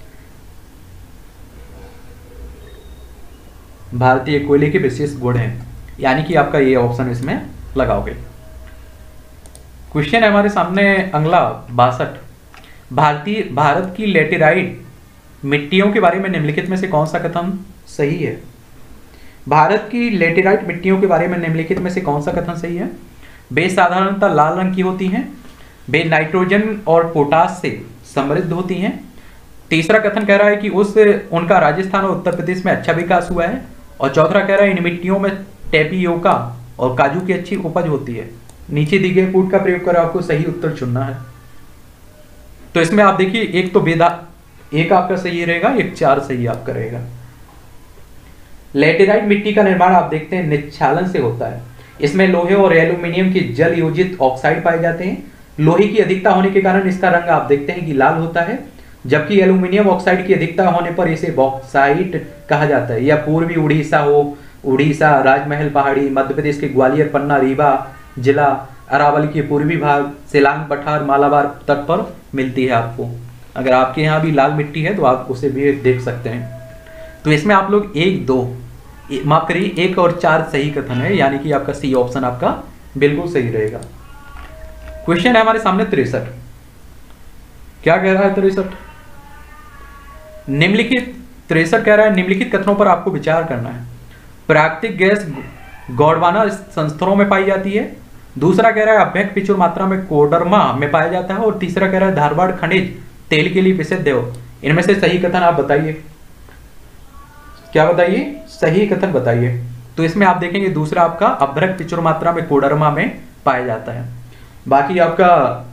Speaker 1: भारतीय कोयले के विशेष गुण हैं, यानी कि आपका ये ऑप्शन इसमें लगाओगे। क्वेश्चन है हमारे सामने अगला 62। भारत की लेटेराइट मिट्टियों के बारे में निम्नलिखित में से कौन सा कथन सही है? भारत की लेटेराइट मिट्टियों के बारे में निम्नलिखित में से कौन सा कथन सही है? वे साधारणतः लाल रंग की होती हैं, वे नाइट्रोजन और पोटास से समृद्ध होती हैं। तीसरा कथन कह रहा है कि उनका राजस्थान और उत्तर प्रदेश में अच्छा विकास हुआ है। और चौथा कह रहा है इन मिट्टियों में टेपियोका और काजू की अच्छी उपज होती है। नीचे दिए गए कूट का प्रयोग कर आपको सही उत्तर चुनना है। तो इसमें आप देखिए एक आपका सही रहेगा, एक 4 सही आपका रहेगा। लेटेराइट मिट्टी का निर्माण आप देखते हैं निक्षालन से होता है। इसमें लोहे और एल्यूमिनियम के जल योजित ऑक्साइड पाए जाते हैं। लोहे की अधिकता होने के कारण इसका रंग आप देखते हैं कि लाल होता है, जबकि एल्यूमिनियम ऑक्साइड की अधिकता होने पर इसे बॉक्साइट कहा जाता है। या पूर्वी उड़ीसा, राजमहल पहाड़ी, मध्य प्रदेश के ग्वालियर, पन्ना, रीवा जिला, अरावली के पूर्वी भाग, सिलांग पठार, मालाबार तट पर मिलती है आपको। अगर आपके यहाँ भी लाल मिट्टी है तो आप उसे भी देख सकते हैं। तो इसमें आप लोग 1, 2 माफ करिए 1 और 4 सही कथन है, यानी कि आपका सी ऑप्शन आपका बिल्कुल सही रहेगा। क्वेश्चन है हमारे सामने 63। क्या कह रहा है 63? निम्नलिखित 63 कह रहा है निम्नलिखित कथनों पर आपको विचार करना है। प्राकृतिक गैस गोंडवाना संस्थानों में पाई जाती है। दूसरा कह रहा है अभ्यक प्रचुर मात्रा में कोडरमा में पाया जाता है। और तीसरा कह रहा है धारवाड़ खनिज तेल के लिए प्रसिद्ध है। इनमें से सही कथन आप बताइए, क्या बताइए, सही कथन बताइए। तो इसमें आप देखेंगे दूसरा आपका अभ्यक प्रचुर मात्रा में कोडरमा में पाया जाता है। बाकी आपका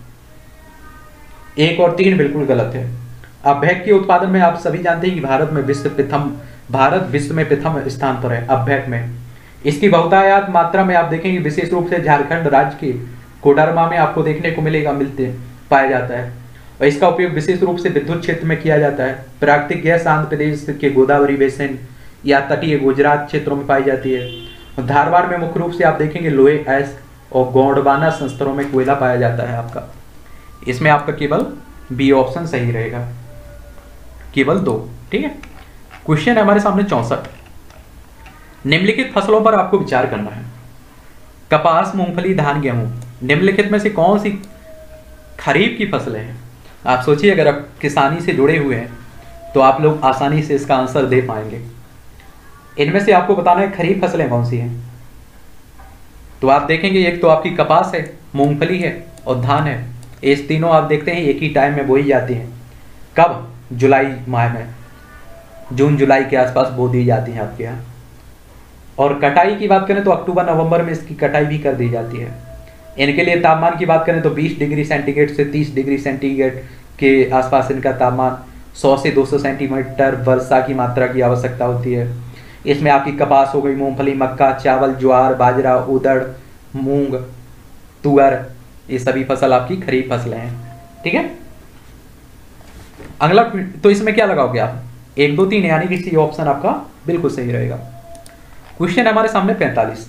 Speaker 1: 1 और 3 बिल्कुल गलत है। अभ्यक के उत्पादन में आप सभी जानते हैं कि भारत विश्व में प्रथम स्थान पर है अभ्यक में। इसकी बहुतायत मात्रा में आप देखेंगे विशेष रूप से झारखंड राज्य के कोडरमा में आपको देखने को मिलेगा, पाया जाता है। और इसका उपयोग विशेष रूप से विद्युत क्षेत्र में किया जाता है। प्राकृतिक गैस आंध्र प्रदेश के गोदावरी बेसिन या तटीय गुजरात क्षेत्रों में पाई जाती है। और धारवाड़ में मुख्य रूप से आप देखेंगे लोहे ऐस और गोंडवाना संस्थानों में कोयला पाया जाता है आपका। इसमें आपका केवल बी ऑप्शन सही रहेगा, केवल 2। ठीक है। क्वेश्चन है हमारे सामने 64। निम्नलिखित फसलों पर आपको विचार करना है। कपास, मूंगफली, धान, गेहूं, निम्नलिखित में से कौन सी खरीफ की फसलें हैं? आप सोचिए, अगर आप किसानी से जुड़े हुए हैं तो आप लोग आसानी से इसका आंसर दे पाएंगे। इनमें से आपको बताना है खरीफ फसलें कौन सी हैं। तो आप देखेंगे एक तो आपकी कपास है, मूंगफली है और धान है। इस तीनों आप देखते हैं एक ही टाइम में बोई जाती हैं। कब? जुलाई माह में, जून जुलाई के आसपास बो दी जाती है आपके यहाँ। और कटाई की बात करें तो अक्टूबर नवंबर में इसकी कटाई भी कर दी जाती है। इनके लिए तापमान की बात करें तो 20 डिग्री सेंटीग्रेड से 30 डिग्री सेंटीग्रेड के आसपास इनका तापमान, 100 से 200 सेंटीमीटर वर्षा की मात्रा की आवश्यकता होती है। इसमें आपकी कपास हो गई, मूंगफली, मक्का, चावल, ज्वार, बाजरा, उड़द, मूंग, तुअर, ये सभी फसल आपकी खरीफ फसलें हैं। ठीक है। अगला तो इसमें क्या लगाओगे आप? 1 2 3, यानी कि सी ऑप्शन आपका बिल्कुल सही रहेगा। क्वेश्चन है हमारे सामने 45।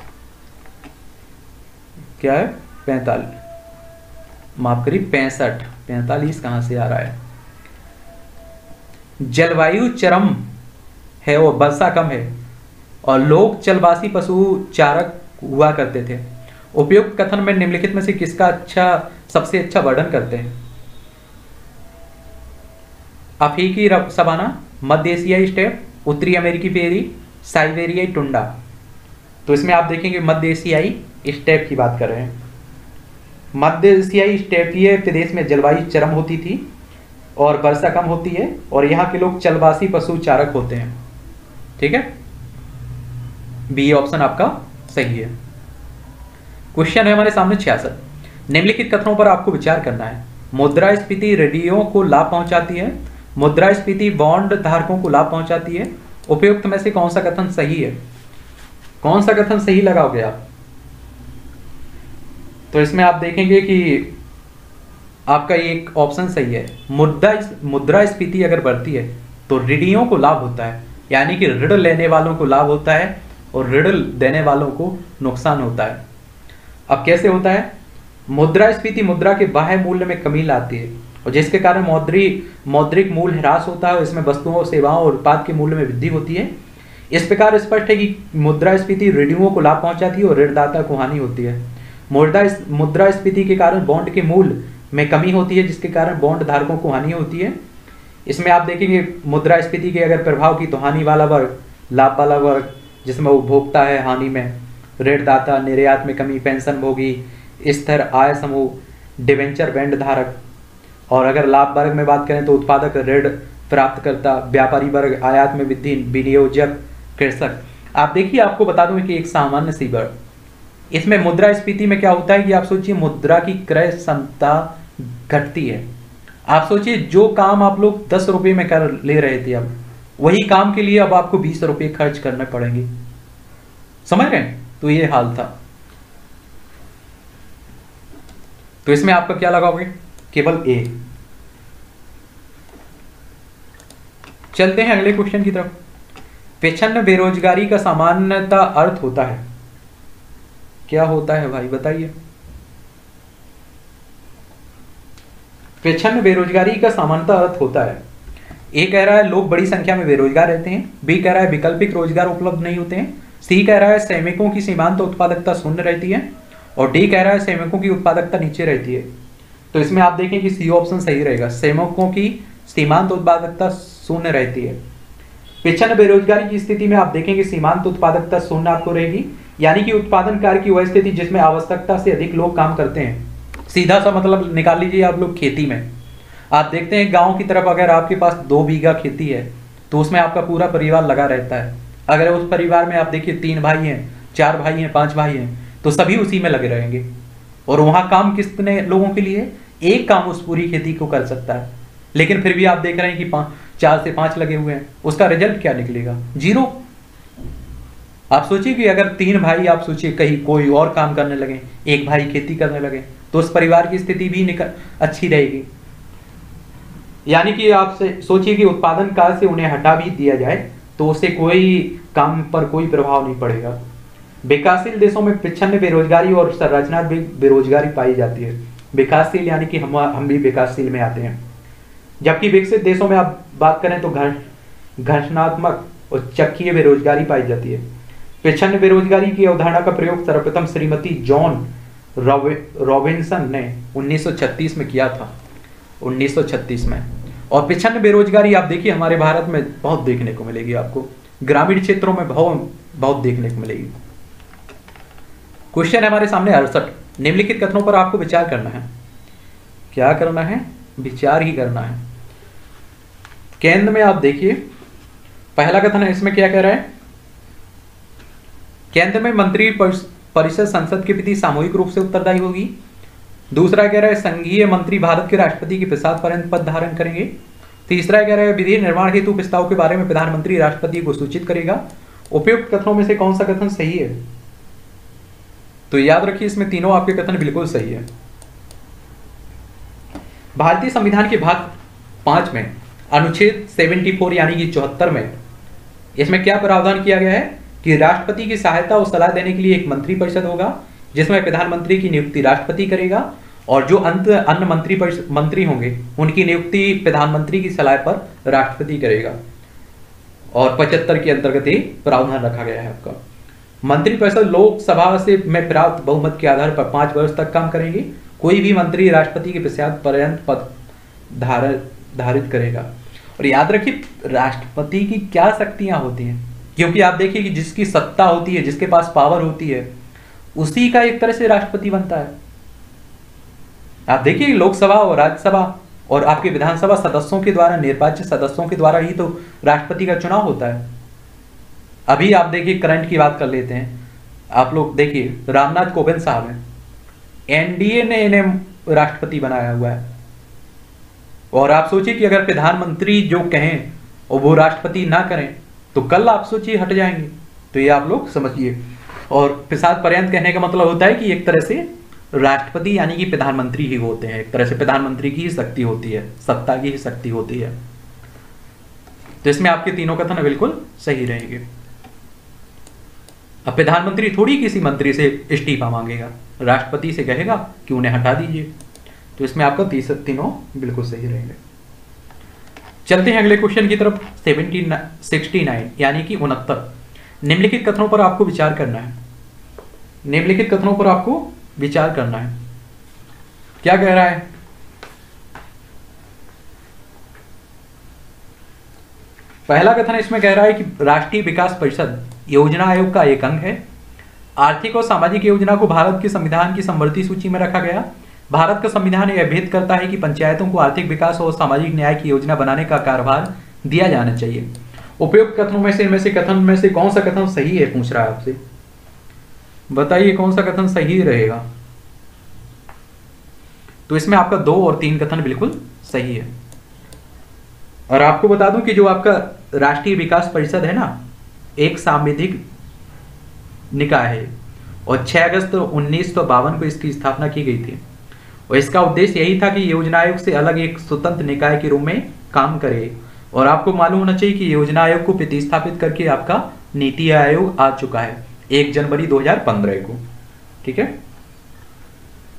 Speaker 1: क्या है? 45, माफ करिए 65। 45 कहां से आ रहा है? जलवायु चरम है और वर्षा कम है और लोग चलवासी पशु चारक हुआ करते थे। उपयुक्त कथन में निम्नलिखित में से किसका सबसे अच्छा वर्णन करते हैं? अफ्रीकी सवाना, मध्य एशियाई स्टेप, उत्तरी अमेरिकी पेरी, साइबेरियाई टुंडा। तो इसमें आप देखेंगे मध्य एशियाई स्टेप की बात कर रहे हैं। मध्य एशियाई स्टेपीय प्रदेश में जलवायु चरम होती थी और वर्षा कम होती है और यहाँ के लोग चलवासी पशु चारक होते हैं। ठीक है, बी ऑप्शन आपका सही है। क्वेश्चन है हमारे सामने 66। निम्नलिखित कथनों पर आपको विचार करना है। मुद्रास्फीति ऋणियों को लाभ पहुंचाती है। मुद्रास्फीति बॉन्ड धारकों को लाभ पहुंचाती है। उपयुक्त में से कौन सा कथन सही है? कौन सा कथन सही लगाओगे आप? तो इसमें आप देखेंगे कि आपका एक ऑप्शन सही है। मुद्रास्फीति अगर बढ़ती है तो ऋणियों को लाभ होता है, यानी कि ऋण लेने वालों को लाभ होता है और ऋण देने वालों को नुकसान होता है। अब कैसे होता है? मुद्रास्फीति मुद्रा के बाह्य मूल्य में कमी लाती है और जिसके कारण मौद्रिक मूल्य ह्रास होता है। इसमें वस्तुओं, सेवाओं और उत्पाद के मूल्य में वृद्धि होती है। इस प्रकार स्पष्ट है कि मुद्रास्फीति ऋणियों को लाभ पहुंचाती है और ऋणदाता को हानि होती है। मुद्रास्फीति के कारण बॉन्ड के मूल्य में कमी होती है, जिसके कारण बॉन्ड धारकों को हानि होती है। इसमें आप देखेंगे मुद्रास्फीति के अगर प्रभाव की तो हानि वाला वर्ग, लाभ वाला वर्ग, जिसमें उपभोक्ता है हानि में, ऋणदाता, निर्यात में कमी, पेंशनभोगी, स्थिर आय समूह, डिवेंचर बॉन्ड धारक। और अगर लाभ वर्ग में बात करें तो उत्पादक, ऋण प्राप्तकर्ता, व्यापारी वर्ग, आयात में वृद्धि, विनियोजक, कृषक। आप देखिए, आपको बता दूं कि एक सामान्य सी वर्ग, इसमें मुद्रास्फीति में क्या होता है कि आप सोचिए मुद्रा की क्रय क्षमता घटती है। आप सोचिए जो काम आप लोग 10 रुपए में कर ले रहे थे, अब वही काम के लिए अब आपको 20 रुपए खर्च करने पड़ेंगे। समझ रहे हैं? तो ये हाल था। तो इसमें आपका क्या लगाओगे? केवल ए। चलते हैं अगले क्वेश्चन की तरफ। प्रच्छन्न बेरोजगारी का सामान्यतः अर्थ होता है, क्या होता है भाई बताइए? प्रच्छन्न बेरोजगारी का सामान्यतः अर्थ होता है ए कह रहा है लोग बड़ी संख्या में बेरोजगार रहते हैं, बी कह रहा है वैकल्पिक रोजगार उपलब्ध नहीं होते हैं, सी कह रहा है श्रमिकों की सीमांत उत्पादकता शून्य रहती है, और डी कह रहा है श्रमिकों की उत्पादकता नीचे रहती है। तो इसमें आप देखें कि सी ऑप्शन सही रहेगा, श्रमिकों की सीमांत उत्पादकता शून्य रहती है। विच्छिन्न बेरोजगारी की स्थिति में आप देखेंगे सीमांत उत्पादकता शून्य आपको रहेगी, यानी कि उत्पादन कार्य की वह स्थिति जिसमें आवश्यकता से अधिक लोग काम करते हैं। सीधा सा मतलब निकाल लीजिए आप लोग खेती में, आप देखते हैं गांव की तरफ अगर आपके पास 2 बीघा खेती है तो उसमें आपका पूरा परिवार लगा रहता है। अगर उस परिवार में आप देखिए 3 भाई हैं, 4 भाई हैं, 5 भाई हैं, तो सभी उसी में लगे रहेंगे। और वहां काम कितने लोगों के लिए? एक काम उस पूरी खेती को कर सकता है, लेकिन फिर भी आप देख रहे हैं कि 4 से 5 लगे हुए हैं, उसका रिजल्ट क्या निकलेगा? 0। आप सोचिए कि अगर 3 भाई आप सोचिए कहीं कोई और काम करने लगे, एक भाई खेती करने लगे, तो उस परिवार की स्थिति भी अच्छी रहेगी। यानी कि आप सोचिए कि उत्पादन काल से उन्हें हटा भी दिया जाए तो उससे कोई काम पर कोई प्रभाव नहीं पड़ेगा। विकासशील देशों में विच्छिन्न बेरोजगारी और संरचनात्मक बेरोजगारी पाई जाती है। विकासशील यानी कि हम भी विकासशील में आते हैं, जबकि विकसित देशों में आप बात करें तो घर्षणात्मक और चक्रीय बेरोजगारी पाई जाती है। विच्छिन्न बेरोजगारी की अवधारणा का प्रयोग सर्वप्रथम श्रीमती जॉन रॉबिन्सन ने 1936 में किया था, 1936 में। और विच्छिन्न बेरोजगारी आप देखिए हमारे भारत में बहुत देखने को मिलेगी, आपको ग्रामीण क्षेत्रों में बहुत देखने को मिलेगी। क्वेश्चन है हमारे सामने 68। निम्नलिखित कथनों पर आपको विचार करना है। क्या करना है? विचार ही करना है। केंद्र में आप देखिए पहला कथन है, इसमें क्या कह रहा है? केंद्र में मंत्री परिषद संसद के प्रति सामूहिक रूप से उत्तरदायी होगी। दूसरा कह रहा है संघीय मंत्री भारत के राष्ट्रपति के प्रसाद पर्यंत पद धारण करेंगे। तीसरा कह रहा है विधि निर्माण हेतु प्रस्ताव के बारे में प्रधानमंत्री राष्ट्रपति को सूचित करेगा। उपयुक्त कथनों में से कौन सा कथन सही है? तो याद रखिए इसमें तीनों आपके कथन बिल्कुल सही है। भारतीय संविधान के भाग 5 में अनुच्छेद 74 यानी कि 74 में इसमें क्या प्रावधान किया गया है कि राष्ट्रपति की सहायता और सलाह देने के लिए एक मंत्री परिषद होगा, जिसमें प्रधानमंत्री की नियुक्ति राष्ट्रपति करेगा, और जो अन्य मंत्री होंगे उनकी नियुक्ति प्रधानमंत्री की सलाह पर राष्ट्रपति करेगा। और 75 के अंतर्गत ये प्रावधान रखा गया है आपका। मंत्रिपरिषद लोकसभा से में प्राप्त बहुमत के आधार पर 5 वर्ष तक काम करेंगे। कोई भी मंत्री राष्ट्रपति के प्रसाद पर्यंत पद धारित करेगा। और याद रखिए राष्ट्रपति की क्या शक्तियां होती हैं, क्योंकि आप देखिए कि जिसकी सत्ता होती है, जिसके पास पावर होती है, उसी का एक तरह से राष्ट्रपति बनता है। आप देखिए लोकसभा और राज्यसभा और आपके विधानसभा सदस्यों के द्वारा, निर्वाचित सदस्यों के द्वारा ही तो राष्ट्रपति का चुनाव होता है। अभी आप देखिए करंट की बात कर लेते हैं। आप लोग देखिए रामनाथ कोविंद साहब हैं, एनडीए ने इन्हें राष्ट्रपति बनाया हुआ है। और आप सोचिए कि अगर प्रधानमंत्री जो कहें और वो राष्ट्रपति ना करें तो कल आप सोचिए हट जाएंगे। तो ये आप लोग समझिए। और प्रसाद पर्यंत कहने का मतलब होता है कि एक तरह से राष्ट्रपति यानी कि प्रधानमंत्री ही होते हैं, एक तरह से प्रधानमंत्री की ही शक्ति होती है, सत्ता की ही शक्ति होती है। तो इसमें आपके तीनों कथन बिल्कुल सही रहेंगे। अब प्रधानमंत्री थोड़ी किसी मंत्री से इस्तीफा मांगेगा, राष्ट्रपति से कहेगा कि उन्हें हटा दीजिए। तो इसमें आपका तीनों बिल्कुल सही रहेंगे। चलते हैं अगले क्वेश्चन की तरफ। 69 यानी कि 69। निम्नलिखित कथनों पर आपको विचार करना है। निम्नलिखित कथनों पर आपको विचार करना है। क्या कह रहा है? पहला कथन इसमें कह रहा है कि राष्ट्रीय विकास परिषद योजना आयोग का एक अंग है। आर्थिक और सामाजिक योजना को भारत के संविधान की समवर्ती सूची में रखा गया। भारत का संविधान यह भेद करता है कि पंचायतों को आर्थिक विकास और सामाजिक न्याय की योजना बनाने का कार्यभार दिया जाना चाहिए। उपयुक्त कथनों में से कथन में से कौन सा कथन सही है, पूछ रहा है आपसे। बताइए कौन सा कथन सही रहेगा। तो इसमें आपका 2 और 3 कथन बिल्कुल सही है। और आपको बता दूं कि जो आपका राष्ट्रीय विकास परिषद है ना, एक सांविधिक निकाय है और 6 अगस्त 1952 को इसकी स्थापना की गई थी। और इसका उद्देश्य यही था कि योजना आयोग से अलग एक स्वतंत्र निकाय के रूप में काम करे। और आपको मालूम होना चाहिए कि योजना आयोग को प्रतिस्थापित करके आपका नीति आयोग आ चुका है 1 जनवरी 2015 को। ठीक है,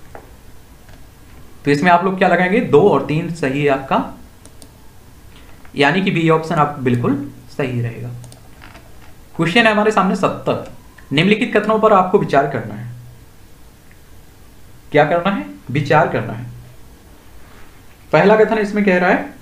Speaker 1: तो इसमें आप लोग क्या लगाएंगे? 2 और 3 सही है आपका। यानी कि बी ऑप्शन आप बिल्कुल सही रहेगा। क्वेश्चन है हमारे सामने 70। निम्नलिखित कथनों पर आपको विचार करना है। क्या करना है? विचार करना है। पहला कथन इसमें कह रहा है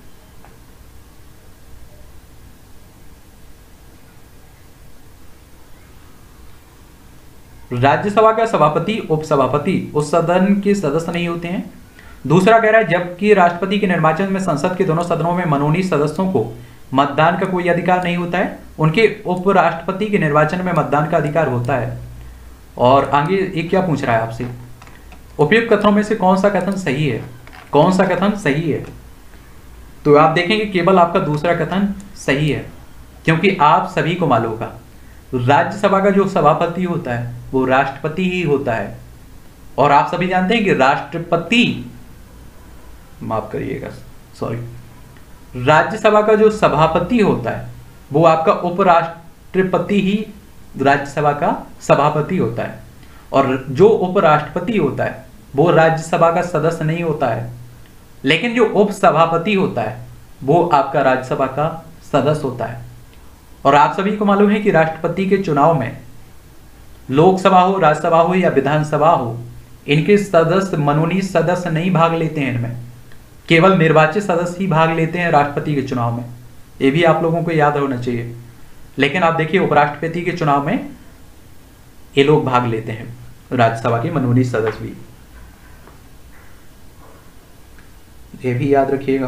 Speaker 1: राज्यसभा का सभापति उपसभापति उस सदन के सदस्य नहीं होते हैं। दूसरा कह रहा है जबकि राष्ट्रपति के निर्वाचन में संसद के दोनों सदनों में मनोनीत सदस्यों को मतदान का कोई अधिकार नहीं होता है, उनके उपराष्ट्रपति के निर्वाचन में मतदान का अधिकार होता है। और आगे एक क्या पूछ रहा है आपसे, उपयुक्त कथनों में से कौन सा कथन सही है? कौन सा कथन सही है? तो आप देखेंगे केवल आपका दूसरा कथन सही है, क्योंकि आप सभी को मालूम होगा राज्यसभा का जो सभापति होता है वो राष्ट्रपति ही होता है। और आप सभी जानते हैं कि राष्ट्रपति, माफ करिएगा, सॉरी, राज्यसभा का जो सभापति होता है वो आपका उपराष्ट्रपति ही राज्यसभा का सभापति होता है। और जो उपराष्ट्रपति होता है वो राज्यसभा का सदस्य नहीं होता है, लेकिन जो उपसभापति होता है वो आपका राज्यसभा का सदस्य होता है। और आप सभी को मालूम है कि राष्ट्रपति के चुनाव में लोकसभा हो, राज्यसभा हो या विधानसभा हो, इनके सदस्य मनोनीत सदस्य नहीं भाग लेते हैं, इनमें केवल निर्वाचित सदस्य ही भाग लेते हैं राष्ट्रपति के चुनाव में। ये भी आप लोगों को याद होना चाहिए। लेकिन आप देखिए उपराष्ट्रपति के चुनाव में ये लोग भाग लेते हैं, राज्यसभा के मनोनीत सदस्य भी, ये भी याद रखिएगा।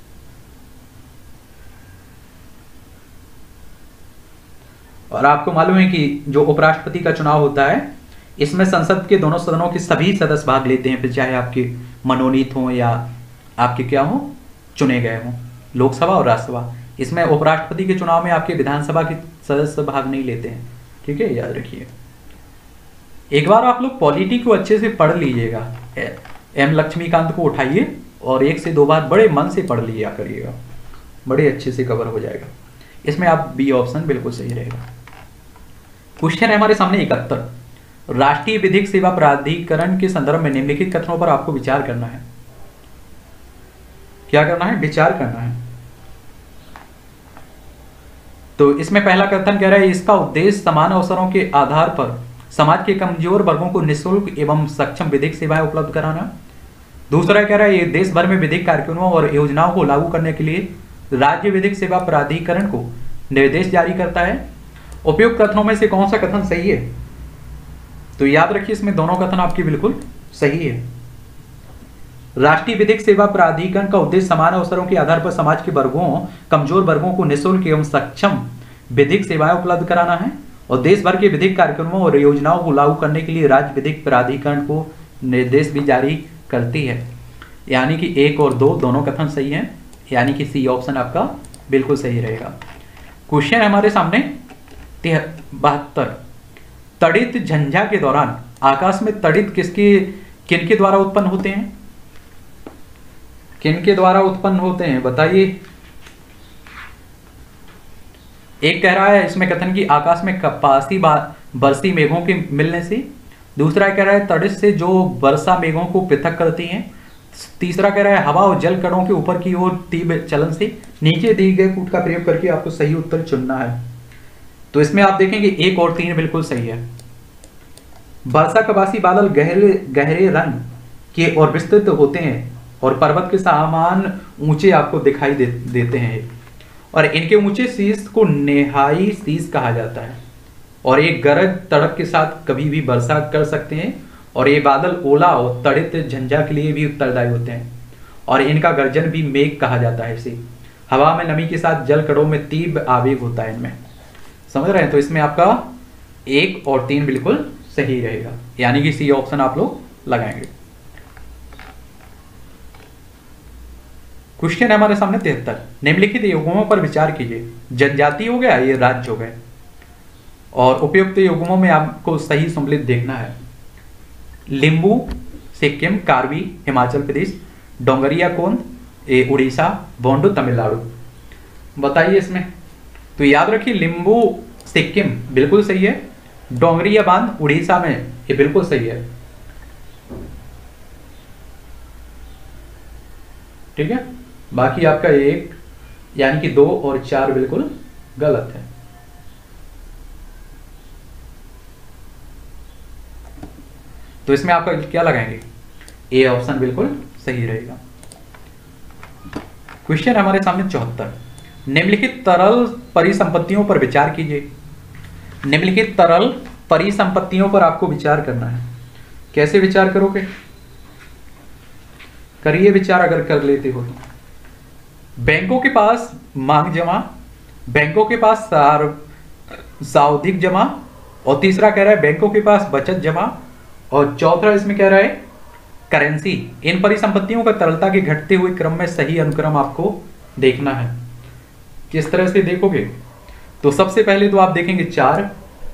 Speaker 1: और आपको मालूम है कि जो उपराष्ट्रपति का चुनाव होता है इसमें संसद के दोनों सदनों के सभी सदस्य भाग लेते हैं, फिर चाहे आपके मनोनीत हों या आपके क्या हो, चुने गए हों, लोकसभा और राज्यसभा। इसमें उपराष्ट्रपति के चुनाव में आपके विधानसभा के सदस्य भाग नहीं लेते हैं। ठीक है, याद रखिए। एक बार आप लोग पॉलिटी को अच्छे से पढ़ लीजिएगा, एम लक्ष्मीकांत को उठाइए और 1 से 2 बार बड़े मन से पढ़ लिया करिएगा, बड़े अच्छे से कवर हो जाएगा। इसमें आप बी ऑप्शन बिल्कुल सही रहेगा। क्वेश्चन है हमारे सामने 71। राष्ट्रीय विधिक सेवा प्राधिकरण के संदर्भ में निम्नलिखित कथनों पर आपको विचार करना है। क्या करना है? विचार करना है। तो इसमें पहला कथन कह रहा है इसका उद्देश्य समान अवसरों के आधार पर समाज के कमजोर वर्गों को निःशुल्क एवं सक्षम विधिक सेवाएं उपलब्ध कराना। दूसरा कह रहा है ये देश भर में विधिक कार्यक्रमों और योजनाओं को लागू करने के लिए राज्य विधिक सेवा प्राधिकरण को निर्देश जारी करता है। उपयुक्त कथनों में से कौन सा कथन सही है? तो याद रखिए इसमें दोनों कथन आपके बिल्कुल सही है। राष्ट्रीय विधिक सेवा प्राधिकरण का उद्देश्य समान अवसरों के आधार पर समाज के वर्गों, कमजोर वर्गों को निःशुल्क एवं सक्षम विधिक सेवाएं उपलब्ध कराना है और देश भर के विधिक कार्यक्रमों और योजनाओं को लागू करने के लिए राज्य विधिक प्राधिकरण को निर्देश भी जारी करती है। यानी कि 1 और 2 दोनों कथन सही हैं, यानी कि सी ऑप्शन आपका बिल्कुल सही रहेगा। क्वेश्चन हमारे सामने 72। तड़ित झंझा के दौरान आकाश में तड़ित किनके द्वारा उत्पन्न होते हैं? किनके द्वारा उत्पन्न होते हैं बताइए। एक कह रहा है इसमें कथन की आकाश में कपासी बरसी मेघों के मिलने से। दूसरा कह रहा है तड़ित से जो वर्षा मेघों को पृथक करती हैं। तीसरा कह रहा है हवा और जल कणों के ऊपर की ओर तीव्र चलन से। नीचे दिए गए कूट का प्रयोग करके आपको सही उत्तर चुनना है। तो इसमें आप देखेंगे 1 और 3 बिल्कुल सही है। वर्षा कपासी बादल गहरे रंग के और विस्तृत होते हैं और पर्वत के समान ऊंचे आपको दिखाई देते हैं और इनके ऊंचे शीर्ष को नेहाई शीर्ष कहा जाता है और एक गरज तड़प के साथ कभी भी वर्षा कर सकते हैं और ये बादल ओला और तड़ित झंझा के लिए भी उत्तरदायी होते हैं और इनका गर्जन भी मेघ कहा जाता है। इसे हवा में नमी के साथ जल कणों में तीव्र आवेग होता है इनमें। समझ रहे हैं? तो इसमें आपका 1 और 3 बिल्कुल सही रहेगा, यानी कि सी ऑप्शन आप लोग लगाएंगे। क्वेश्चन है हमारे सामने 73। निम्नलिखित युग्मों पर विचार कीजिए। जनजाति हो गया, ये राज्य हो गए और उपयुक्त युग्मों में आपको सही सम्मिलित देखना है। लिंबू सिक्किम, कार्बी हिमाचल प्रदेश, डोंगरिया कोंद उड़ीसा, बोंडो तमिलनाडु। बताइए इसमें। तो याद रखिए लिंबू सिक्किम बिल्कुल सही है, डोंगरिया बांध उड़ीसा में ये बिल्कुल सही है। ठीक है, बाकी आपका 1, यानी कि 2 और 4 बिल्कुल गलत है। तो इसमें आपका क्या लगाएंगे, ए ऑप्शन बिल्कुल सही रहेगा। क्वेश्चन हमारे सामने 74, निम्नलिखित तरल परिसंपत्तियों पर विचार कीजिए। निम्नलिखित तरल परिसंपत्तियों पर आपको विचार करना है। कैसे विचार करोगे, करिए विचार अगर कर लेते हो तो। बैंकों के पास मांग जमा, बैंकों के पास सावधिक जमा, और तीसरा कह रहा है बैंकों के पास बचत जमा, और चौथा इसमें कह रहा है करेंसी। इन परिसंपत्तियों का तरलता के घटते हुए क्रम में सही अनुक्रम आपको देखना है। किस तरह से देखोगे, तो सबसे पहले तो आप देखेंगे 4,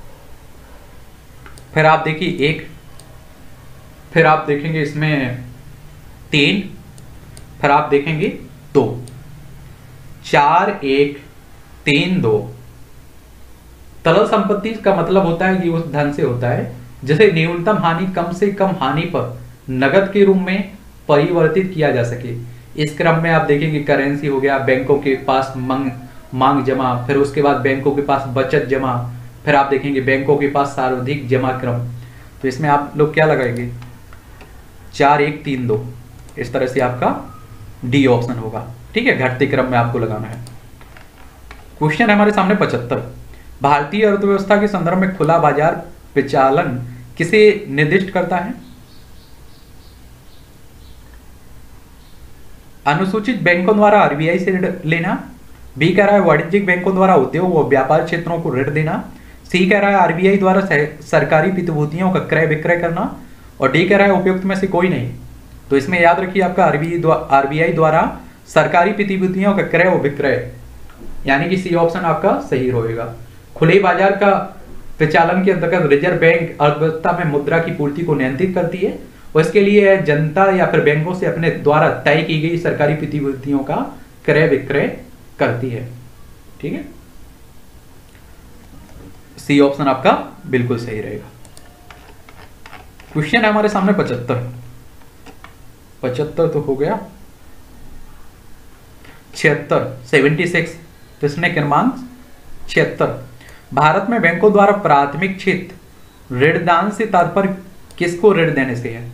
Speaker 1: फिर आप देखिए 1, फिर आप देखेंगे इसमें 3, फिर आप देखेंगे 2। 4 1 3 2। तरल संपत्ति का मतलब होता है कि उस धन से होता है जैसे न्यूनतम हानि कम से कम हानि पर नगद के रूप में परिवर्तित किया जा सके। इस क्रम में आप देखेंगे करेंसी हो गया, बैंकों के पास मांग जमा, फिर उसके बाद बैंकों के पास बचत जमा, फिर आप देखेंगे बैंकों के पास सार्वधिक जमा क्रम। तो इसमें आप लोग क्या लगाएंगे, 4 1 3 2। इस तरह से आपका डी ऑप्शन होगा। ठीक है, घटते क्रम में आपको लगाना है। क्वेश्चन है हमारे सामने 75, भारतीय अर्थव्यवस्था के संदर्भ में खुला बाजार विचालन किसे निर्दिष्ट करता है। अनुसूचित बैंकों द्वारा आरबीआई से ऋण लेना, बी कह रहा है वाणिज्यिक बैंकों द्वारा उद्योग और व्यापार क्षेत्रों को ऋण देना, सी कह रहा है आरबीआई द्वारा सरकारी प्रतिभूतियों का क्रय विक्रय करना, और डी कह रहा है उपयुक्त में से कोई नहीं। तो इसमें याद रखिए आपका आरबीआई द्वारा सरकारी प्रतिभूतियों का क्रय और विक्रय, यानी कि सी ऑप्शन आपका सही रहेगा। खुले बाजार का विचालन के अंतर्गत रिजर्व बैंक अर्थव्यवस्था में मुद्रा की पूर्ति को नियंत्रित करती है और इसके लिए जनता या फिर बैंकों से अपने द्वारा तय की गई सरकारी प्रतिभूतियों का क्रय विक्रय करती है। ठीक है, सी ऑप्शन आपका बिल्कुल सही रहेगा। क्वेश्चन है हमारे सामने 75 तो हो गया। 76 प्रश्न क्रमांक 76, भारत में बैंकों द्वारा प्राथमिक क्षेत्र ऋण दान से तात्पर्य किसको ऋण देने से है।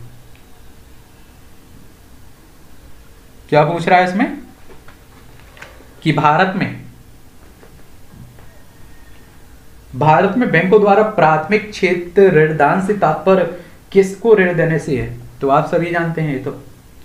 Speaker 1: क्या पूछ रहा है इसमें कि भारत में बैंकों द्वारा प्राथमिक क्षेत्र ऋण दान से तात्पर्य किसको ऋण देने से है। तो आप सभी जानते हैं, ये तो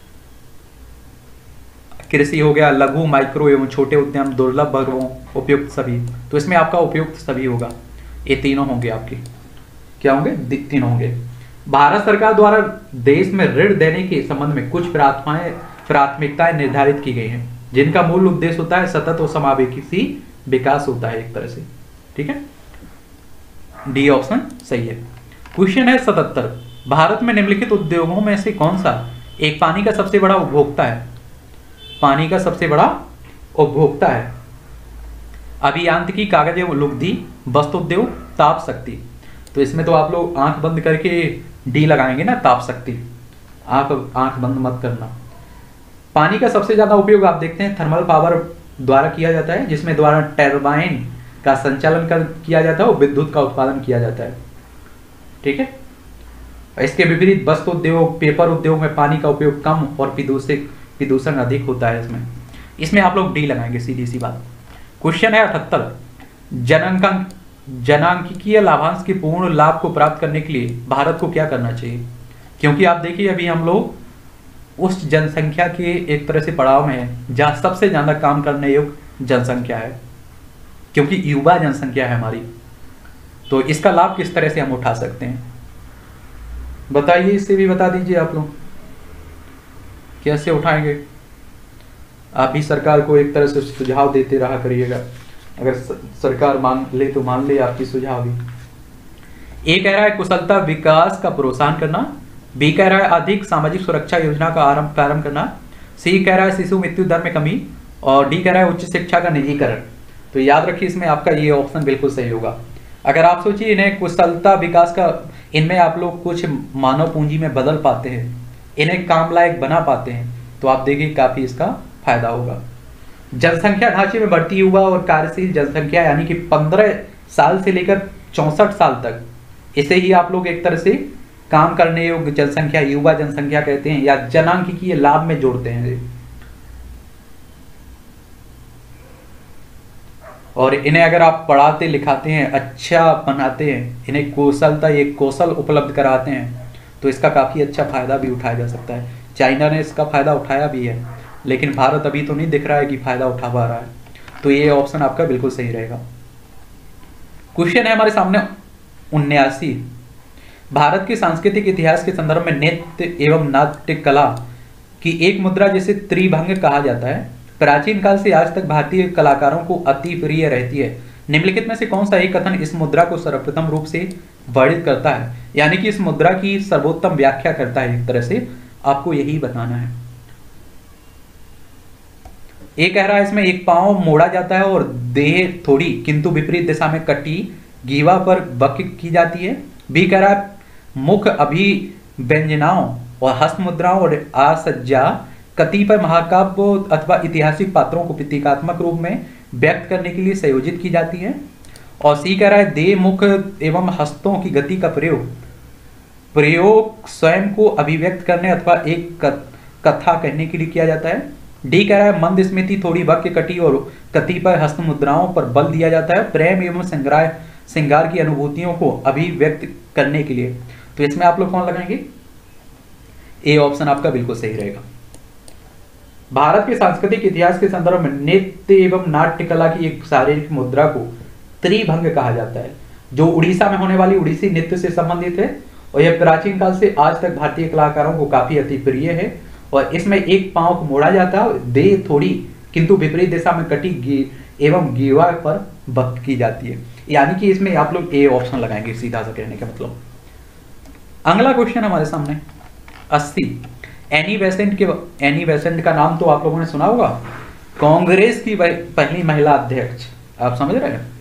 Speaker 1: कृषि हो गया, लघु माइक्रो एवं छोटे उद्यम, दुर्लभ वर्गों, उपयुक्त सभी। तो इसमें आपका उपयुक्त सभी होगा। ये तीनों होंगे आपके, क्या होंगे, तीनों होंगे। भारत सरकार द्वारा देश में ऋण देने के संबंध में कुछ प्राथमिकताएं निर्धारित की गई हैं जिनका मूल उद्देश्य होता है सतत और समावेशी विकास होता है एक तरह से। ठीक है, डी ऑप्शन सही है। क्वेश्चन है 77, भारत में निम्नलिखित उद्योगों में से कौन सा एक पानी का सबसे बड़ा उपभोक्ता है। पानी का सबसे बड़ा उपभोक्ता है अभियांत्रिकी, कागज एवं लुगदी, वस्त्र उद्योग, ताप शक्ति। तो इसमें तो आप लोग आंख बंद करके डी लगाएंगे ना, ताप शक्ति। आंख बंद मत करना। पानी का सबसे ज्यादा उपयोग आप देखते हैं थर्मल पावर द्वारा किया जाता है, जिसमें द्वारा टरबाइन का संचालन किया जाता है और विद्युत का उत्पादन किया जाता है। ठीक है, इसके विपरीत वस्त्र उद्योग, पेपर उद्योग में पानी का उपयोग कम और प्रदूषण अधिक होता है। इसमें आप लोग डी लगाएंगे, सीधी सी बात। क्वेश्चन है 78, जनांकीय लाभांश के पूर्ण लाभ को प्राप्त करने के लिए भारत को क्या करना चाहिए। क्योंकि आप देखिए अभी हम लोग उस जनसंख्या के एक तरह से पड़ाव में है जहां सबसे ज्यादा काम करने योग्य जनसंख्या है, क्योंकि युवा जनसंख्या है हमारी। तो इसका लाभ किस तरह से हम उठा सकते हैं, बताइए, इससे भी बता दीजिए आप लोग कैसे उठाएंगे। आप भी सरकार को एक तरह से सुझाव देते रहा करिएगा, अगर सरकार मान ले तो मान ले आपकी सुझाव भी। ए कह रहा है कुशलता विकास का प्रोत्साहन करना, बी कह रहा है अधिक सामाजिक सुरक्षा योजना का प्रारंभ करना, सी कह रहा है शिशु मृत्यु दर में कमी, और डी कह रहा है उच्च शिक्षा का निजीकरण। तो याद रखिए इसमें आपका ये ऑप्शन बिल्कुल सही होगा। अगर आप सोचिए इन्हें कुशलता विकास का, इनमें आप लोग कुछ मानव पूंजी में बदल पाते हैं, इन्हें काम लायक बना पाते हैं, तो आप देखिए काफी इसका फायदा होगा। जनसंख्या ढांचे में बढ़ती युवा और कार्यशील जनसंख्या, यानी कि 15 साल से लेकर 64 साल तक, इसे ही आप लोग एक तरह से काम करने योग्य जनसंख्या, युवा जनसंख्या कहते हैं, या जनांकिकीय लाभ में जोड़ते हैं। और इन्हें अगर आप पढ़ाते लिखाते हैं, अच्छा बनाते हैं, इन्हें कौशल उपलब्ध कराते हैं, तो इसका काफ़ी अच्छा फायदा भी उठाया जा सकता है। चाइना ने इसका फायदा उठाया भी है, लेकिन भारत अभी तो नहीं दिख रहा है कि फायदा उठा पा रहा है। तो ये ऑप्शन आपका बिल्कुल सही रहेगा। क्वेश्चन है हमारे सामने 79, भारत के सांस्कृतिक इतिहास के संदर्भ में नृत्य एवं नाट्य कला की एक मुद्रा जिसे त्रिभंग कहा जाता है, प्राचीन काल से आज तक भारतीय कलाकारों को अति प्रिय रहती है। निम्नलिखित में से कौन सा एक कथन इस मुद्रा को सर्वप्रथम रूप से वर्णित करता है, यानी कि इस मुद्रा की सर्वोत्तम व्याख्या करता है। एक तरह से आपको यही बताना है। एक कह रहा है इसमें एक पांव मोड़ा जाता है और देह थोड़ी किंतु विपरीत दिशा में कटी गीवा पर वक की जाती है। बी कह रहा है मुख अभिव्यंजनाओं और हस्त मुद्राओं और आसज्जा कतिपय महाकाव्य अथवा ऐतिहासिक पात्रों को प्रतीकात्मक रूप में व्यक्त करने के लिए संयोजित की जाती है। और सी कह रहा है देह मुख एवं हस्तों की गति का प्रयोग स्वयं को अभिव्यक्त करने अथवा एक कथा कहने के लिए किया जाता है। डी कह रहा है मंद स्मृति थोड़ी वाक्य कटी और कतिपय हस्त मुद्राओं पर बल दिया जाता है प्रेम एवं श्रृंगार की अनुभूतियों को अभिव्यक्त करने के लिए। तो इसमें आप लोग कौन लगाएंगे? ए ऑप्शन आपका बिल्कुल सही रहेगा। भारत के सांस्कृतिक इतिहास के संदर्भ में नृत्य एवं नाट्य कला की एक शारीरिक मुद्रा को त्रिभंग कहा जाता है, जो उड़ीसा में होने वाली उड़ीसी नृत्य से संबंधित है और यह प्राचीन काल से आज तक भारतीय कलाकारों को काफी अति प्रिय है। और इसमें एक पांव को मोड़ा जाता है, देह थोड़ी किंतु विपरीत दिशा में कटी एवं गीवा पर वक्त की जाती है, यानी कि इसमें आप लोग ए ऑप्शन लगाएंगे, सीधा सा कहने का मतलब। अगला क्वेश्चन हमारे सामने 80, एनी बेसेंट का नाम तो आप लोगों ने सुना होगा, कांग्रेस की पहली महिला अध्यक्ष, आप समझ रहे हैं।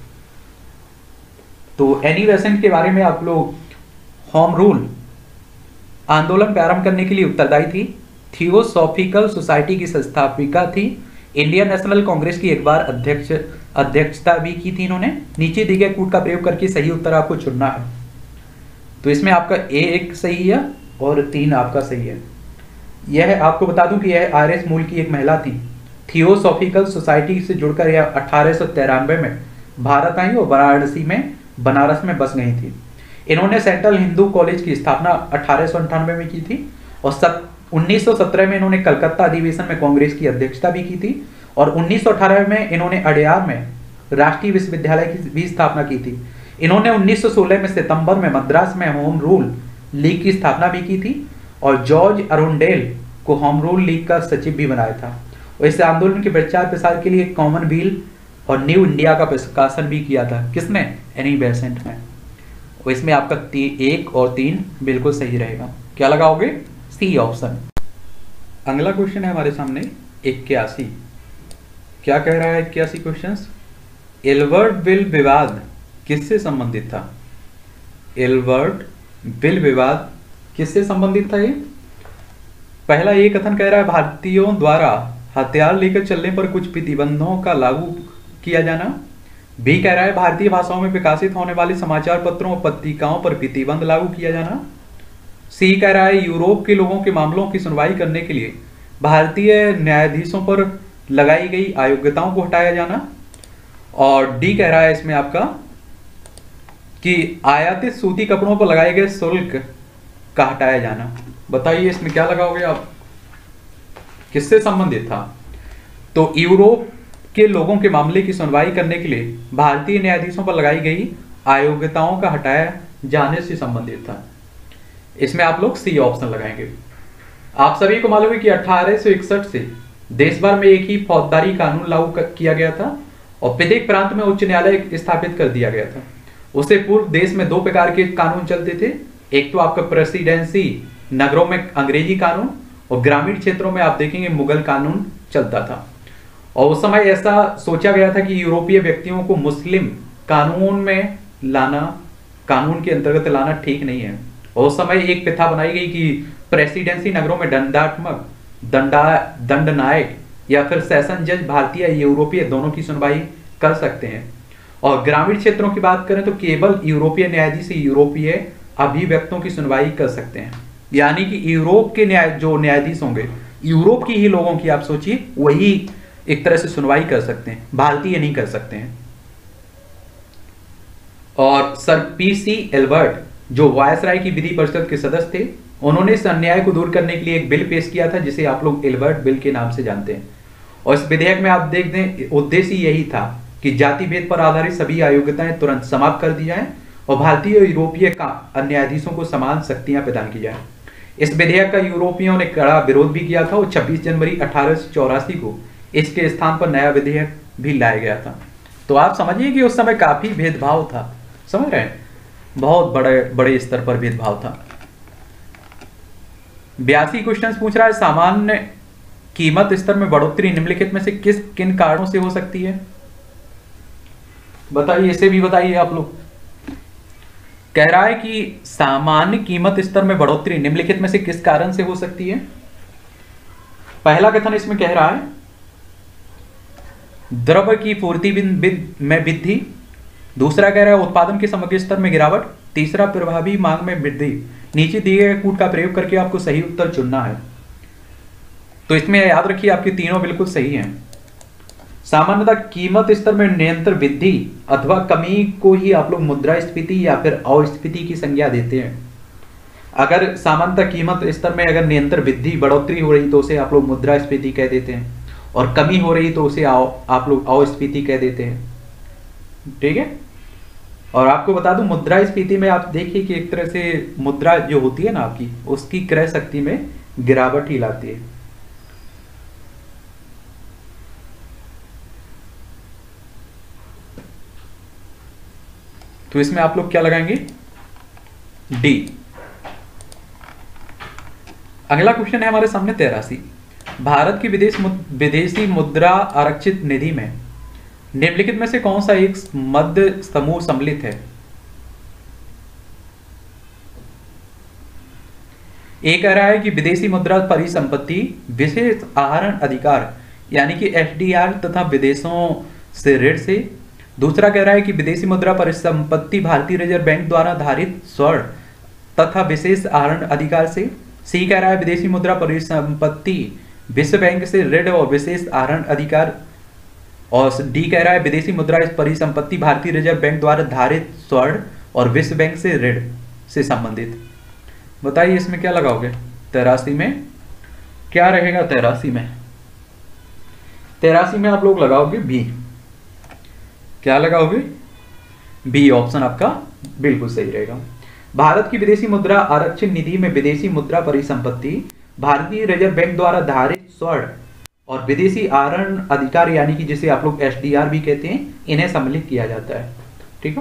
Speaker 1: तो एनी बेसेंट के बारे में आप लोग होम रूल आंदोलन प्रारंभ करने के लिए उत्तरदायी थी, थियोसॉफिकल सोसाइटी की संस्थापिका थी, इंडियन नेशनल कांग्रेस की एक बार अध्यक्षता भी की थी इन्होंने। नीचे दिए गए कूट का प्रयोग करके सही उत्तर आपको चुनना है। तो इसमें आपका ए एक सही है और 3 आपका सही है। यह आपको बता दूं कि यह आयरिश मूल की एक महिला थी। थियोसॉफिकल सोसाइटी से जुड़कर यह 1893 में भारत आई और बनारस में बस गई थी। इन्होंने सेंट्रल हिंदू कॉलेज की स्थापना 1898 में की थी और 1917 में इन्होंने कलकत्ता अधिवेशन में कांग्रेस की अध्यक्षता भी की थी और 1918 में इन्होंने अडयार में राष्ट्रीय विश्वविद्यालय की भी स्थापना की थी। इन्होंने 1916 में सितंबर में मद्रास में होम रूल लीग की स्थापना भी की थी और जॉर्ज अरुंडेल को होम रूल लीग का सचिव भी बनाया था और इस आंदोलन के प्रचार प्रसार के लिए कॉमनवेल्थ और न्यू इंडिया का प्रकाशन भी किया था। किसने? एनी बेसेंट ने। और इसमें आपका 1 और 3 बिल्कुल सही रहेगा। क्या लगाओगे? C option. अगला क्वेश्चन है हमारे सामने 81। क्या कह रहा है 81 क्वेश्चन? एल्बर्ट विल विवाद किससे संबंधित था? एल्बर्ट विल विवाद किससे संबंधित था? ये पहला ये कथन कह रहा है भारतीयों द्वारा हथियार लेकर चलने पर कुछ प्रतिबंधों का लागू किया जाना। बी कह रहा है भारतीय भाषाओं में प्रकाशित होने वाले समाचार पत्रों और पत्रिकाओं पर प्रतिबंध लागू किया जाना। सी कह रहा है यूरोप के लोगों के मामलों की सुनवाई करने के लिए भारतीय न्यायाधीशों पर लगाई गई अयोग्यताओं को हटाया जाना। और डी कह रहा है इसमें आपका कि आयातित सूती कपड़ों पर लगाए गए शुल्क का हटाया जाना। बताइए इसमें क्या लगाओगे आप? किससे संबंधित था? तो यूरोप के लोगों के मामले की सुनवाई करने के लिए भारतीय न्यायाधीशों पर लगाई गई अयोग्यताओं का हटाया जाने से संबंधित था। इसमें आप लोग सी ऑप्शन लगाएंगे। आप सभी को मालूम है कि 1861 से देश भर में एक ही फौजदारी कानून लागू किया गया था और प्रत्येक प्रांत में उच्च न्यायालय स्थापित कर दिया गया था। उससे पूर्व देश में 2 प्रकार के कानून चलते थे। एक तो आपका प्रेसिडेंसी नगरों में अंग्रेजी कानून और ग्रामीण क्षेत्रों में आप देखेंगे मुगल कानून चलता था। और उस समय ऐसा सोचा गया था कि यूरोपीय व्यक्तियों को मुस्लिम कानून में लाना, कानून के अंतर्गत लाना ठीक नहीं है। और उस समय एक प्रथा बनाई गई कि प्रेसिडेंसी नगरों में दंडनायक या फिर सेशन जज भारतीय या यूरोपीय दोनों की सुनवाई कर सकते हैं। और ग्रामीण क्षेत्रों की बात करें तो केवल यूरोपीय न्यायाधीश यूरोपीय अभिव्यक्तों की सुनवाई कर सकते हैं। यानी कि यूरोप के जो न्यायाधीश होंगे, यूरोप की ही लोगों की आप सोचिए, वही एक तरह से सुनवाई कर सकते हैं, भारतीय नहीं कर सकते हैं। और सर पीसी एल्बर्ट जो वायसराय की विधि परिषद के सदस्य थे, उन्होंने इस अन्याय को दूर करने के लिए एक बिल पेश किया था जिसे आप लोग एल्बर्ट बिल के नाम से जानते हैं। और इस विधेयक में आप देख दें, उद्देश्य यही था कि जाति भेद पर आधारित सभी अयोग्यताएं तुरंत समाप्त कर दी जाए और भारतीय और यूरोपीय न्यायाधीशों को समान शक्तियां प्रदान की जाए। इस विधेयक का यूरोपियों ने कड़ा विरोध भी किया था और 26 जनवरी 1884 को इसके स्थान पर नया विधेयक भी लाया गया था। तो आप समझिए कि उस समय काफी भेदभाव था, समझ रहे हैं, बहुत बड़े बड़े स्तर पर भेदभाव था। 82 क्वेश्चन पूछ रहा है, सामान्य कीमत स्तर में बढ़ोतरी निम्नलिखित में से किन कारणों से हो सकती है? बताइए, इसे भी बताइए आप लोग। कह रहा है कि सामान्य कीमत स्तर में बढ़ोतरी निम्नलिखित में से किस कारण से हो सकती है? पहला कथन इसमें कह रहा है द्रव्य की पूर्ति में वृद्धि, दूसरा कह रहा है उत्पादन के समग्र स्तर में गिरावट, तीसरा प्रभावी मांग में वृद्धि। नीचे दिए गए कूट का प्रयोग करके आपको सही उत्तर चुनना है। तो इसमें याद रखिए आपके तीनों बिल्कुल सही हैं। सामान्यतः कीमत स्तर में निरंतर वृद्धि अथवा कमी को ही आप लोग मुद्रास्फीति या फिर अस्फीति की संज्ञा देते हैं। अगर सामान्यतः कीमत स्तर में अगर निरंतर वृद्धि बढ़ोतरी हो रही तो उसे आप लोग मुद्रास्फीति कह देते हैं, और कमी हो रही तो उसे आप लोग अस्फीति कह देते हैं। ठीक है। और आपको बता दूं, मुद्रास्फीति में आप देखिए कि एक तरह से मुद्रा जो होती है ना आपकी, उसकी क्रय शक्ति में गिरावट ही लाती है। तो इसमें आप लोग क्या लगाएंगे? डी। अगला क्वेश्चन है हमारे सामने 83। भारत की विदेशी मुद्रा आरक्षित निधि में निम्नलिखित में से कौन सा एक मध्य समूह सम्मिलित है? एक कह रहा है कि विदेशी मुद्रा परिसंपत्ति विशेष आहरण अधिकार यानी कि एफडीआर तथा विदेशों से ऋण से। दूसरा कह रहा है कि विदेशी मुद्रा परिसंपत्ति भारतीय रिजर्व बैंक द्वारा धारित स्वर्ण तथा विशेष आहरण अधिकार से। सी कह रहा है विदेशी मुद्रा परिसंपत्ति विश्व बैंक से ऋण और विशेष आहरण अधिकार। और डी कह रहा है विदेशी मुद्रा परिसंपत्ति भारतीय रिजर्व बैंक द्वारा धारित स्वर्ण और विश्व बैंक से ऋण से संबंधित। बताइए इसमें क्या लगाओगे? 83 में क्या रहेगा? 83 में आप लोग लगाओगे बी। क्या लगाओगे? बी ऑप्शन आपका बिल्कुल सही रहेगा। भारत की विदेशी मुद्रा आरक्षित निधि में विदेशी मुद्रा परिसंपत्ति भारतीय रिजर्व बैंक द्वारा धारित स्वर्ण और विदेशी आहरण अधिकार यानी कि जिसे आप लोग एसडीआर भी कहते हैं, इन्हें सम्मिलित किया जाता है। ठीक है।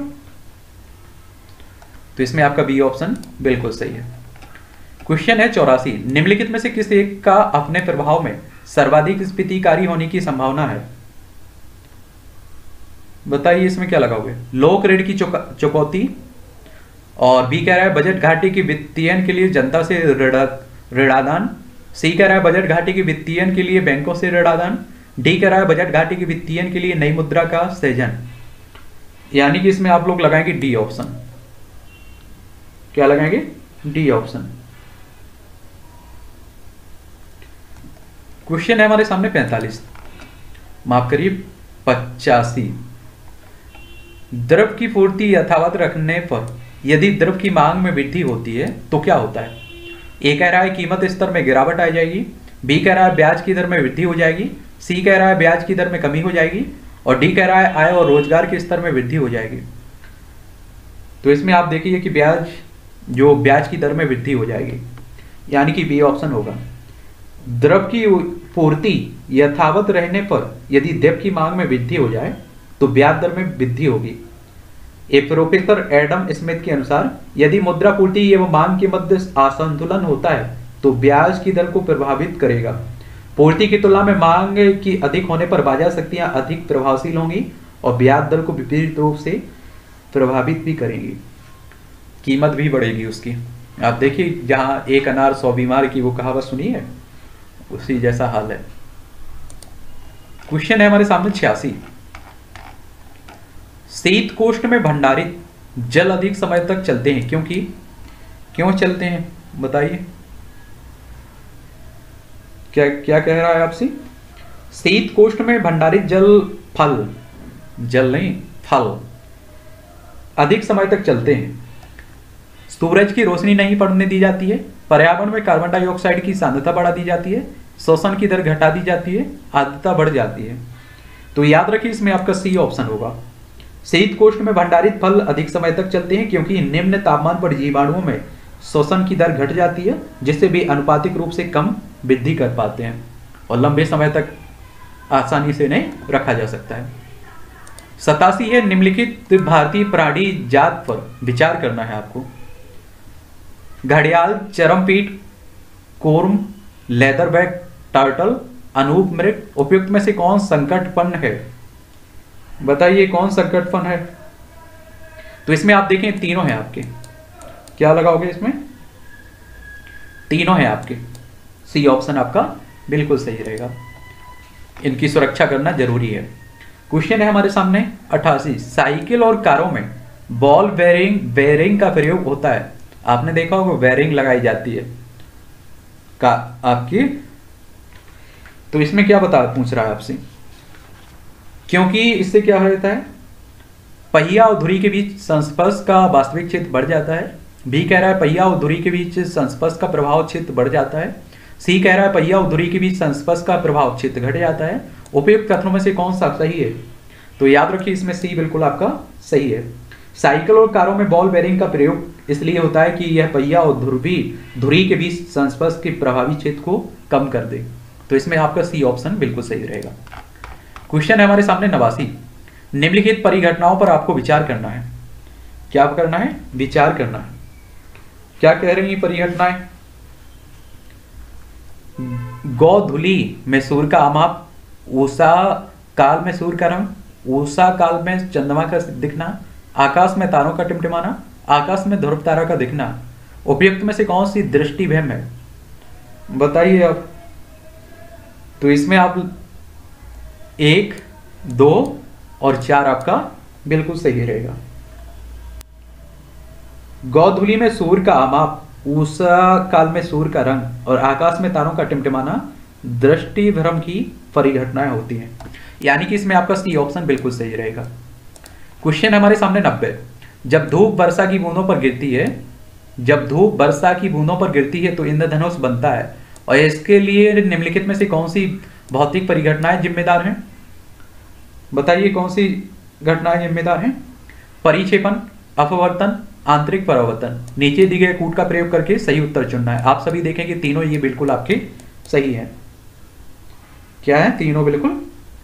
Speaker 1: तो इसमें आपका बी ऑप्शन बिल्कुल सही है। क्वेश्चन है 84। निम्नलिखित में से किस एक का अपने प्रभाव में सर्वाधिक स्फीतिकारी होने की संभावना है? बताइए इसमें क्या लगाओगे? लोक ऋण की चुकौती। और बी कह रहा है बजट घाटे के वित्तीयन के लिए जनता से ऋणादान। सी कह रहा है बजट घाटे के वित्तीयन के लिए बैंकों से ऋणादान। डी कह रहा है बजट घाटे के वित्तीयन के लिए नई मुद्रा का सृजन। यानी कि इसमें आप लोग लगाएंगे डी ऑप्शन। क्या लगाएंगे? D option. क्वेश्चन है हमारे सामने 45, माफ करिए 85। द्रव्य की पूर्ति यथावत रखने पर यदि द्रव्य की मांग में वृद्धि होती है तो क्या होता है? ए कह रहा है कीमत स्तर में गिरावट आ जाएगी। बी कह रहा है ब्याज की दर में वृद्धि हो जाएगी। सी कह रहा है ब्याज की दर में कमी हो जाएगी। और डी कह रहा है आय और रोजगार के स्तर में वृद्धि हो जाएगी। तो इसमें आप देखिए कि ब्याज की दर में वृद्धि हो जाएगी, यानी कि बी ऑप्शन होगा। द्रव्य की पूर्ति यथावत रहने पर यदि द्रव्य की मांग में वृद्धि हो जाए तो ब्याज दर में वृद्धि होगी। प्रोफेसर एडम स्मिथ के अनुसार यदि मुद्रा पूर्ति एवं मांग के मध्य असंतुलन होता है तो ब्याज की दर को प्रभावित करेगा। पूर्ति की तुलना में मांग की अधिक होने पर बाजार शक्तियां अधिक प्रभावशील होंगी और ब्याज दर को विपरीत रूप से प्रभावित भी करेंगी, कीमत भी बढ़ेगी उसकी। आप देखिए जहां एक अनार 100 बीमार की वो कहावत सुनी है, उसी जैसा हाल है। क्वेश्चन है हमारे सामने 86। शीत कोष्ठ में भंडारित जल अधिक समय तक चलते हैं क्योंकि, क्यों चलते हैं बताइए, क्या क्या कह रहा है आपसे? शीत कोष्ठ में भंडारित जल फल, जल नहीं फल अधिक समय तक चलते हैं। सूरज की रोशनी नहीं पड़ने दी जाती है, पर्यावरण में कार्बन डाइऑक्साइड की सांद्रता बढ़ा दी जाती है, शोषण की दर घटा दी जाती है, आर्द्रता बढ़ जाती है। तो याद रखिए इसमें आपका सी ऑप्शन होगा। शीत कोष्ठ में भंडारित फल अधिक समय तक चलते हैं क्योंकि निम्न तापमान पर जीवाणुओं में शोषण की दर घट जाती है, जिससे भी अनुपातिक रूप से कम वृद्धि कर पाते हैं और लंबे समय तक आसानी से इन्हें रखा जा सकता है। 87 है, निम्नलिखित भारतीय प्राणी जात पर विचार करना है आपको। घड़ियाल, चरमपीट, कोर्म, लेदरबैक, टर्टल, अनूप मृग, उपयुक्त में से कौन संकटपन्न है? बताइए कौन संकटपन्न है? तो इसमें आप देखें तीनों हैं आपके, क्या लगाओगे इसमें? तीनों हैं आपके, सी ऑप्शन आपका बिल्कुल सही रहेगा। इनकी सुरक्षा करना जरूरी है। क्वेश्चन है हमारे सामने 88। साइकिल और कारों में बॉल बेयरिंग का प्रयोग होता है। आपने देखा होगा बेयरिंग लगाई जाती है का आपकी, तो इसमें क्या पूछ रहा है आपसे? क्योंकि इससे क्या होता है, पहिया और धुरी के बीच संस्पर्श का वास्तविक क्षेत्र बढ़ जाता है। बी कह रहा है पहिया और धुरी के बीच संस्पर्श का प्रभाव क्षेत्र बढ़ जाता है। सी कह रहा है पहिया और धुरी के बीच संस्पर्श का प्रभाव क्षेत्र घट जाता है। उपयुक्त कथनों में से कौन सा सही है? तो याद रखिए इसमें सी बिल्कुल आपका सही है। साइकिल और कारों में बॉल बेयरिंग का प्रयोग इसलिए होता है कि यह पहिया और धुरी के बीच संस्पर्श के प्रभावी क्षेत्र को कम कर दे। तो इसमें आपका सी ऑप्शन बिल्कुल सही रहेगा। क्वेश्चन है हमारे सामने 89। निम्नलिखित परिघटनाओं पर आपको विचार करना है। क्या करना है? विचार करना है। क्या कह रही है परिघटनाएं? गोधूली में सूर्य का आमाप, उषा काल में सूर्य का रंग, उषा काल में चंद्रमा का दिखना, आकाश में तारों का टिमटिमाना, आकाश में ध्रुव तारा का दिखना। उपयुक्त में से कौन सी दृष्टि भ्रम है? बताइए आप। तो इसमें आप 1, 2 और 4 आपका बिल्कुल सही रहेगा। गोधूली में सूर्य का आमाप, उषा काल में सूर्य का रंग और आकाश में तारों का टिमटिमाना दृष्टि भ्रम की परिघटनाएं होती हैं। यानी कि इसमें आपका सी ऑप्शन बिल्कुल सही रहेगा। क्वेश्चन हमारे सामने 90। जब धूप वर्षा की बूंदों पर गिरती है, जब धूप वर्षा की बूंदों पर गिरती है तो इंद्रधनुष बनता है, और इसके लिए निम्नलिखित में से कौन सी भौतिक परिघटनाएं जिम्मेदार हैं? बताइए कौन सी घटनाएं जिम्मेदार हैं? परिक्षेपण, अपवर्तन, आंतरिक परावर्तन। नीचे दिए गए कूट का प्रयोग करके सही उत्तर चुनना है। आप सभी देखें कि तीनों ये बिल्कुल आपके सही है। क्या है? तीनों बिल्कुल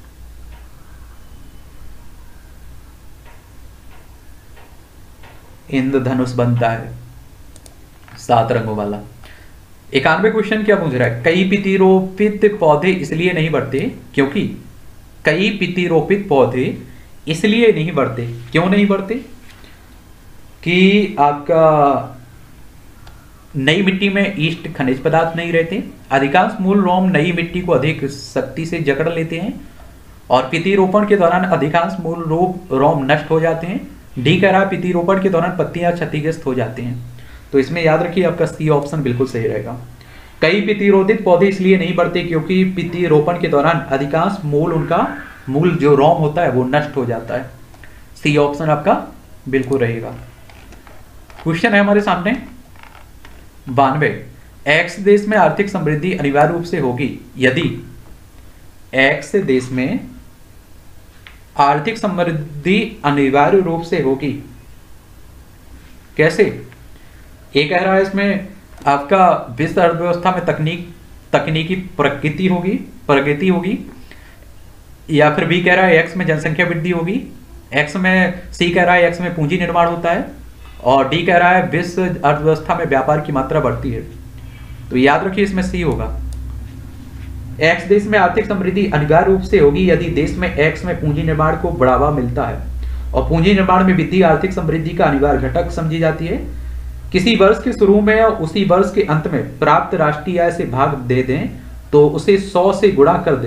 Speaker 1: इंद्रधनुष बनता है 7 रंगों वाला। 91 क्वेश्चन क्या पूछ रहा है? कई पितिरोपित पौधे इसलिए नहीं बढ़ते क्योंकि, कई पितिरोपित पौधे इसलिए नहीं बढ़ते, क्यों नहीं बढ़ते? कि आपका नई मिट्टी में ईस्ट खनिज पदार्थ नहीं रहते, अधिकांश मूल रोम नई मिट्टी को अधिक शक्ति से जकड़ लेते हैं, और पितिरोपण के दौरान अधिकांश मूल रोम नष्ट हो जाते हैं। डी कह रहा है पितिरोपण के दौरान पत्तियां क्षतिग्रस्त हो जाती हैं। तो इसमें याद रखिए आपका सी ऑप्शन बिल्कुल सही रहेगा। कई पितिरोधित पौधे इसलिए नहीं बढ़ते क्योंकि पितिरोपण के दौरान अधिकांश मूल जो रोम होता है वो नष्ट हो जाता है। सी ऑप्शन आपका बिल्कुल रहेगा। क्वेश्चन है हमारे सामने 92। एक्स देश में आर्थिक समृद्धि अनिवार्य रूप से होगी यदि, एक्स देश में आर्थिक समृद्धि अनिवार्य रूप से होगी। कैसे? ये कह रहा है इसमें आपका विश्व अर्थव्यवस्था में तकनीकी प्रगति होगी, या फिर बी कह रहा है एक्स में जनसंख्या वृद्धि होगी, एक्स में सी कह रहा है एक्स में पूंजी निर्माण होता है, और डी कह रहा है विश्व अर्थव्यवस्था में व्यापार की मात्रा बढ़ती है। तो याद रखिए इसमें सी होगा। एक्स देश में आर्थिक समृद्धि अनिवार्य रूप से होगी यदि देश में एक्स में पूंजी निर्माण को बढ़ावा मिलता है, और पूंजी निर्माण में वृद्धि आर्थिक समृद्धि का अनिवार्य घटक समझी जाती है। किसी वर्ष के शुरू में या उसी वर्ष के अंत में प्राप्त राष्ट्रीय आय से भाग दे दें तो उसे 100 से गुणा कर दें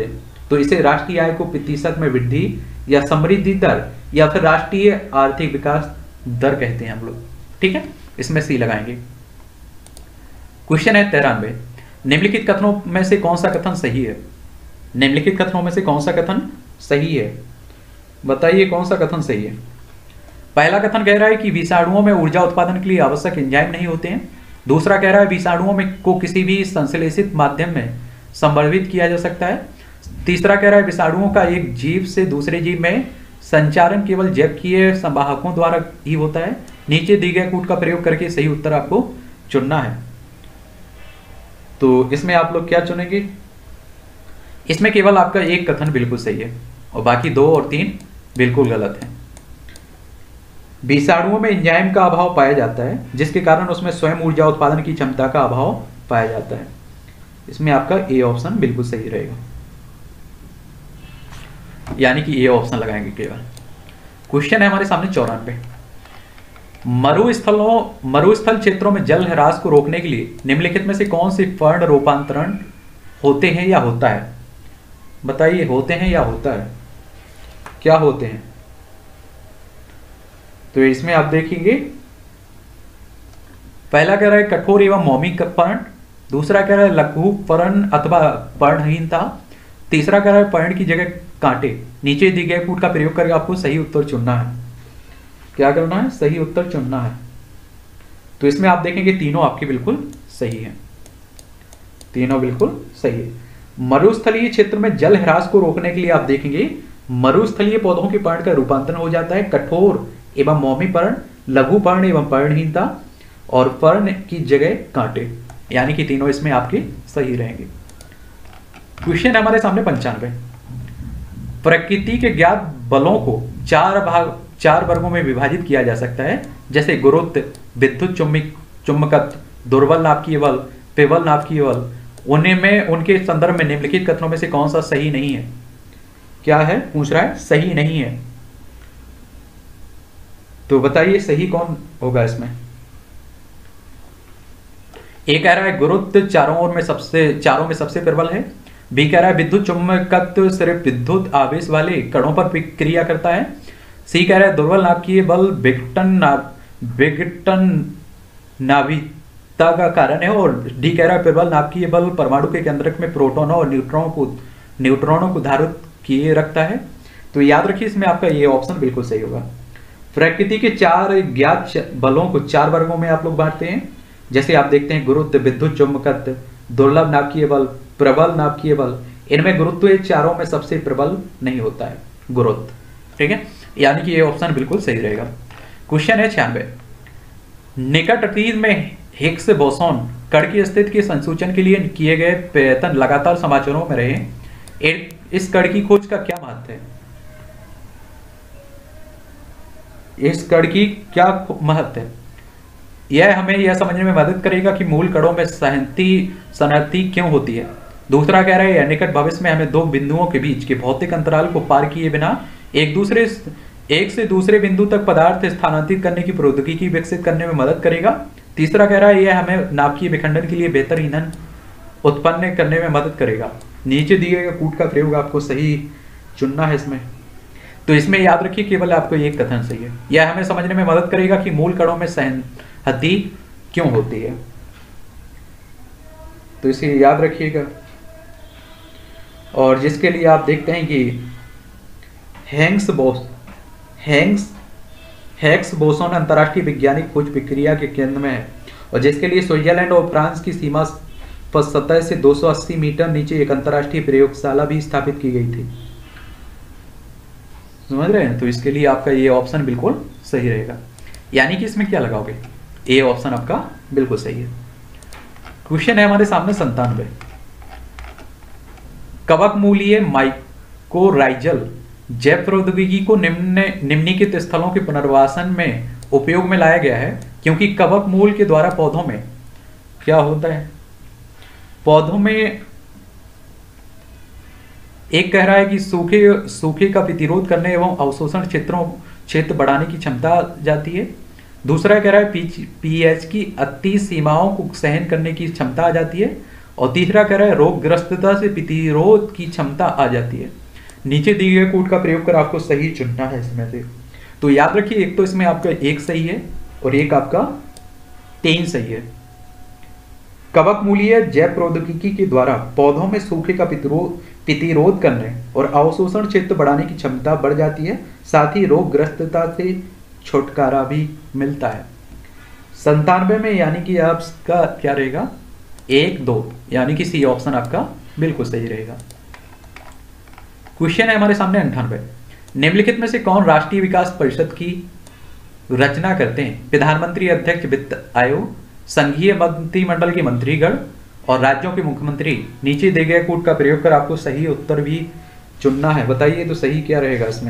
Speaker 1: तो इसे राष्ट्रीय आय को प्रतिशत में वृद्धि या समृद्धि दर या फिर राष्ट्रीय आर्थिक विकास दर कहते हैं हम लोग। ठीक है, इसमें सी लगाएंगे। क्वेश्चन है 93, निम्नलिखित कथनों में से कौन सा कथन सही है? निम्नलिखित कथनों में से कौन सा कथन सही है? बताइए कौन सा कथन सही है। पहला कथन कह रहा है कि विषाणुओं में ऊर्जा उत्पादन के लिए आवश्यक एंजाइम नहीं होते हैं। दूसरा कह रहा है विषाणुओं में को किसी भी संश्लेषित माध्यम में संवर्धित किया जा सकता है। तीसरा कह रहा है विषाणुओं का एक जीव से दूसरे जीव में संचारण केवल जैविकीय संवाहकों द्वारा ही होता है। नीचे दिए गए कूट का प्रयोग करके सही उत्तर आपको चुनना है। तो इसमें आप लोग क्या चुनेंगे? इसमें केवल आपका एक कथन बिल्कुल सही है और बाकी 2 और 3 बिल्कुल गलत है। विषाणुओं में एंजाइम का अभाव पाया जाता है जिसके कारण उसमें स्वयं ऊर्जा उत्पादन की क्षमता का अभाव पाया जाता है। इसमें आपका ए ऑप्शन बिल्कुल सही रहेगा, यानी कि ए ऑप्शन लगाएंगे केवल। क्वेश्चन है हमारे सामने 94, मरुस्थल क्षेत्रों में जल ह्रास को रोकने के लिए निम्नलिखित में से कौन से पर्ण रूपांतरण होते हैं या होता है? बताइए, होते हैं या होता है? क्या होते हैं? तो इसमें आप देखेंगे, पहला कह रहा है कठोर एवं मौमिक पर्ण, दूसरा कह रहा है लघु पर्ण अथवा पर्णहीनता, तीसरा कह रहा है पर्ण की जगह कांटे। नीचे दिए गए कूट का प्रयोग करके आपको सही उत्तर चुनना है। क्या करना है? सही उत्तर चुनना है। तो इसमें आप देखेंगे तीनों आपके बिल्कुल सही है, तीनों बिल्कुल सही है। मरुस्थलीय क्षेत्र में जल ह्रास को रोकने के लिए आप देखेंगे मरुस्थलीय पौधों के पर्ण का रूपांतरण हो जाता है कठोर एवं मौमी पर्ण, लघु पर्ण एवं पर्णहीनता और पर्ण की जगह कांटे, यानी कि तीनों इसमें आपके सही रहेंगे। क्वेश्चन है हमारे सामने 95, प्रकृति के ज्ञात बलों को 4 वर्गों में विभाजित किया जा सकता है, जैसे गुरुत्व, विद्युत चुंबकत्व, दुर्बल नाभिकीय बल, प्रबल नाभिकीय बल। उनमें उनके संदर्भ में निम्नलिखित कथनों में से कौन सा सही नहीं है? क्या है? पूछ रहा है सही नहीं है। तो बताइए सही कौन होगा इसमें? ए कह रहा है गुरुत्व चारों में सबसे प्रबल है। बी कह रहा है विद्युत चुंबकत्व सिर्फ विद्युत आवेश वाले कणों पर क्रिया करता है। सी कह रहा है दुर्बल नाभिकीय बल विघटन नाभिकता का कारण है। और डी कह रहा है प्रबल नाभिकीय बल परमाणु के केंद्रक में प्रोटोनों और न्यूट्रॉनों को धारित किए रखता है। तो याद रखिए इसमें आपका ये ऑप्शन बिल्कुल सही होगा। प्रकृति के 4 ज्ञात बलों को 4 वर्गों में आप लोग बांटते हैं, जैसे आप देखते हैं गुरुत्व, विद्युत चुंबकत्व, दुर्लभ नाभिकीय बल, प्रबल नाभिकीय बल। इनमें गुरुत्व ये चारों में सबसे प्रबल नहीं होता है, गुरुत्व। ठीक है, यानी कि ये ऑप्शन बिल्कुल सही रहेगा। क्वेश्चन है 96, निकट अतीत में हिग्स बोसॉन कण की स्थिति के संसूचन के लिए किए गए प्रयत्न लगातार समाचारों में रहे। इस कण की खोज का क्या महत्व है? इस कण की क्या महत्व है? यह हमें यह समझने में मदद करेगा कि मूल कणों में संहति क्यों होती है। दूसरा कह रहा है निकट भविष्य में हमें 2 बिंदुओं के बीच के भौतिक अंतराल को पार किए बिना एक से दूसरे बिंदु तक पदार्थ स्थानांतरित करने की प्रौद्योगिकी विकसित करने में मदद करेगा। तीसरा कह रहा है यह हमें नाभिकीय विखंडन के लिए बेहतर ईंधन उत्पन्न करने में मदद करेगा। नीचे दिए गए कूट का प्रयोग आपको सही चुनना है इसमें। तो इसमें याद रखिए केवल आपको एक कथन सही है। यह हमें समझने में मदद करेगा कि मूल कणों में संहति क्यों होती है। तो इसे याद रखिएगा। और जिसके लिए आप देखते हैं कि हैग्स बोसॉन अंतरराष्ट्रीय वैज्ञानिक खोज प्रक्रिया के केंद्र में है, और जिसके लिए स्विट्जरलैंड और फ्रांस की सीमा पर सतह से 280 मीटर नीचे एक अंतरराष्ट्रीय प्रयोगशाला भी स्थापित की गई थी। समझ रहे हैं? तो इसके लिए आपका ये ऑप्शन बिल्कुल सही रहेगा, यानी कि इसमें क्या लगाओगे? ए ऑप्शन आपका बिल्कुल सही है। क्वेश्चन है हमारे सामने 97, कवक मूलीय माइकोराइजल जैव प्रौद्योगिकी को निम्नलिखित स्थलों के पुनर्वासन में उपयोग में लाया गया है, क्योंकि कवक मूल के द्वारा पौधों में क्या होता है? पौधों में एक कह रहा है कि सूखे का प्रतिरोध करने एवं अवशोषण क्षेत्र बढ़ाने की क्षमता जाती है। दूसरा कह रहा है पीएच की अति सीमाओं को सहन करने की क्षमता आ जाती है। और तीसरा कह रहा है रोगग्रस्तता से प्रतिरोध की क्षमता आ जाती है। नीचे दिए गए कोड का प्रयोग कर आपको सही चुनना है इसमें से। तो याद रखिए, एक तो इसमें आपका एक सही है और एक आपका 3 सही है। कवक मूलीय जैव प्रौद्योगिकी के द्वारा पौधों में सूखे का प्रतिरोध करने और अवशोषण क्षेत्र बढ़ाने की क्षमता बढ़ जाती है, साथ ही रोगग्रस्तता से छुटकारा भी मिलता है। 97 में यानी कि आपका क्या रहेगा 1, 2, यानी कि सी ऑप्शन आपका बिल्कुल सही रहेगा। क्वेश्चन है हमारे सामने 98। निम्नलिखित में से कौन राष्ट्रीय विकास परिषद की रचना करते हैं? प्रधानमंत्री, अध्यक्ष, वित्त आयोग, संघीय मंत्रिमंडल के मंत्रीगण और राज्यों के मुख्यमंत्री। नीचे दिए गए कोड का प्रयोग कर आपको सही उत्तर भी चुनना है। बताइए तो सही क्या रहेगा इसमें?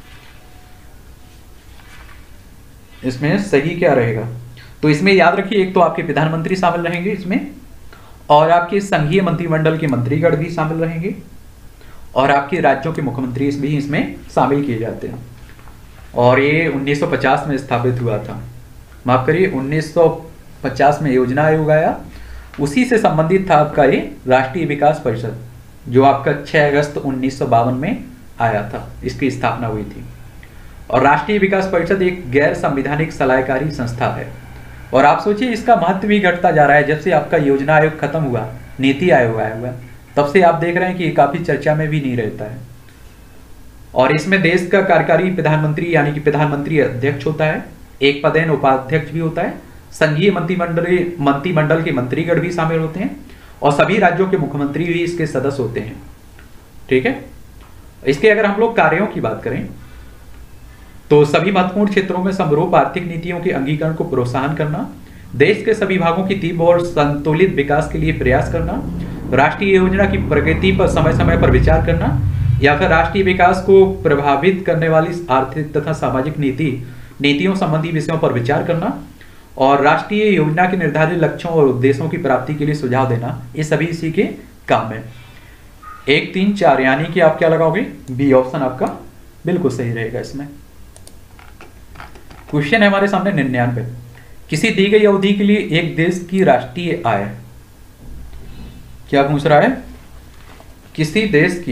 Speaker 1: इसमें सही क्या रहेगा? तो इसमें याद रखिए, एक तो आपके प्रधानमंत्री शामिल रहेंगे इसमें, और आपके संघीय मंत्रिमंडल के मंत्रीगण भी शामिल रहेंगे, और आपके राज्यों के मुख्यमंत्री भी इसमें शामिल किए जाते हैं। और ये 1950 में स्थापित हुआ था। माफ करिए, 1950 में योजना आयोग आया, उसी से संबंधित था आपका ये राष्ट्रीय विकास परिषद, जो आपका 6 अगस्त 1952 में आया था, इसकी स्थापना हुई थी। और राष्ट्रीय विकास परिषद एक गैर संवैधानिक सलाहकारी संस्था है। और आप सोचिए, इसका महत्व भी घटता जा रहा है। जब से आपका योजना आयोग खत्म हुआ, नीति आयोग आया हुआ, तब से आप देख रहे हैं कि ये काफी चर्चा में भी नहीं रहता है। और इसमें देश का कार्यकारी प्रधानमंत्री यानी कि प्रधानमंत्री अध्यक्ष होता है, एक पदेन उपाध्यक्ष भी होता है, संघीय मंत्रिमंडल के मंत्रीगण भी शामिल होते हैं, और सभी राज्यों के मुख्यमंत्री भी इसके सदस्य होते हैं। ठीक है। इसके अगर हम लोग कार्यों की बात करें तो सभी महत्वपूर्ण क्षेत्रों में समरूप आर्थिक नीतियों के अंगीकरण को प्रोत्साहन करना, देश के सभी भागों की तीव्र और संतुलित विकास के लिए प्रयास करना, राष्ट्रीय योजना की प्रगति पर समय समय पर विचार करना, या फिर राष्ट्रीय विकास को प्रभावित करने वाली आर्थिक तथा सामाजिक नीतियों संबंधी विषयों पर विचार करना, और राष्ट्रीय योजना के निर्धारित लक्ष्यों और उद्देश्यों की प्राप्ति के लिए सुझाव देना, ये सभी इसी के काम है। 1, 3, 4 यानी कि आप क्या लगाओगे? बी ऑप्शन आपका बिल्कुल सही रहेगा इसमें। क्वेश्चन है हमारे सामने 99। किसी दी गई अवधि के लिए एक देश की राष्ट्रीय आय, क्या पूछ रहा है? किसी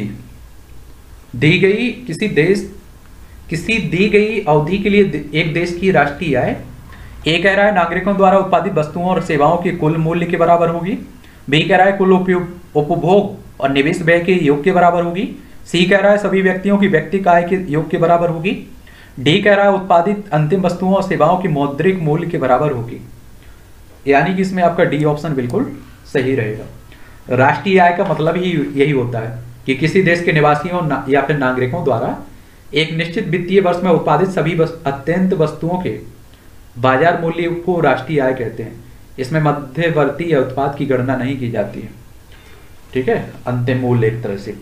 Speaker 1: दी गई अवधि के लिए एक देश की राष्ट्रीय आय, ए कह रहा है नागरिकों द्वारा उत्पादित वस्तुओं और सेवाओं के कुल मूल्य के बराबर होगी, बी कह रहा है कुल उपभोग और निवेश व्यय के योग के बराबर होगी, सी कह रहा है सभी व्यक्तियों की व्यक्तिगत आय के योग के बराबर होगी, डी कह रहा है उत्पादित अंतिम वस्तुओं और सेवाओं की मौद्रिक मूल्य के बराबर होगी। यानी कि इसमें आपका डी ऑप्शन बिल्कुल सही रहेगा। राष्ट्रीय आय का मतलब ही यही होता है कि किसी देश के निवासियों या फिर नागरिकों द्वारा एक निश्चित वित्तीय वर्ष में उत्पादित सभी अत्यंत वस्तुओं के बाजार मूल्य को राष्ट्रीय आय कहते हैं। इसमें मध्यवर्ती या उत्पाद की गणना नहीं की जाती है। ठीक है, अंतिम मूल्य एक तरह से।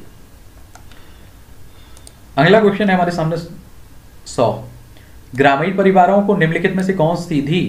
Speaker 1: अगला क्वेश्चन है हमारे सामने 100। ग्रामीण परिवारों को निम्नलिखित में से कौन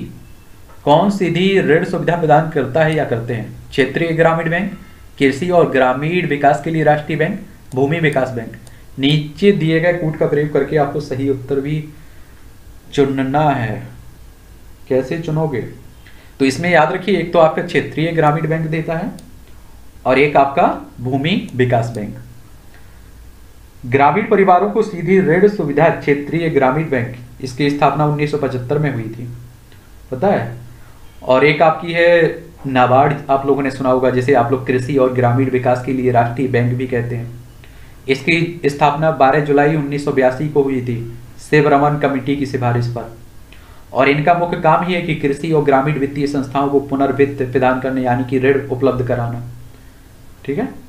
Speaker 1: सीधी ऋण सुविधा प्रदान करता है या करते हैं? क्षेत्रीय ग्रामीण बैंक, कृषि और ग्रामीण विकास के लिए राष्ट्रीय बैंक, भूमि विकास बैंक। नीचे दिए गए कोड का प्रयोग करके आपको सही उत्तर भी चुनना है। कैसे चुनोगे? तो इसमें याद रखिए, एक तो आपका क्षेत्रीय ग्रामीण बैंक देता है और एक आपका भूमि विकास बैंक। ग्रामीण परिवारों को सीधी ऋण सुविधा क्षेत्रीय ग्रामीण बैंक, इसकी स्थापना 1975 में हुई थी, पता है। और एक आपकी है नाबार्ड, आप लोगों ने सुना होगा, जिसे आप लोग कृषि और ग्रामीण विकास के लिए राष्ट्रीय बैंक भी कहते हैं। इसकी स्थापना 12 जुलाई 1982 को हुई थी शिवरमन कमेटी की सिफारिश पर। और इनका मुख्य काम ही है कि कृषि और ग्रामीण वित्तीय संस्थाओं को पुनर्वित्त प्रदान करने यानी कि ऋण उपलब्ध कराना। ठीक है,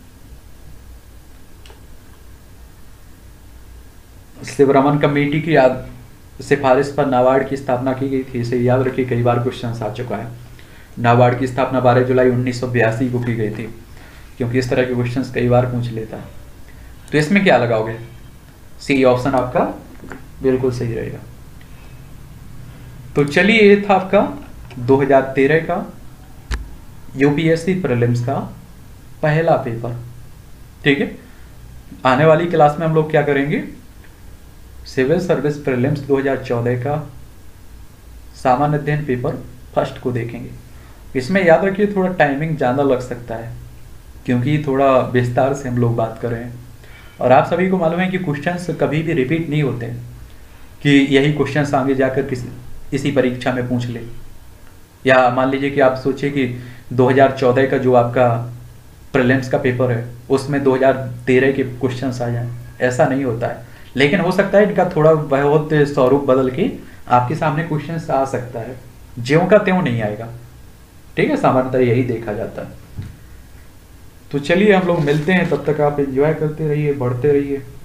Speaker 1: शिवरमन कमेटी की सिफारिश पर नाबार्ड की स्थापना की गई थी। इसे याद रखिए, कई बार क्वेश्चन आ चुका है। नाबार्ड की स्थापना 12 जुलाई 1982 को की गई थी, क्योंकि इस तरह के क्वेश्चन कई बार पूछ लेता है। तो इसमें क्या लगाओगे? सी ऑप्शन आपका बिल्कुल सही रहेगा। तो चलिए, ये था आपका 2013 का यूपीएससी प्रीलिम्स का पहला पेपर। ठीक है, आने वाली क्लास में हम लोग क्या करेंगे? सिविल सर्विस प्रीलिम्स 2014 का सामान्य अध्ययन पेपर फर्स्ट को देखेंगे। इसमें याद रखिए, थोड़ा टाइमिंग ज़्यादा लग सकता है, क्योंकि थोड़ा विस्तार से हम लोग बात कर रहे हैं। और आप सभी को मालूम है कि क्वेश्चंस कभी भी रिपीट नहीं होते हैं कि यही क्वेश्चंस आगे जाकर इसी परीक्षा में पूछ ले। या मान लीजिए कि आप सोचिए कि 2014 का जो आपका प्रीलिम्स का पेपर है उसमें 2013 के क्वेश्चंस आ जाएं, ऐसा नहीं होता है। लेकिन हो सकता है इनका थोड़ा बहुत स्वरूप बदल के आपके सामने क्वेश्चंस आ सकता है, ज्यों का त्यों नहीं आएगा। ठीक है, सामान्यतः यही देखा जाता है। तो चलिए हम लोग मिलते हैं, तब तक आप एंजॉय करते रहिए, बढ़ते रहिए।